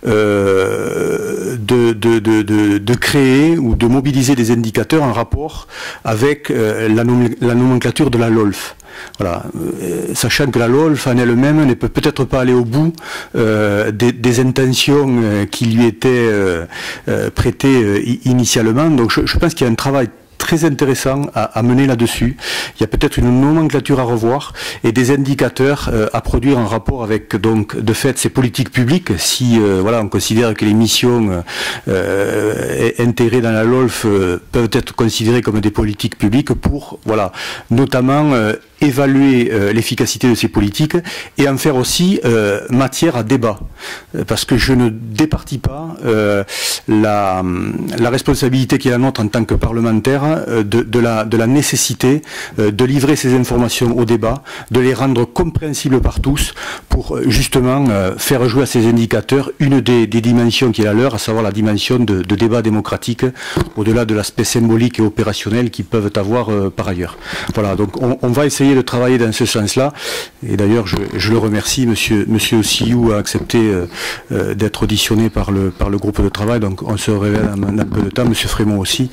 de créer ou de mobiliser des indicateurs en rapport avec la nomenclature de la LOLF. Voilà, sachant que la LOLF en elle-même ne peut peut-être pas aller au bout des intentions qui lui étaient prêtées initialement. Donc je pense qu'il y a un travail très intéressant à mener là-dessus. Il y a peut-être une nomenclature à revoir et des indicateurs à produire en rapport avec, donc, de fait, ces politiques publiques. Si voilà, on considère que les missions intégrées dans la LOLF peuvent être considérées comme des politiques publiques pour, voilà, notamment évaluer l'efficacité de ces politiques et en faire aussi matière à débat. Parce que je ne départis pas la responsabilité qui est la nôtre en tant que parlementaire de la nécessité de livrer ces informations au débat, de les rendre compréhensibles par tous pour justement faire jouer à ces indicateurs une des dimensions qui est la leur, à savoir la dimension de débat démocratique au-delà de l'aspect symbolique et opérationnel qu'ils peuvent avoir par ailleurs. Voilà, donc on va essayer de travailler dans ce sens-là. Et d'ailleurs, je le remercie, Monsieur Ossiou a accepté d'être auditionné par le groupe de travail, donc on se révèle en un peu de temps, Monsieur Frémont aussi.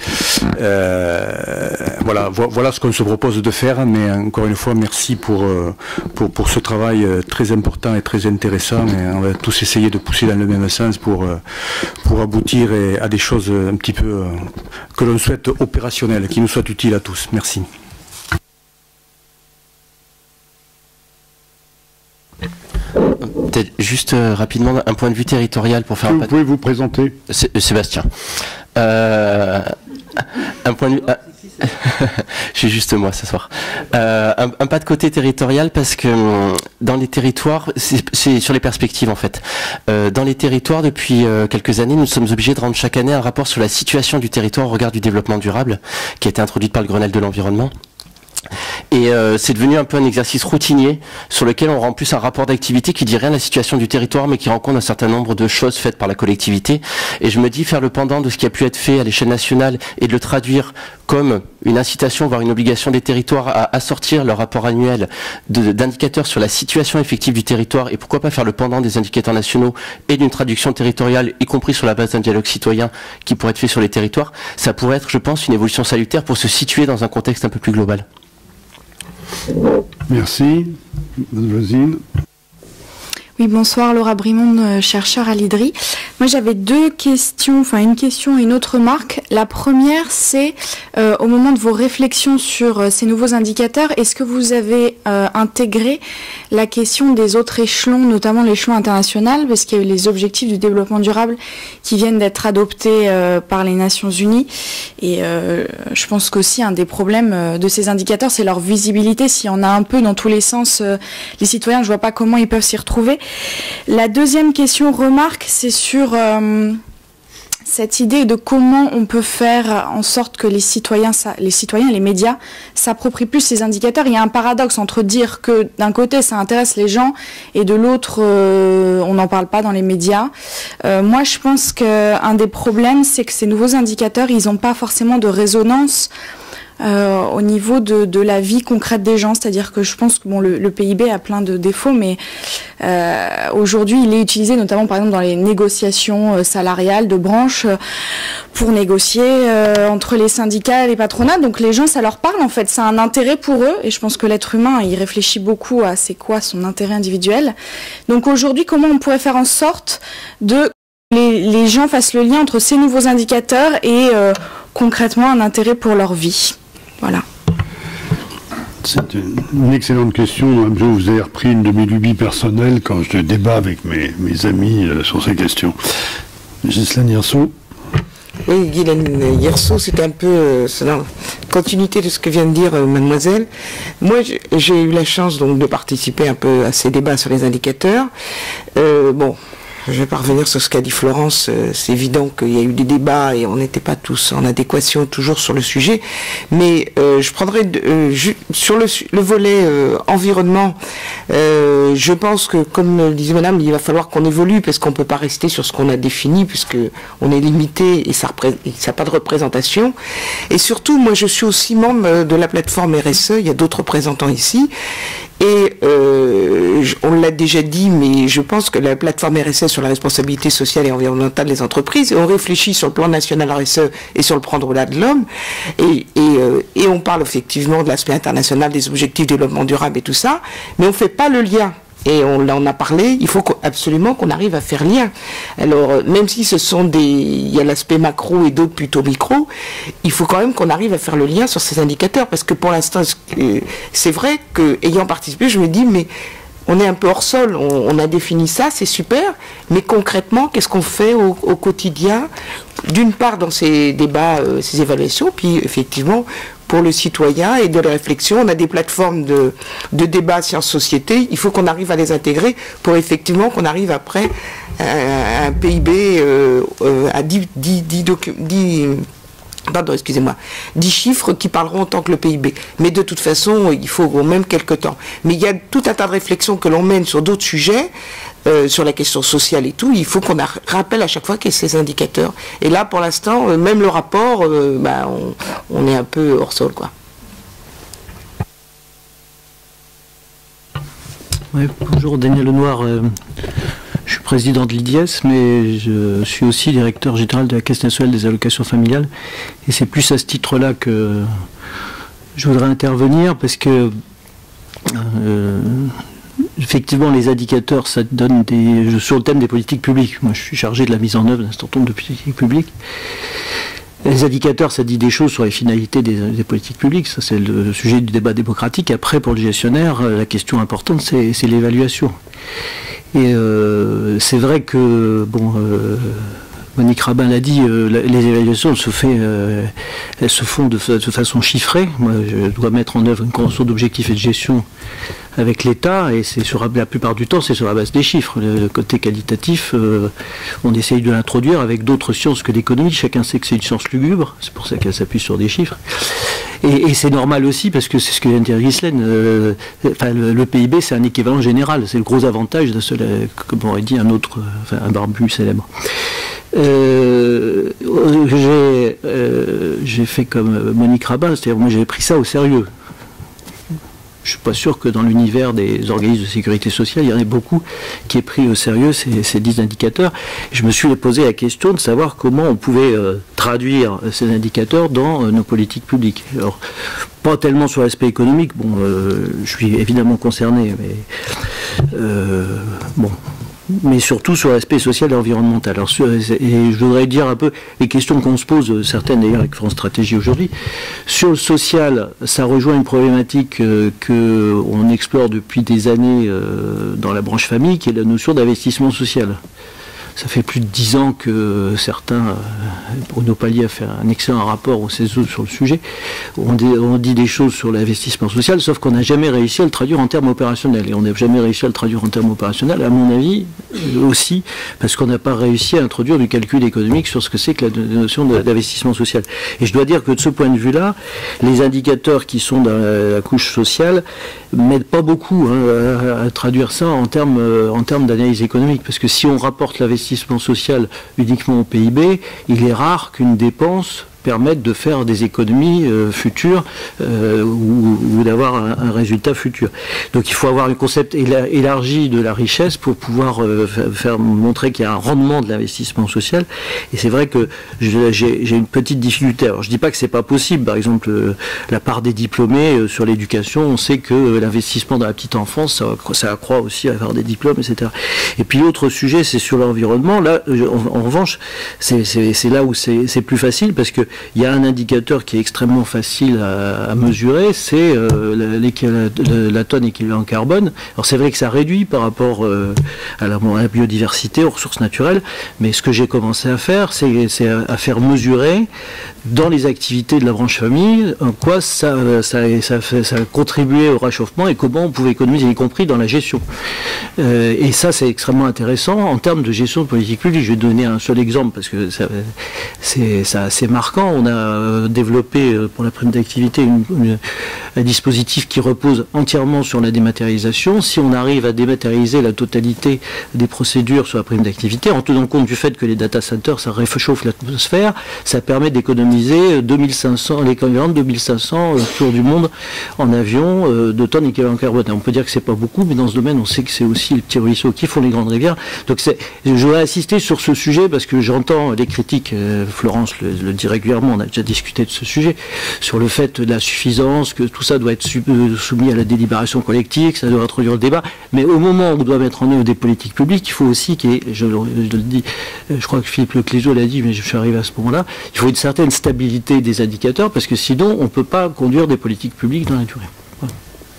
Voilà ce qu'on se propose de faire, mais encore une fois, merci pour ce travail très important et très intéressant, et on va tous essayer de pousser dans le même sens pour aboutir à des choses un petit peu que l'on souhaite opérationnelles, qui nous soient utiles à tous. Merci. Peut-être juste rapidement un point de vue territorial pour faire. Vous pouvez vous présenter. Sébastien. Un point de vue. J'ai juste moi ce soir. Un pas de côté territorial parce que dans les territoires, c'est sur les perspectives en fait. Dans les territoires, depuis quelques années, nous sommes obligés de rendre chaque année un rapport sur la situation du territoire au regard du développement durable, qui a été introduite par le Grenelle de l'environnement. Et c'est devenu un peu un exercice routinier sur lequel on rend plus un rapport d'activité qui dit rien de la situation du territoire mais qui rend compte d'un certain nombre de choses faites par la collectivité. Et je me dis faire le pendant de ce qui a pu être fait à l'échelle nationale et de le traduire comme une incitation, voire une obligation des territoires à assortir leur rapport annuel d'indicateurs sur la situation effective du territoire et pourquoi pas faire le pendant des indicateurs nationaux et d'une traduction territoriale, y compris sur la base d'un dialogue citoyen qui pourrait être fait sur les territoires, ça pourrait être, je pense, une évolution salutaire pour se situer dans un contexte un peu plus global. Merci. Josine. Oui, bonsoir, Laura Brimond, chercheur à l'IDRI. Moi, j'avais deux questions, enfin une question et une autre remarque. La première, c'est au moment de vos réflexions sur ces nouveaux indicateurs, est-ce que vous avez intégré la question des autres échelons, notamment l'échelon international, parce qu'il y a eu les objectifs du développement durable qui viennent d'être adoptés par les Nations Unies. Et je pense qu'aussi un des problèmes de ces indicateurs, c'est leur visibilité. S'il y en a un peu dans tous les sens, les citoyens, je vois pas comment ils peuvent s'y retrouver. La deuxième question, remarque, c'est sur cette idée de comment on peut faire en sorte que les citoyens, les médias s'approprient plus ces indicateurs. Il y a un paradoxe entre dire que d'un côté ça intéresse les gens et de l'autre on n'en parle pas dans les médias. Moi je pense qu'un des problèmes c'est que ces nouveaux indicateurs ils n'ont pas forcément de résonance au niveau de la vie concrète des gens, c'est-à-dire que je pense que bon, le PIB a plein de défauts, mais aujourd'hui il est utilisé notamment par exemple dans les négociations salariales de branches pour négocier entre les syndicats et les patronats, donc les gens ça leur parle en fait, ça a un intérêt pour eux et je pense que l'être humain il réfléchit beaucoup à c'est quoi son intérêt individuel. Donc aujourd'hui comment on pourrait faire en sorte de les gens fassent le lien entre ces nouveaux indicateurs et concrètement un intérêt pour leur vie. Voilà. C'est une excellente question. Je vous ai repris une de mes lubies personnelles quand je débat avec mes amis sur ces questions. Ghislaine Yerceau. Oui, Ghislaine Yerceau, c'est un peu dans continuité de ce que vient de dire mademoiselle. Moi, j'ai eu la chance donc de participer un peu à ces débats sur les indicateurs. Bon. Je ne vais pas revenir sur ce qu'a dit Florence, c'est évident qu'il y a eu des débats et on n'était pas tous en adéquation toujours sur le sujet, mais je prendrai sur le volet environnement, je pense que comme disait madame, il va falloir qu'on évolue parce qu'on ne peut pas rester sur ce qu'on a défini puisque on est limité et ça n'a pas de représentation. Et surtout, moi je suis aussi membre de la plateforme RSE, il y a d'autres représentants ici, Et on l'a déjà dit, mais je pense que la plateforme RSE sur la responsabilité sociale et environnementale des entreprises, et on réfléchit sur le plan national RSE et sur le plan droit de l'homme, et on parle effectivement de l'aspect international des objectifs de développement durable et tout ça, mais on ne fait pas le lien. Et on en a parlé, il faut absolument qu'on arrive à faire lien. Alors, même si il y a l'aspect macro et d'autres plutôt micro, il faut quand même qu'on arrive à faire le lien sur ces indicateurs, parce que pour l'instant, c'est vrai qu'ayant participé, je me dis, mais on est un peu hors sol, on a défini ça, c'est super, mais concrètement, qu'est-ce qu'on fait au quotidien, d'une part dans ces débats, ces évaluations, puis effectivement, pour le citoyen et de la réflexion, on a des plateformes de débat sciences-société, il faut qu'on arrive à les intégrer pour effectivement qu'on arrive après à un PIB à 10 chiffres qui parleront en tant que le PIB. Mais de toute façon, il faut même quelques temps. Mais il y a tout un tas de réflexions que l'on mène sur d'autres sujets, sur la question sociale et tout. Il faut qu'on rappelle à chaque fois qu'il y a ces indicateurs. Et là, pour l'instant, même le rapport, on est un peu hors sol, quoi. Oui, bonjour, Daniel Lenoir. Je suis président de l'IDIES, mais je suis aussi directeur général de la Caisse nationale des allocations familiales. Et c'est plus à ce titre-là que je voudrais intervenir, parce que effectivement, les indicateurs, ça donne sur le thème des politiques publiques. Moi, je suis chargé de la mise en œuvre d'un certain nombre de politiques publiques. Les indicateurs, ça dit des choses sur les finalités des politiques publiques. Ça, c'est le sujet du débat démocratique. Après, pour le gestionnaire, la question importante, c'est l'évaluation. Et c'est vrai que, Monique Rabin l'a dit, les évaluations elles se font de façon chiffrée. Moi, je dois mettre en œuvre une convention d'objectifs et de gestion avec l'État, et c'est la plupart du temps, c'est sur la base des chiffres. Le côté qualitatif, on essaye de l'introduire avec d'autres sciences que l'économie. Chacun sait que c'est une science lugubre, c'est pour ça qu'elle s'appuie sur des chiffres. Et c'est normal aussi, parce que c'est ce que vient de dire Ghislaine, le PIB, c'est un équivalent général. C'est le gros avantage de cela, comme aurait dit un barbu célèbre. J'ai fait comme Monique Rabin, c'est-à-dire moi j'ai pris ça au sérieux. Je ne suis pas sûr que dans l'univers des organismes de sécurité sociale, il y en ait beaucoup qui aient pris au sérieux ces 10 indicateurs. Je me suis posé la question de savoir comment on pouvait traduire ces indicateurs dans nos politiques publiques. Alors, pas tellement sur l'aspect économique, je suis évidemment concerné, mais surtout sur l'aspect social et environnemental. Alors, et je voudrais dire un peu les questions qu'on se pose, certaines d'ailleurs avec France Stratégie aujourd'hui. Sur le social, ça rejoint une problématique qu'on explore depuis des années dans la branche famille, qui est la notion d'investissement social. Ça fait plus de 10 ans que certains, Bruno Palier a fait un excellent rapport au CESE sur le sujet, on dit des choses sur l'investissement social, sauf qu'on n'a jamais réussi à le traduire en termes opérationnels. Et on n'a jamais réussi à le traduire en termes opérationnels, à mon avis, aussi, parce qu'on n'a pas réussi à introduire du calcul économique sur ce que c'est que la notion d'investissement social. Et je dois dire que de ce point de vue-là, les indicateurs qui sont dans la couche sociale m'aident pas beaucoup à traduire ça en termes d'analyse économique, parce que si on rapporte l'investissement social uniquement au PIB, il est rare qu'une dépense permettre de faire des économies futures ou d'avoir un résultat futur. Donc il faut avoir un concept élargi de la richesse pour pouvoir faire montrer qu'il y a un rendement de l'investissement social. Et c'est vrai que j'ai une petite difficulté. Alors je dis pas que c'est pas possible. Par exemple, la part des diplômés sur l'éducation, on sait que l'investissement dans la petite enfance, ça accroît aussi à avoir des diplômes, etc. Et puis l'autre sujet, c'est sur l'environnement. Là, en revanche, c'est là où c'est plus facile, parce que il y a un indicateur qui est extrêmement facile à mesurer, c'est la tonne équivalent carbone. Alors c'est vrai que ça réduit par rapport à la biodiversité, aux ressources naturelles, mais ce que j'ai commencé à faire, c'est à faire mesurer dans les activités de la branche famille en quoi ça a contribué au réchauffement et comment on pouvait économiser, y compris dans la gestion. Et ça, c'est extrêmement intéressant en termes de gestion de politique publique. Je vais donner un seul exemple parce que c'est assez marquant. ans, on a développé pour la prime d'activité un dispositif qui repose entièrement sur la dématérialisation. Si on arrive à dématérialiser la totalité des procédures sur la prime d'activité, en tenant compte du fait que les data centers, ça réchauffe l'atmosphère, ça permet d'économiser 2500, l'équivalent de 2500 tours du monde en avion de tonnes équivalent carbone. On peut dire que c'est pas beaucoup, mais dans ce domaine, on sait que c'est aussi les petits ruisseaux qui font les grandes rivières. Donc je voudrais insister sur ce sujet parce que j'entends les critiques, Florence le dit régulièrement, on a déjà discuté de ce sujet, sur le fait de la suffisance, que tout ça doit être soumis à la délibération collective, que ça doit introduire le débat. Mais au moment où on doit mettre en œuvre des politiques publiques, il faut aussi qu'il y ait, je le dis, je crois que Philippe Leclézot l'a dit, mais je suis arrivé à ce moment-là, il faut une certaine stabilité des indicateurs parce que sinon on ne peut pas conduire des politiques publiques dans la durée. Voilà.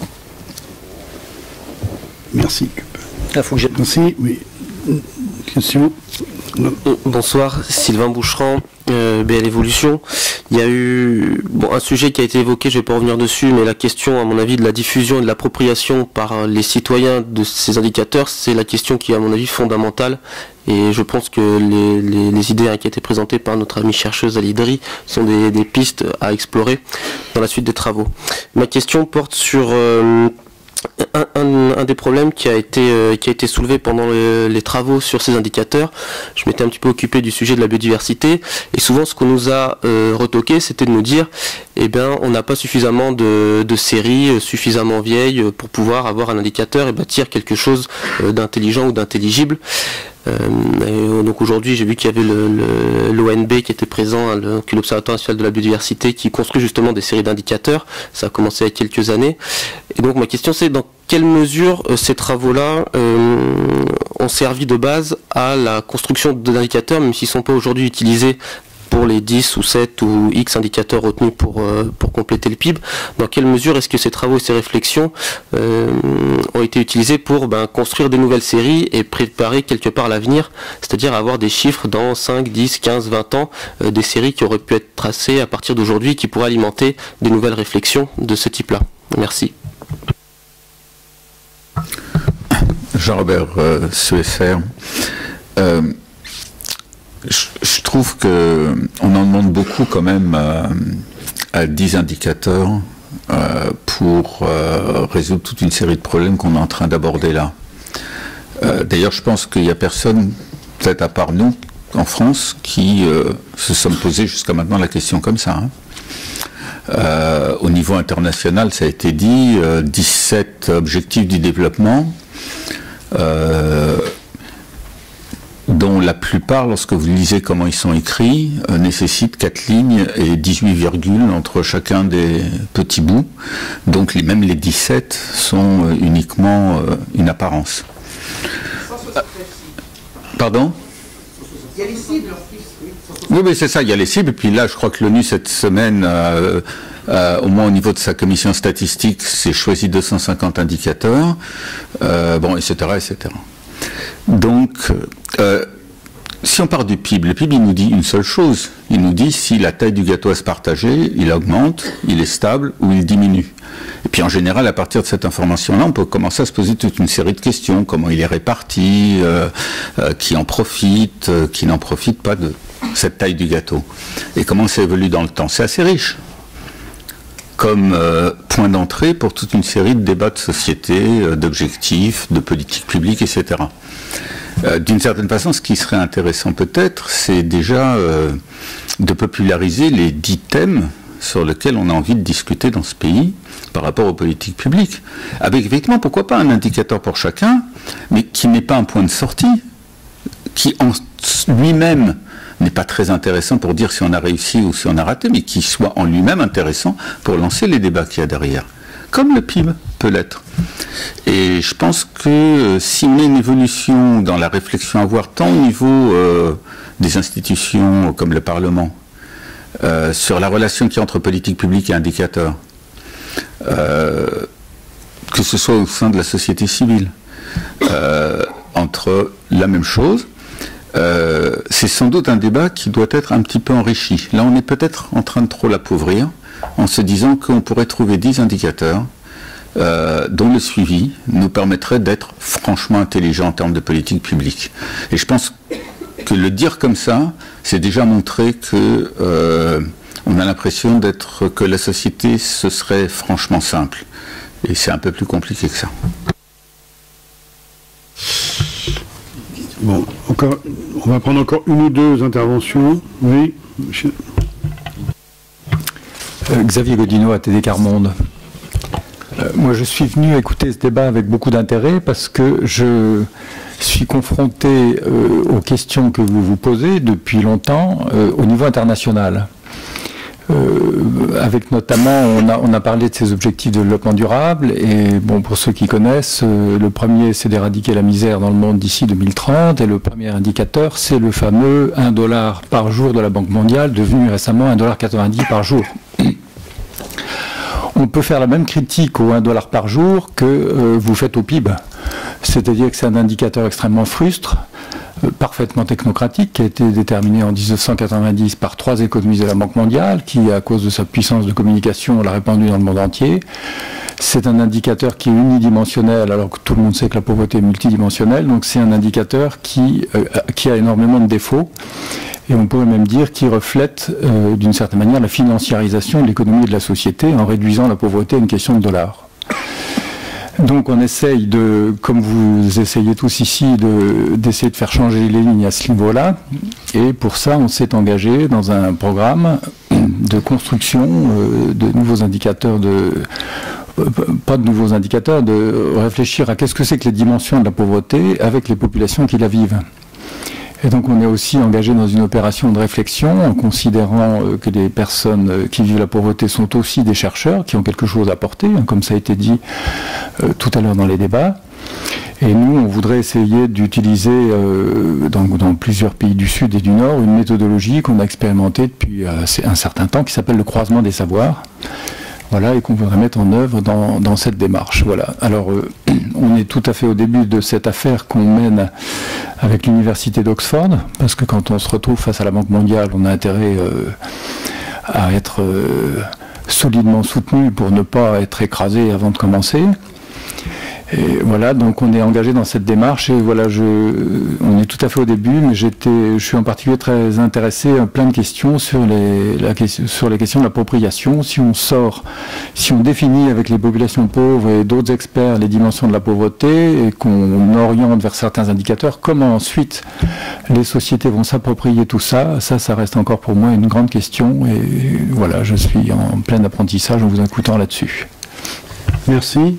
Merci. Merci. Oui. Question. Bonsoir, Sylvain Boucheran, BL Évolution. Il y a eu un sujet qui a été évoqué, je ne vais pas revenir dessus, mais la question, à mon avis, de la diffusion et de l'appropriation par les citoyens de ces indicateurs, c'est la question qui est, à mon avis, fondamentale. Et je pense que les idées qui ont été présentées par notre amie chercheuse à l'IDRI sont des pistes à explorer dans la suite des travaux. Ma question porte sur un des problèmes qui a été soulevé pendant les travaux sur ces indicateurs. Je m'étais un petit peu occupé du sujet de la biodiversité et souvent ce qu'on nous a retoqué, c'était de nous dire on n'a pas suffisamment de séries suffisamment vieilles pour pouvoir avoir un indicateur et bâtir quelque chose d'intelligent ou d'intelligible. Donc aujourd'hui j'ai vu qu'il y avait l'ONB qui était présent, qui est l'Observatoire national de la biodiversité, qui construit justement des séries d'indicateurs. Ça a commencé il y a quelques années. Et donc ma question c'est dans quelle mesure ces travaux-là ont servi de base à la construction d'indicateurs, même s'ils ne sont pas aujourd'hui utilisés pour les 10 ou 7 ou X indicateurs retenus pour compléter le PIB. Dans quelle mesure est-ce que ces travaux et ces réflexions ont été utilisés pour construire des nouvelles séries et préparer quelque part l'avenir, c'est-à-dire avoir des chiffres dans 5, 10, 15, 20 ans, des séries qui auraient pu être tracées à partir d'aujourd'hui, qui pourraient alimenter des nouvelles réflexions de ce type-là. Merci. Jean-Robert Suesser. Je trouve qu'on en demande beaucoup quand même à 10 indicateurs pour résoudre toute une série de problèmes qu'on est en train d'aborder là. D'ailleurs, je pense qu'il n'y a personne, peut-être à part nous, en France, qui se sommes posé jusqu'à maintenant la question comme ça. Au niveau international, ça a été dit, 17 objectifs du développement, dont la plupart, lorsque vous lisez comment ils sont écrits, nécessitent 4 lignes et 18 virgules entre chacun des petits bouts. Donc même les 17 sont uniquement une apparence. Pardon ? Il y a les cibles en plus. Oui, mais c'est ça, il y a les cibles. Et puis là, je crois que l'ONU, cette semaine, au moins au niveau de sa commission statistique, s'est choisi 250 indicateurs, etc., etc. Donc, si on part du PIB, le PIB, il nous dit une seule chose. Il nous dit si la taille du gâteau à se partager, il augmente, il est stable ou il diminue. Et puis en général, à partir de cette information-là, on peut commencer à se poser toute une série de questions. Comment il est réparti, qui en profite, qui n'en profite pas de cette taille du gâteau. Et comment ça évolue dans le temps. C'est assez riche comme point d'entrée pour toute une série de débats de société, d'objectifs, de politiques publiques, etc. D'une certaine façon, ce qui serait intéressant peut-être, c'est déjà de populariser les 10 thèmes sur lesquels on a envie de discuter dans ce pays par rapport aux politiques publiques. Avec effectivement, pourquoi pas un indicateur pour chacun, mais qui n'est pas un point de sortie, qui en lui-même n'est pas très intéressant pour dire si on a réussi ou si on a raté, mais qui soit en lui-même intéressant pour lancer les débats qu'il y a derrière. Comme le PIB peut l'être. Et je pense que si on a une évolution dans la réflexion à avoir, tant au niveau des institutions comme le Parlement, sur la relation qu'il y a entre politique publique et indicateurs, que ce soit au sein de la société civile, entre la même chose, c'est sans doute un débat qui doit être un petit peu enrichi. Là, on est peut-être en train de trop l'appauvrir en se disant qu'on pourrait trouver 10 indicateurs dont le suivi nous permettrait d'être franchement intelligents en termes de politique publique. Et je pense que le dire comme ça, c'est déjà montrer que on a l'impression que la société, ce serait franchement simple. Et c'est un peu plus compliqué que ça. Bon, on va prendre encore une ou deux interventions. Oui, monsieur. Xavier Godineau, ATD Quart Monde. Moi, je suis venu écouter ce débat avec beaucoup d'intérêt parce que je suis confronté aux questions que vous vous posez depuis longtemps au niveau international. Avec notamment, on a parlé de ces objectifs de développement durable et bon, pour ceux qui connaissent, le premier c'est d'éradiquer la misère dans le monde d'ici 2030 et le premier indicateur c'est le fameux 1 $ par jour de la Banque mondiale devenu récemment 1,90 $ par jour. On peut faire la même critique au 1 $ par jour que vous faites au PIB, c'est-à-dire que c'est un indicateur extrêmement frustre, parfaitement technocratique, qui a été déterminé en 1990 par 3 économistes de la Banque mondiale, qui, à cause de sa puissance de communication, l'a répandu dans le monde entier. C'est un indicateur qui est unidimensionnel, alors que tout le monde sait que la pauvreté est multidimensionnelle, donc c'est un indicateur qui a énormément de défauts, et on pourrait même dire qu'il reflète, d'une certaine manière, la financiarisation de l'économie et de la société, en réduisant la pauvreté à une question de dollars. Donc on essaye de, comme vous essayez tous ici, d'essayer de faire changer les lignes à ce niveau-là. Et pour ça, on s'est engagé dans un programme de construction de nouveaux indicateurs pas de nouveaux indicateurs, de réfléchir à qu'est-ce que c'est que les dimensions de la pauvreté avec les populations qui la vivent. Et donc on est aussi engagé dans une opération de réflexion en considérant que les personnes qui vivent la pauvreté sont aussi des chercheurs qui ont quelque chose à apporter, hein, comme ça a été dit tout à l'heure dans les débats. Et nous, on voudrait essayer d'utiliser dans plusieurs pays du Sud et du Nord une méthodologie qu'on a expérimentée depuis un certain temps qui s'appelle le croisement des savoirs. Voilà, et qu'on voudrait mettre en œuvre dans cette démarche. Voilà. Alors, on est tout à fait au début de cette affaire qu'on mène avec l'université d'Oxford, parce que quand on se retrouve face à la Banque mondiale, on a intérêt à être solidement soutenu pour ne pas être écrasé avant de commencer. Et voilà, donc on est engagé dans cette démarche et voilà, on est tout à fait au début, mais je suis en particulier très intéressé à plein de questions sur les questions de l'appropriation. Si on définit avec les populations pauvres et d'autres experts les dimensions de la pauvreté et qu'on oriente vers certains indicateurs, comment ensuite les sociétés vont s'approprier tout ça, ça reste encore pour moi une grande question et voilà, je suis en plein apprentissage en vous écoutant là-dessus. Merci.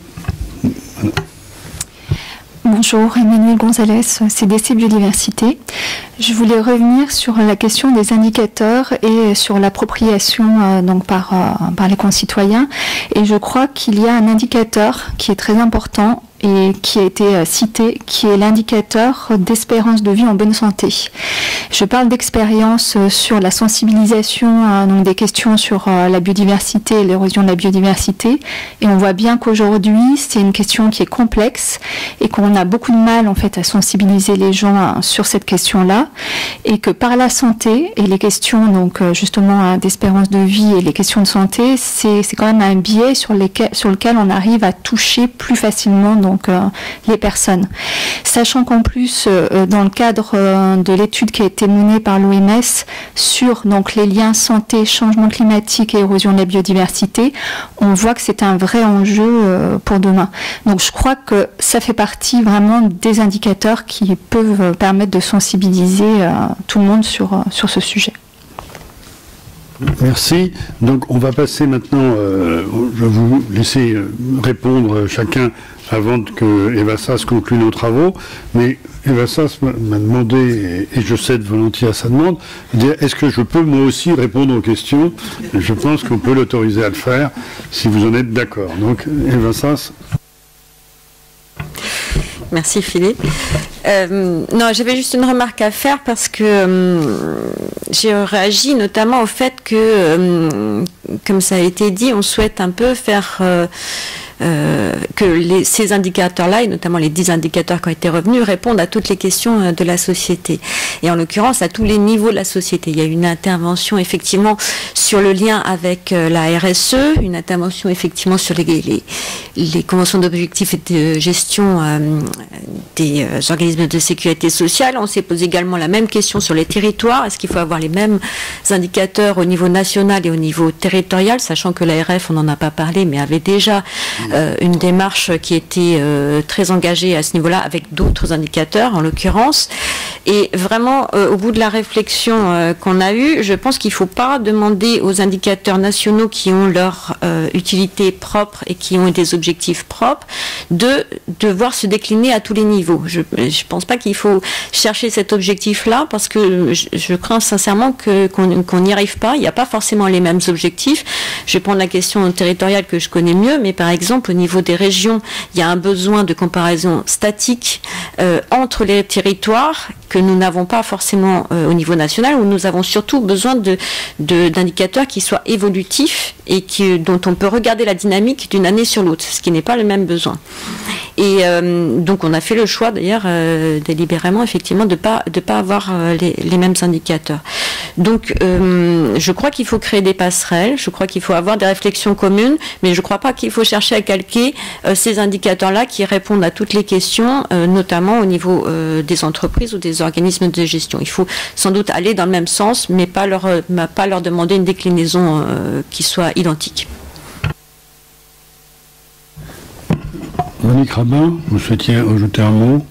Bonjour, Emmanuel Gonzalez, CDC Biodiversité. Je voulais revenir sur la question des indicateurs et sur l'appropriation donc par les concitoyens. Et je crois qu'il y a un indicateur qui est très important et qui a été cité, qui est l'indicateur d'espérance de vie en bonne santé. Je parle d'expérience sur la sensibilisation donc des questions sur la biodiversité et l'érosion de la biodiversité. Et on voit bien qu'aujourd'hui, c'est une question qui est complexe et qu'on a beaucoup de mal en fait à sensibiliser les gens sur cette question-là. Et que par la santé et les questions donc justement d'espérance de vie et les questions de santé, c'est quand même un biais sur lequel on arrive à toucher plus facilement donc les personnes. Sachant qu'en plus, dans le cadre de l'étude qui a été menée par l'OMS sur donc les liens santé, changement climatique et érosion de la biodiversité, on voit que c'est un vrai enjeu pour demain. Donc je crois que ça fait partie vraiment des indicateurs qui peuvent permettre de sensibiliser tout le monde sur ce sujet. Merci. Donc on va passer maintenant, je vais vous laisser répondre chacun avant que Eva Sas conclue nos travaux, mais Eva Sas m'a demandé, et je cède volontiers à sa demande, de dire est-ce que je peux moi aussi répondre aux questions? Je pense qu'on peut l'autoriser à le faire, si vous en êtes d'accord. Donc Eva Sas. Merci Philippe. Non, j'avais juste une remarque à faire parce que j'ai réagi notamment au fait que, comme ça a été dit, on souhaite un peu faire que que ces indicateurs-là, et notamment les 10 indicateurs qui ont été revenus, répondent à toutes les questions de la société. Et en l'occurrence, à tous les niveaux de la société. Il y a une intervention effectivement sur le lien avec la RSE, une intervention effectivement sur les conventions d'objectifs et de gestion des organismes de sécurité sociale. On s'est posé également la même question sur les territoires. Est-ce qu'il faut avoir les mêmes indicateurs au niveau national et au niveau territorial, sachant que l'ARF, on n'en a pas parlé, mais avait déjà une démarche qui était très engagée à ce niveau-là avec d'autres indicateurs en l'occurrence. Et vraiment, au bout de la réflexion qu'on a eue, je pense qu'il ne faut pas demander aux indicateurs nationaux qui ont leur utilité propre et qui ont des objectifs propres de devoir se décliner à tous les niveaux. Je ne pense pas qu'il faut chercher cet objectif-là parce que je crains sincèrement qu'on n'y arrive pas. Il n'y a pas forcément les mêmes objectifs. Je vais prendre la question territoriale que je connais mieux, mais par exemple, au niveau des régions, il y a un besoin de comparaison statique entre les territoires que nous n'avons pas forcément au niveau national, où nous avons surtout besoin d'indicateurs qui soient évolutifs et dont on peut regarder la dynamique d'une année sur l'autre, ce qui n'est pas le même besoin. Et donc on a fait le choix d'ailleurs délibérément effectivement de pas avoir les mêmes indicateurs. Donc je crois qu'il faut créer des passerelles, je crois qu'il faut avoir des réflexions communes, mais je ne crois pas qu'il faut chercher à calquer ces indicateurs-là qui répondent à toutes les questions, notamment au niveau des entreprises ou des organismes de gestion. Il faut sans doute aller dans le même sens, mais pas leur demander une déclinaison qui soit identique. Monique Rabin, vous souhaitiez ajouter un mot?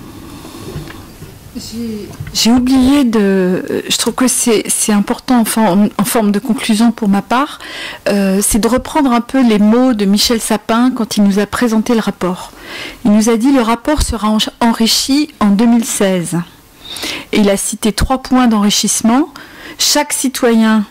J'ai oublié je trouve que c'est important en forme de conclusion pour ma part, c'est de reprendre un peu les mots de Michel Sapin quand il nous a présenté le rapport. Il nous a dit le rapport sera enrichi en 2016. Et il a cité 3 points d'enrichissement. Chaque citoyen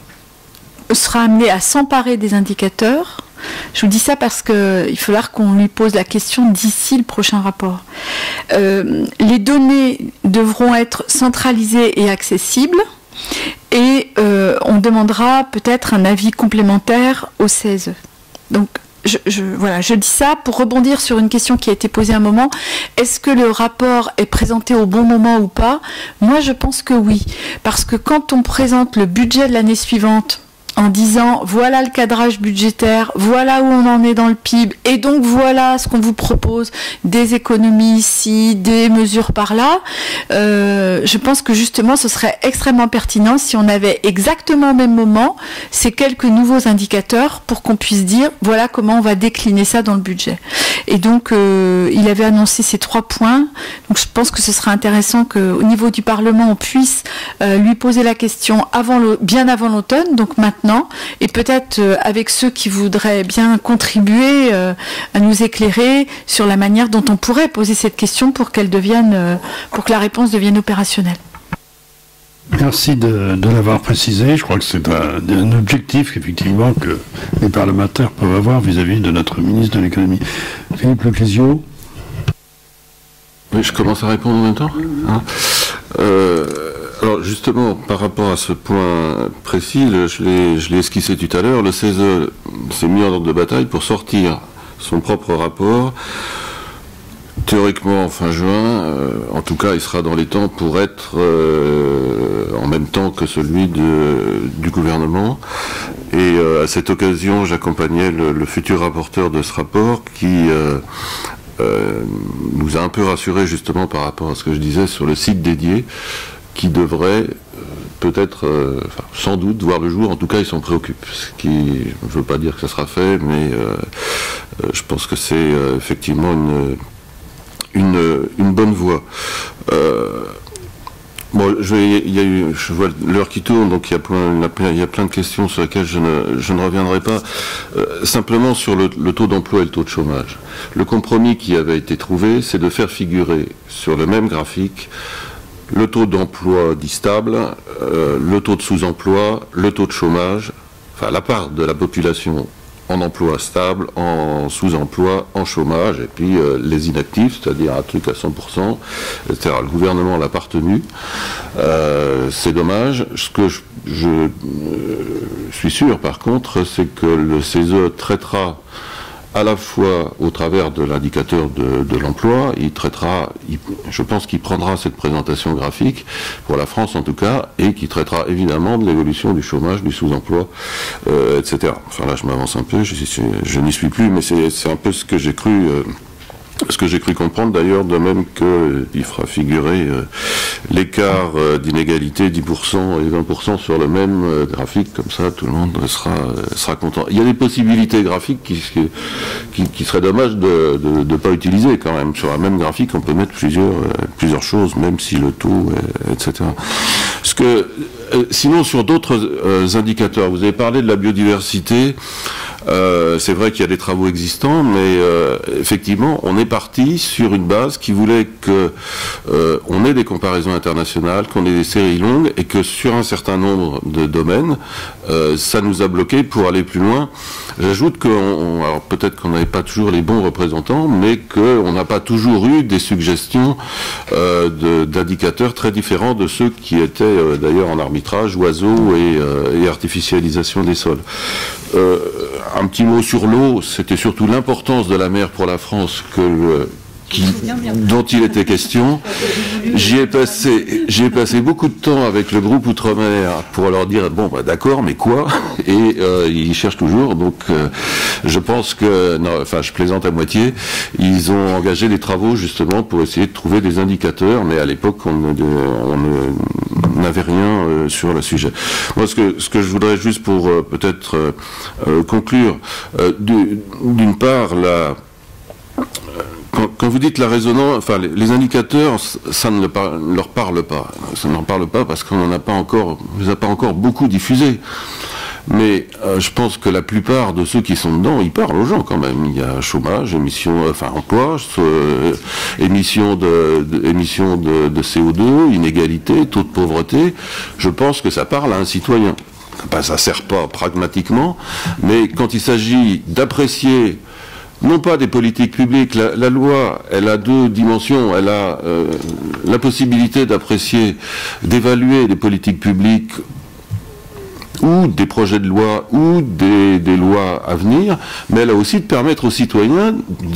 sera amené à s'emparer des indicateurs. Je vous dis ça parce qu'il faudra qu'on lui pose la question d'ici le prochain rapport. Les données devront être centralisées et accessibles et on demandera peut-être un avis complémentaire au CESE. Donc voilà, je dis ça pour rebondir sur une question qui a été posée un moment. Est-ce que le rapport est présenté au bon moment ou pas? Moi, je pense que oui. Parce que quand on présente le budget de l'année suivante, en disant voilà le cadrage budgétaire, voilà où on en est dans le PIB, et donc voilà ce qu'on vous propose, des économies ici, des mesures par là, je pense que justement ce serait extrêmement pertinent si on avait exactement au même moment ces quelques nouveaux indicateurs pour qu'on puisse dire voilà comment on va décliner ça dans le budget. Et donc il avait annoncé ces 3 points, donc je pense que ce serait intéressant qu'au niveau du Parlement on puisse lui poser la question bien avant l'automne, donc maintenant, et peut-être avec ceux qui voudraient bien contribuer à nous éclairer sur la manière dont on pourrait poser cette question pour qu'elle devienne, pour que la réponse devienne opérationnelle. Merci de l'avoir précisé. Je crois que c'est un objectif effectivement que les parlementaires peuvent avoir vis-à-vis de notre ministre de l'économie. Philippe Leclésio. Oui, je commence à répondre en même temps. Hein. Alors justement, par rapport à ce point précis, je l'ai esquissé tout à l'heure, le CESE s'est mis en ordre de bataille pour sortir son propre rapport. Théoriquement en fin juin, en tout cas il sera dans les temps pour être en même temps que celui du gouvernement. Et à cette occasion, j'accompagnais le futur rapporteur de ce rapport qui nous a un peu rassurés justement par rapport à ce que je disais sur le site dédié, qui devrait peut-être, sans doute, voir le jour. En tout cas, ils s'en préoccupent. Ce qui, je ne veux pas dire que ça sera fait, mais je pense que c'est effectivement une bonne voie. Bon, je vois l'heure qui tourne, donc il y a plein de questions sur lesquelles je ne reviendrai pas. Simplement sur le taux d'emploi et le taux de chômage. Le compromis qui avait été trouvé, c'est de faire figurer sur le même graphique le taux d'emploi dit stable, le taux de sous-emploi, le taux de chômage, enfin la part de la population en emploi stable, en sous-emploi, en chômage, et puis les inactifs, c'est-à-dire un truc à 100%, etc. Le gouvernement l'a pas retenu. C'est dommage. Ce que je suis sûr, par contre, c'est que le CESE traitera à la fois au travers de l'indicateur de l'emploi, je pense qu'il prendra cette présentation graphique, pour la France en tout cas, et qui traitera évidemment de l'évolution du chômage, du sous-emploi, etc. Enfin là je m'avance un peu, je n'y suis plus, mais c'est un peu ce que j'ai cru... comprendre d'ailleurs, de même qu'il fera figurer l'écart d'inégalité 10% et 20% sur le même graphique, comme ça tout le monde sera content. Il y a des possibilités graphiques qui seraient dommage de ne pas utiliser quand même. Sur la même graphique, on peut mettre plusieurs choses, même si le taux, etc. Sinon, sur d'autres indicateurs, vous avez parlé de la biodiversité. C'est vrai qu'il y a des travaux existants, mais effectivement, on est parti sur une base qui voulait que on ait des comparaisons internationales, qu'on ait des séries longues, et que sur un certain nombre de domaines, ça nous a bloqué pour aller plus loin. J'ajoute alors peut-être qu'on n'avait pas toujours les bons représentants, mais qu'on n'a pas toujours eu des suggestions d'indicateurs très différents de ceux qui étaient d'ailleurs en arbitrage, oiseaux et artificialisation des sols. Un petit mot sur l'eau, c'était surtout l'importance de la mer pour la France dont il était question. J'y ai passé beaucoup de temps avec le groupe Outre-mer pour leur dire bon bah d'accord, mais quoi? Et ils cherchent toujours, donc je pense que, non, enfin je plaisante à moitié, ils ont engagé des travaux justement pour essayer de trouver des indicateurs, mais à l'époque on n'avait rien sur le sujet. Moi ce que je voudrais juste pour peut-être conclure, d'une part quand vous dites la résonance, enfin les indicateurs, ça ne leur parle pas. Ça ne leur parle pas parce qu'on n'en a pas encore, on les a pas encore beaucoup diffusés. Mais je pense que la plupart de ceux qui sont dedans, ils parlent aux gens quand même. Il y a chômage, emploi, émissions de CO2, inégalité, taux de pauvreté. Je pense que ça parle à un citoyen. Ben, ça ne sert pas pragmatiquement, mais quand il s'agit d'apprécier non pas des politiques publiques, la loi, elle a deux dimensions. Elle a la possibilité d'apprécier, d'évaluer des politiques publiques ou des projets de loi ou des lois à venir, mais elle a aussi de permettre aux citoyens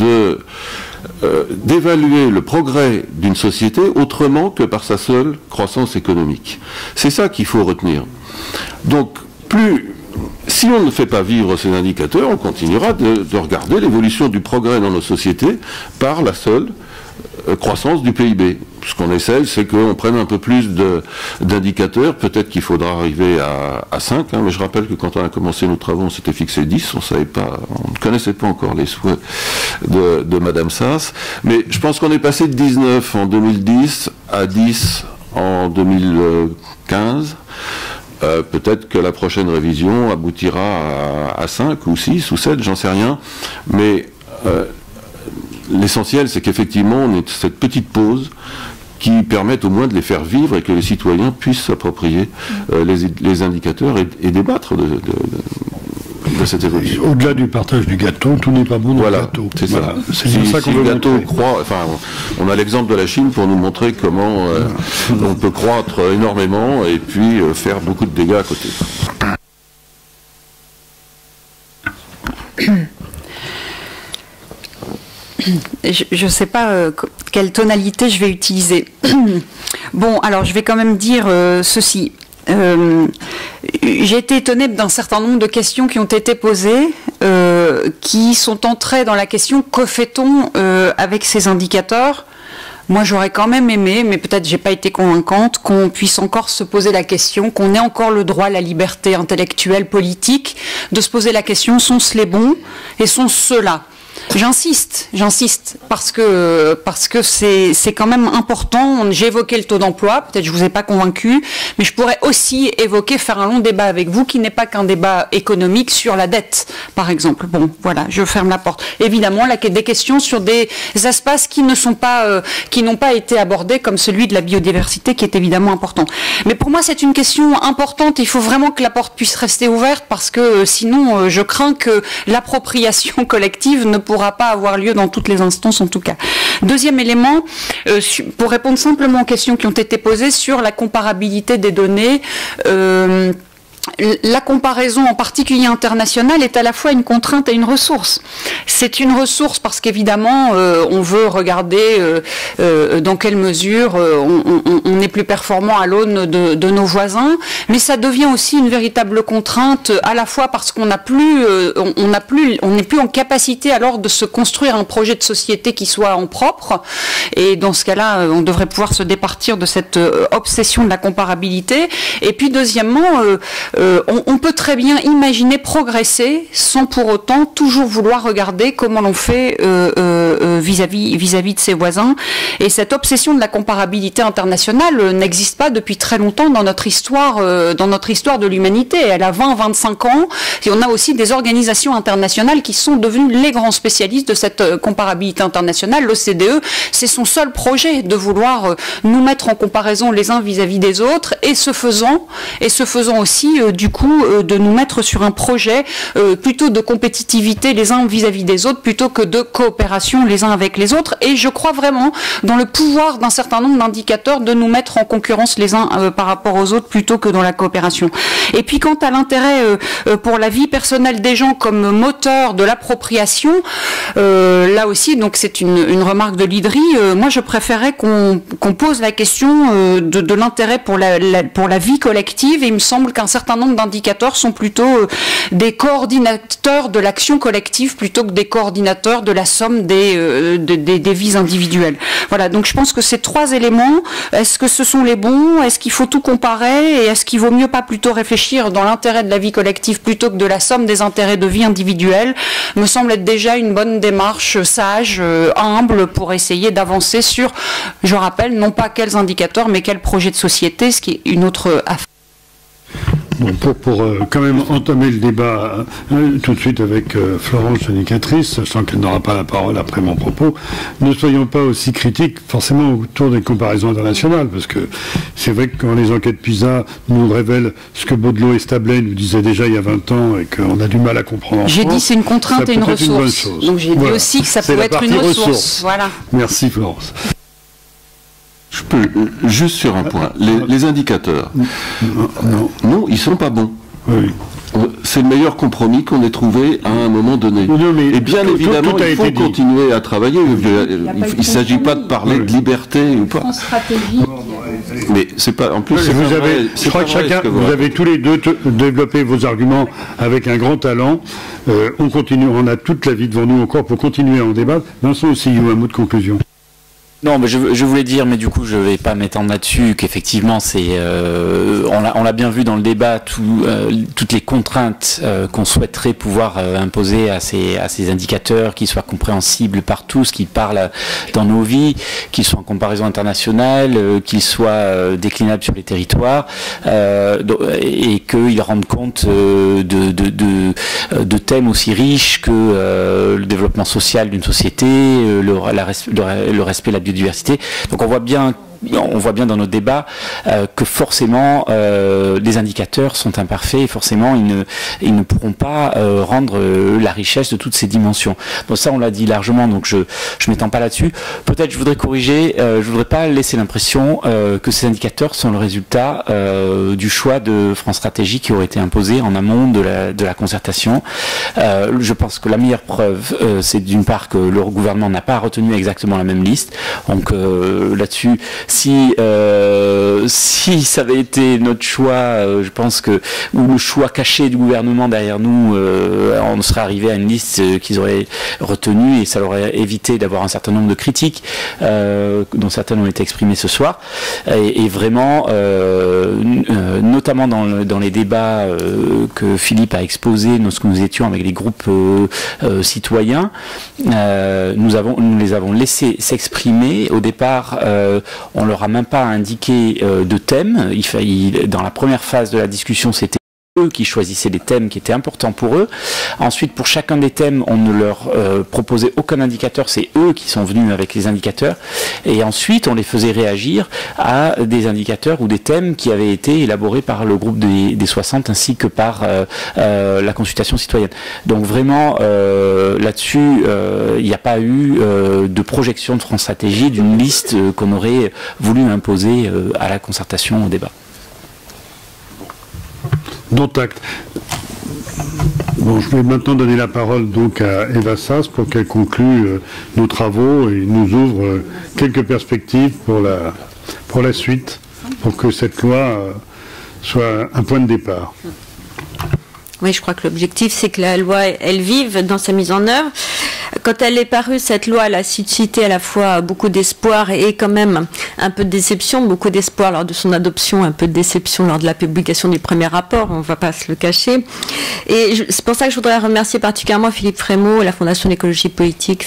d'évaluer le progrès d'une société autrement que par sa seule croissance économique. C'est ça qu'il faut retenir. Donc, si on ne fait pas vivre ces indicateurs, on continuera de regarder l'évolution du progrès dans nos sociétés par la seule croissance du PIB. Ce qu'on essaye, c'est qu'on prenne un peu plus d'indicateurs. Peut-être qu'il faudra arriver à 5, mais je rappelle que quand on a commencé nos travaux, on s'était fixé 10, on ne connaissait pas encore les souhaits de Madame Sass. Mais je pense qu'on est passé de 19 en 2010 à 10 en 2015. Peut-être que la prochaine révision aboutira à 5 ou 6 ou 7, j'en sais rien. Mais l'essentiel, c'est qu'effectivement, on ait cette petite pause qui permette au moins de les faire vivre et que les citoyens puissent s'approprier les indicateurs et débattre de cette évolution. Au-delà du partage du gâteau, tout n'est pas bon dans le gâteau. C'est ça. C'est ça qu'on veut montrer. On a l'exemple de la Chine pour nous montrer comment on peut croître énormément et puis faire beaucoup de dégâts à côté. Je ne sais pas quelle tonalité je vais utiliser. Bon, alors je vais quand même dire ceci. J'ai été étonnée d'un certain nombre de questions qui ont été posées, qui sont entrées dans la question que fait-on avec ces indicateurs. Moi, j'aurais quand même aimé, mais peut-être j'ai pas été convaincante, qu'on puisse encore se poser la question, qu'on ait encore le droit à la liberté intellectuelle, politique, de se poser la question, sont-ce les bons et sont-ce ceux-là ? J'insiste, parce que c'est quand même important. J'ai évoqué le taux d'emploi, peut-être je vous ai pas convaincu, mais je pourrais aussi faire un long débat avec vous qui n'est pas qu'un débat économique sur la dette, par exemple. Bon, voilà, je ferme la porte. Évidemment, des questions sur des espaces qui n'ont pas été abordés, comme celui de la biodiversité, qui est évidemment important. Mais pour moi, c'est une question importante. Il faut vraiment que la porte puisse rester ouverte, parce que sinon, je crains que l'appropriation collective ne pourra pas avoir lieu dans toutes les instances en tout cas. Deuxième élément, pour répondre simplement aux questions qui ont été posées sur la comparabilité des données, la comparaison, en particulier internationale, est à la fois une contrainte et une ressource. C'est une ressource parce qu'évidemment, on veut regarder dans quelle mesure on est plus performant à l'aune de nos voisins, mais ça devient aussi une véritable contrainte, à la fois parce qu'on n'a plus, on n'est plus en capacité alors de se construire un projet de société qui soit en propre, et dans ce cas-là, on devrait pouvoir se départir de cette obsession de la comparabilité. Et puis deuxièmement, on peut très bien imaginer progresser sans pour autant toujours vouloir regarder comment l'on fait vis-à-vis de ses voisins. Et cette obsession de la comparabilité internationale n'existe pas depuis très longtemps dans notre histoire de l'humanité. Elle a 20-25 ans, et on a aussi des organisations internationales qui sont devenues les grands spécialistes de cette comparabilité internationale. L'OCDE, c'est son seul projet de vouloir nous mettre en comparaison les uns vis-à-vis des autres, et ce faisant aussi du coup de nous mettre sur un projet plutôt de compétitivité les uns vis-à-vis des autres plutôt que de coopération les uns avec les autres. Et je crois vraiment dans le pouvoir d'un certain nombre d'indicateurs de nous mettre en concurrence les uns par rapport aux autres plutôt que dans la coopération. Et puis quant à l'intérêt pour la vie personnelle des gens comme moteur de l'appropriation, là aussi, donc c'est une remarque de l'IDRI, moi je préférais qu'on pose la question de l'intérêt pour la vie collective, et il me semble qu'un certain nombre d'indicateurs sont plutôt des coordinateurs de l'action collective plutôt que des coordinateurs de la somme des vies individuelles. Voilà, donc je pense que ces trois éléments, est-ce que ce sont les bons? Est-ce qu'il faut tout comparer? Et est-ce qu'il vaut mieux pas plutôt réfléchir dans l'intérêt de la vie collective plutôt que de la somme des intérêts de vie individuelle? Me semble être déjà une bonne démarche sage, humble, pour essayer d'avancer sur, je rappelle, non pas quels indicateurs, mais quel projet de société, ce qui est une autre affaire. Bon, pour quand même entamer le débat tout de suite avec Florence, l'indicatrice, sachant qu'elle n'aura pas la parole après mon propos, ne soyons pas aussi critiques forcément autour des comparaisons internationales, parce que c'est vrai que quand les enquêtes PISA nous révèlent ce que Baudelot et Stablet nous disaient déjà il y a 20 ans et qu'on a du mal à comprendre. J'ai dit c'est une contrainte et une ressource. Donc j'ai dit aussi que ça peut être une ressource. Voilà. Merci Florence. Je peux juste sur un point. Les indicateurs, non, ils sont pas bons. Oui. C'est le meilleur compromis qu'on ait trouvé à un moment donné. Non, mais et bien évidemment, il faut continuer à travailler. Il ne s'agit pas de parler de liberté ou pas. Mais c'est pas. En plus, je crois que chacun, vous avez tous les deux développé vos arguments avec un grand talent. On continue, on a toute la vie devant nous encore pour continuer à en débattre. Vincent aussi, un mot de conclusion. Non, mais je voulais dire, mais du coup je vais pas m'étendre là-dessus, qu'effectivement c'est, on l'a bien vu dans le débat, toutes les contraintes qu'on souhaiterait pouvoir imposer à ces indicateurs, qui soient compréhensibles par tous, qui parlent dans nos vies, qu'ils soient en comparaison internationale, qu'ils soient déclinables sur les territoires, et qu'ils rendent compte de thèmes aussi riches que le développement social d'une société, le respect de la biodiversité. Donc on voit bien dans notre débat que forcément les indicateurs sont imparfaits et forcément ils ne pourront pas rendre la richesse de toutes ces dimensions. Bon, ça on l'a dit largement, donc je m'étends pas là-dessus. Peut-être je voudrais corriger, je voudrais pas laisser l'impression que ces indicateurs sont le résultat du choix de France Stratégie qui aurait été imposé en amont de la concertation. Je pense que la meilleure preuve, c'est d'une part que le gouvernement n'a pas retenu exactement la même liste. Donc là-dessus, si ça avait été notre choix, je pense que, ou le choix caché du gouvernement derrière nous, on serait arrivé à une liste qu'ils auraient retenue et ça leur aurait évité d'avoir un certain nombre de critiques, dont certaines ont été exprimées ce soir. Et vraiment, notamment dans les débats que Philippe a exposés, lorsque nous étions avec les groupes citoyens, nous les avons laissés s'exprimer. Au départ, on leur a même pas indiqué de thème. Dans la première phase de la discussion, c'était eux qui choisissaient les thèmes qui étaient importants pour eux. Ensuite, pour chacun des thèmes, on ne leur proposait aucun indicateur, c'est eux qui sont venus avec les indicateurs. Et ensuite, on les faisait réagir à des indicateurs ou des thèmes qui avaient été élaborés par le groupe des 60 ainsi que par la consultation citoyenne. Donc vraiment, là-dessus, il n'y a pas eu de projection de France Stratégie d'une liste qu'on aurait voulu imposer à la concertation, au débat. dont acte. Bon, je vais maintenant donner la parole donc à Eva Sas pour qu'elle conclue nos travaux et nous ouvre quelques perspectives pour la suite, pour que cette loi soit un point de départ. Oui, je crois que l'objectif, c'est que la loi, elle vive dans sa mise en œuvre. Quand elle est parue, cette loi, elle a suscité à la fois beaucoup d'espoir et quand même un peu de déception. Beaucoup d'espoir lors de son adoption, un peu de déception lors de la publication du premier rapport, on ne va pas se le cacher. Et c'est pour ça que je voudrais remercier particulièrement Philippe Frémaux et la Fondation d'écologie politique,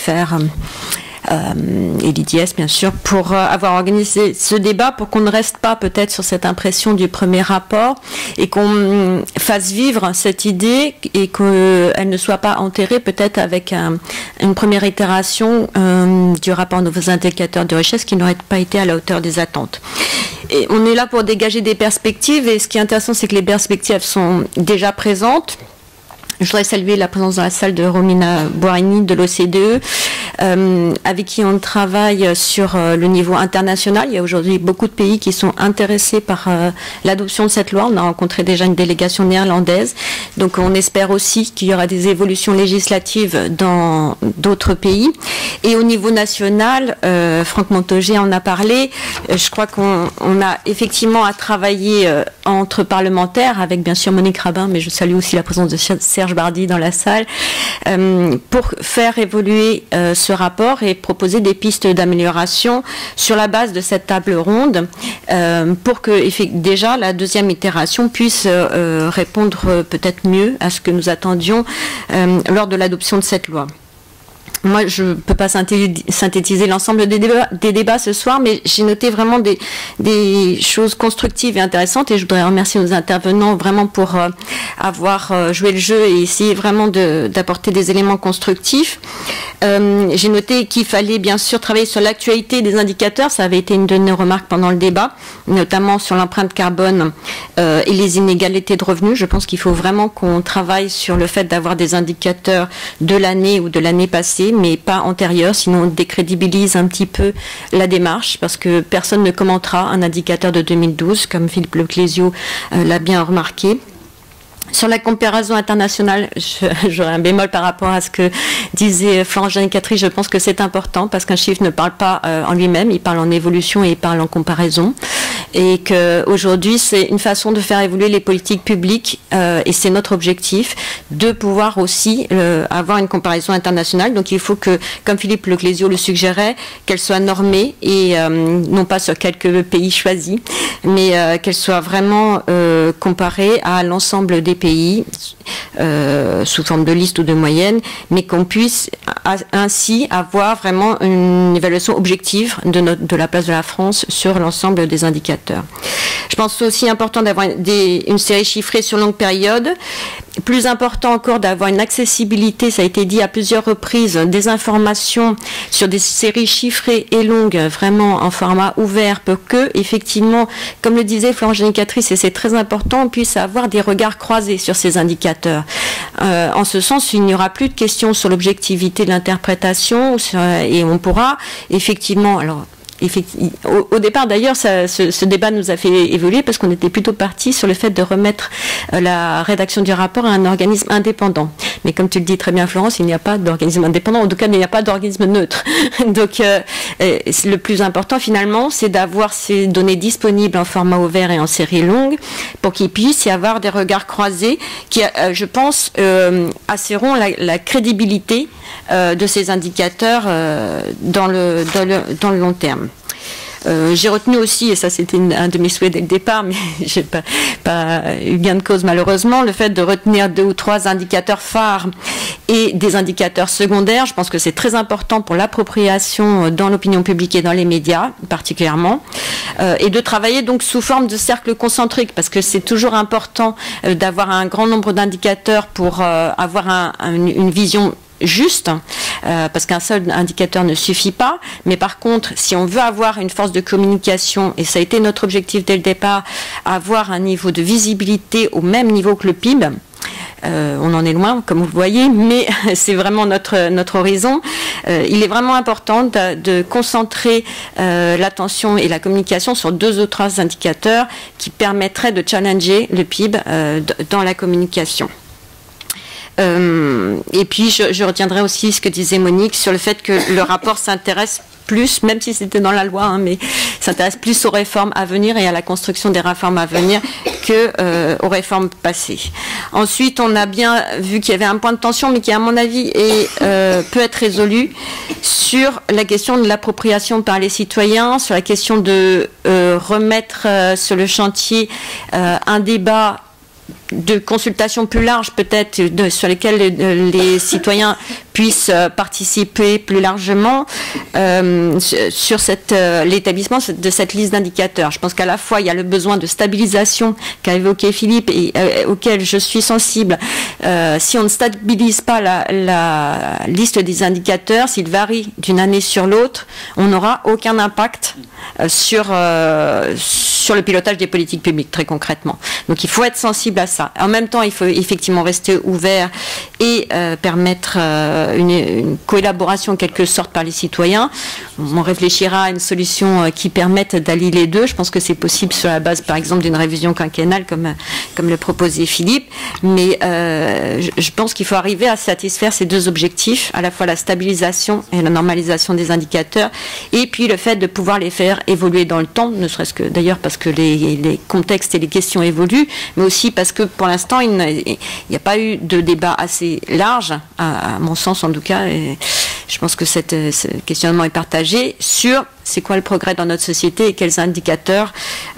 et l'IDS bien sûr, pour avoir organisé ce débat, pour qu'on ne reste pas peut-être sur cette impression du premier rapport et qu'on fasse vivre cette idée et qu'elle ne soit pas enterrée peut-être avec une première itération du rapport Nouveaux indicateurs de richesse qui n'aurait pas été à la hauteur des attentes. Et on est là pour dégager des perspectives et ce qui est intéressant, c'est que les perspectives sont déjà présentes. Je voudrais saluer la présence dans la salle de Romina Boirini de l'OCDE, avec qui on travaille sur le niveau international. Il y a aujourd'hui beaucoup de pays qui sont intéressés par l'adoption de cette loi. On a rencontré déjà une délégation néerlandaise. Donc on espère aussi qu'il y aura des évolutions législatives dans d'autres pays. Et au niveau national, Franck Montaugé en a parlé. Je crois qu'on a effectivement à travailler entre parlementaires, avec bien sûr Monique Rabin, mais je salue aussi la présence de Serge Bardy dans la salle, pour faire évoluer ce rapport et proposer des pistes d'amélioration sur la base de cette table ronde, pour que déjà la deuxième itération puisse répondre peut-être mieux à ce que nous attendions lors de l'adoption de cette loi. Moi, je ne peux pas synthétiser l'ensemble des débats ce soir, mais j'ai noté vraiment des choses constructives et intéressantes et je voudrais remercier nos intervenants vraiment pour avoir joué le jeu et essayer vraiment d'apporter des éléments constructifs. J'ai noté qu'il fallait bien sûr travailler sur l'actualité des indicateurs. Ça avait été une de nos remarques pendant le débat, notamment sur l'empreinte carbone et les inégalités de revenus. Je pense qu'il faut vraiment qu'on travaille sur le fait d'avoir des indicateurs de l'année ou de l'année passée, mais pas antérieure, sinon on décrédibilise un petit peu la démarche, parce que personne ne commentera un indicateur de 2012, comme Philippe Leclésio l'a bien remarqué. Sur la comparaison internationale, j'aurais un bémol par rapport à ce que disait Florence Giannicattri. Je pense que c'est important parce qu'un chiffre ne parle pas en lui-même, il parle en évolution et il parle en comparaison. Et qu'aujourd'hui, c'est une façon de faire évoluer les politiques publiques et c'est notre objectif de pouvoir aussi avoir une comparaison internationale. Donc il faut que, comme Philippe Leclésio le suggérait, qu'elle soit normée et non pas sur quelques pays choisis, mais qu'elle soit vraiment comparée à l'ensemble des pays sous forme de liste ou de moyenne, mais qu'on puisse ainsi avoir vraiment une évaluation objective de la place de la France sur l'ensemble des indicateurs. Je pense que c'est aussi important d'avoir une série chiffrée sur longue période. Plus important encore d'avoir une accessibilité, ça a été dit à plusieurs reprises, des informations sur des séries chiffrées et longues, vraiment en format ouvert, pour que, effectivement, comme le disait Florence Giannicattri, et c'est très important, on puisse avoir des regards croisés sur ces indicateurs. En ce sens, il n'y aura plus de questions sur l'objectivité de l'interprétation et on pourra effectivement... Alors, au départ, d'ailleurs, ce débat nous a fait évoluer parce qu'on était plutôt parti sur le fait de remettre la rédaction du rapport à un organisme indépendant. Mais comme tu le dis très bien, Florence, il n'y a pas d'organisme indépendant. En tout cas, il n'y a pas d'organisme neutre. Donc, le plus important, finalement, c'est d'avoir ces données disponibles en format ouvert et en série longue pour qu'il puisse y avoir des regards croisés qui, je pense, assureront la crédibilité de ces indicateurs dans le long terme. J'ai retenu aussi, et ça c'était un de mes souhaits dès le départ, mais j'ai pas eu gain de cause malheureusement, le fait de retenir 2 ou 3 indicateurs phares et des indicateurs secondaires. Je pense que c'est très important pour l'appropriation dans l'opinion publique et dans les médias particulièrement, et de travailler donc sous forme de cercle concentrique, parce que c'est toujours important d'avoir un grand nombre d'indicateurs pour avoir une vision juste, parce qu'un seul indicateur ne suffit pas, mais par contre, si on veut avoir une force de communication, et ça a été notre objectif dès le départ, avoir un niveau de visibilité au même niveau que le PIB, On en est loin, comme vous le voyez, mais c'est vraiment notre horizon. Il est vraiment important de concentrer l'attention et la communication sur 2 ou 3 indicateurs qui permettraient de challenger le PIB dans la communication. Et puis je retiendrai aussi ce que disait Monique sur le fait que le rapport s'intéresse plus, même si c'était dans la loi, hein, mais s'intéresse plus aux réformes à venir et à la construction des réformes à venir que aux réformes passées. Ensuite, on a bien vu qu'il y avait un point de tension, mais qui, à mon avis, peut être résolu sur la question de l'appropriation par les citoyens, sur la question de remettre sur le chantier un débat de consultation plus large peut-être sur lesquelles les citoyens puissent participer plus largement sur l'établissement de cette liste d'indicateurs. Je pense qu'à la fois il y a le besoin de stabilisation qu'a évoqué Philippe et auquel je suis sensible. Si on ne stabilise pas la liste des indicateurs, s'il varie d'une année sur l'autre, on n'aura aucun impact sur le pilotage des politiques publiques, très concrètement. Donc il faut être sensible à ça. En même temps, il faut effectivement rester ouvert et permettre une collaboration en quelque sorte par les citoyens. On réfléchira à une solution qui permette d'allier les deux. Je pense que c'est possible sur la base, par exemple, d'une révision quinquennale comme le proposait Philippe. Mais je pense qu'il faut arriver à satisfaire ces 2 objectifs, à la fois la stabilisation et la normalisation des indicateurs, et puis le fait de pouvoir les faire évoluer dans le temps, ne serait-ce que d'ailleurs parce que les contextes et les questions évoluent, mais aussi parce que pour l'instant, il n'y a pas eu de débat assez large, à mon sens en tout cas, et je pense que ce questionnement est partagé sur c'est quoi le progrès dans notre société et quels indicateurs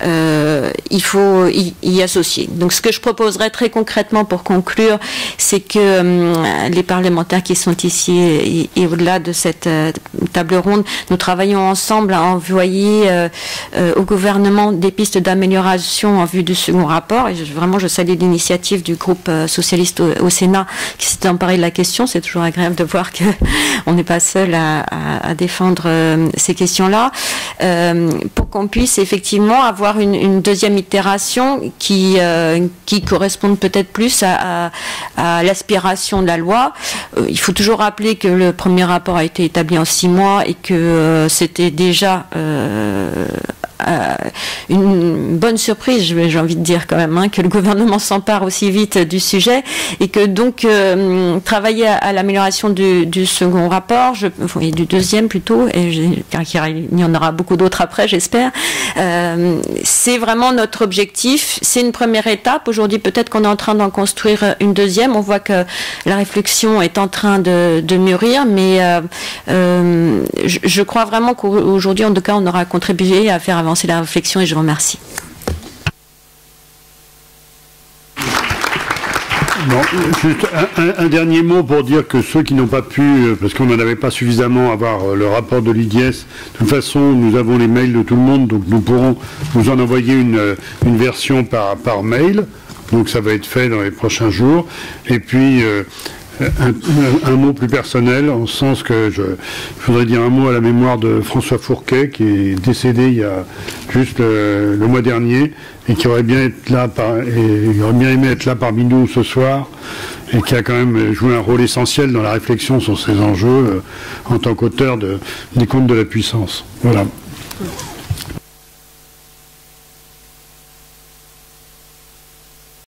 il faut y associer. Donc ce que je proposerais très concrètement pour conclure, c'est que les parlementaires qui sont ici et au-delà de cette table ronde, nous travaillons ensemble à envoyer au gouvernement des pistes d'amélioration en vue du second rapport. Et vraiment, je salue l'initiative du groupe socialiste au Sénat qui s'est emparé de la question. C'est toujours agréable de voir qu'on n'est pas seul à défendre ces questions-là. Pour qu'on puisse effectivement avoir une deuxième itération qui corresponde peut-être plus à l'aspiration de la loi. Il faut toujours rappeler que le premier rapport a été établi en 6 mois et que c'était déjà une bonne surprise, j'ai envie de dire quand même, hein, que le gouvernement s'empare aussi vite du sujet et que donc travailler à l'amélioration du second rapport, et du deuxième plutôt, car il y en aura beaucoup d'autres après, j'espère. C'est vraiment notre objectif. C'est une première étape. Aujourd'hui, peut-être qu'on est en train d'en construire une deuxième. On voit que la réflexion est en train de mûrir, mais je crois vraiment qu'aujourd'hui, en tout cas, on aura contribué à faire avancer la réflexion et je vous remercie. Bon, juste un dernier mot pour dire que ceux qui n'ont pas pu, parce qu'on n'en avait pas suffisamment, avoir le rapport de l'IDIES, de toute façon, nous avons les mails de tout le monde, donc nous pourrons vous en envoyer une version par mail. Donc ça va être fait dans les prochains jours. Et puis, un mot plus personnel, en ce sens que je voudrais dire un mot à la mémoire de François Fourquet, qui est décédé il y a juste le mois dernier, et qui aurait bien aimé être là parmi nous ce soir, et qui a quand même joué un rôle essentiel dans la réflexion sur ces enjeux en tant qu'auteur des Contes de la puissance. Voilà.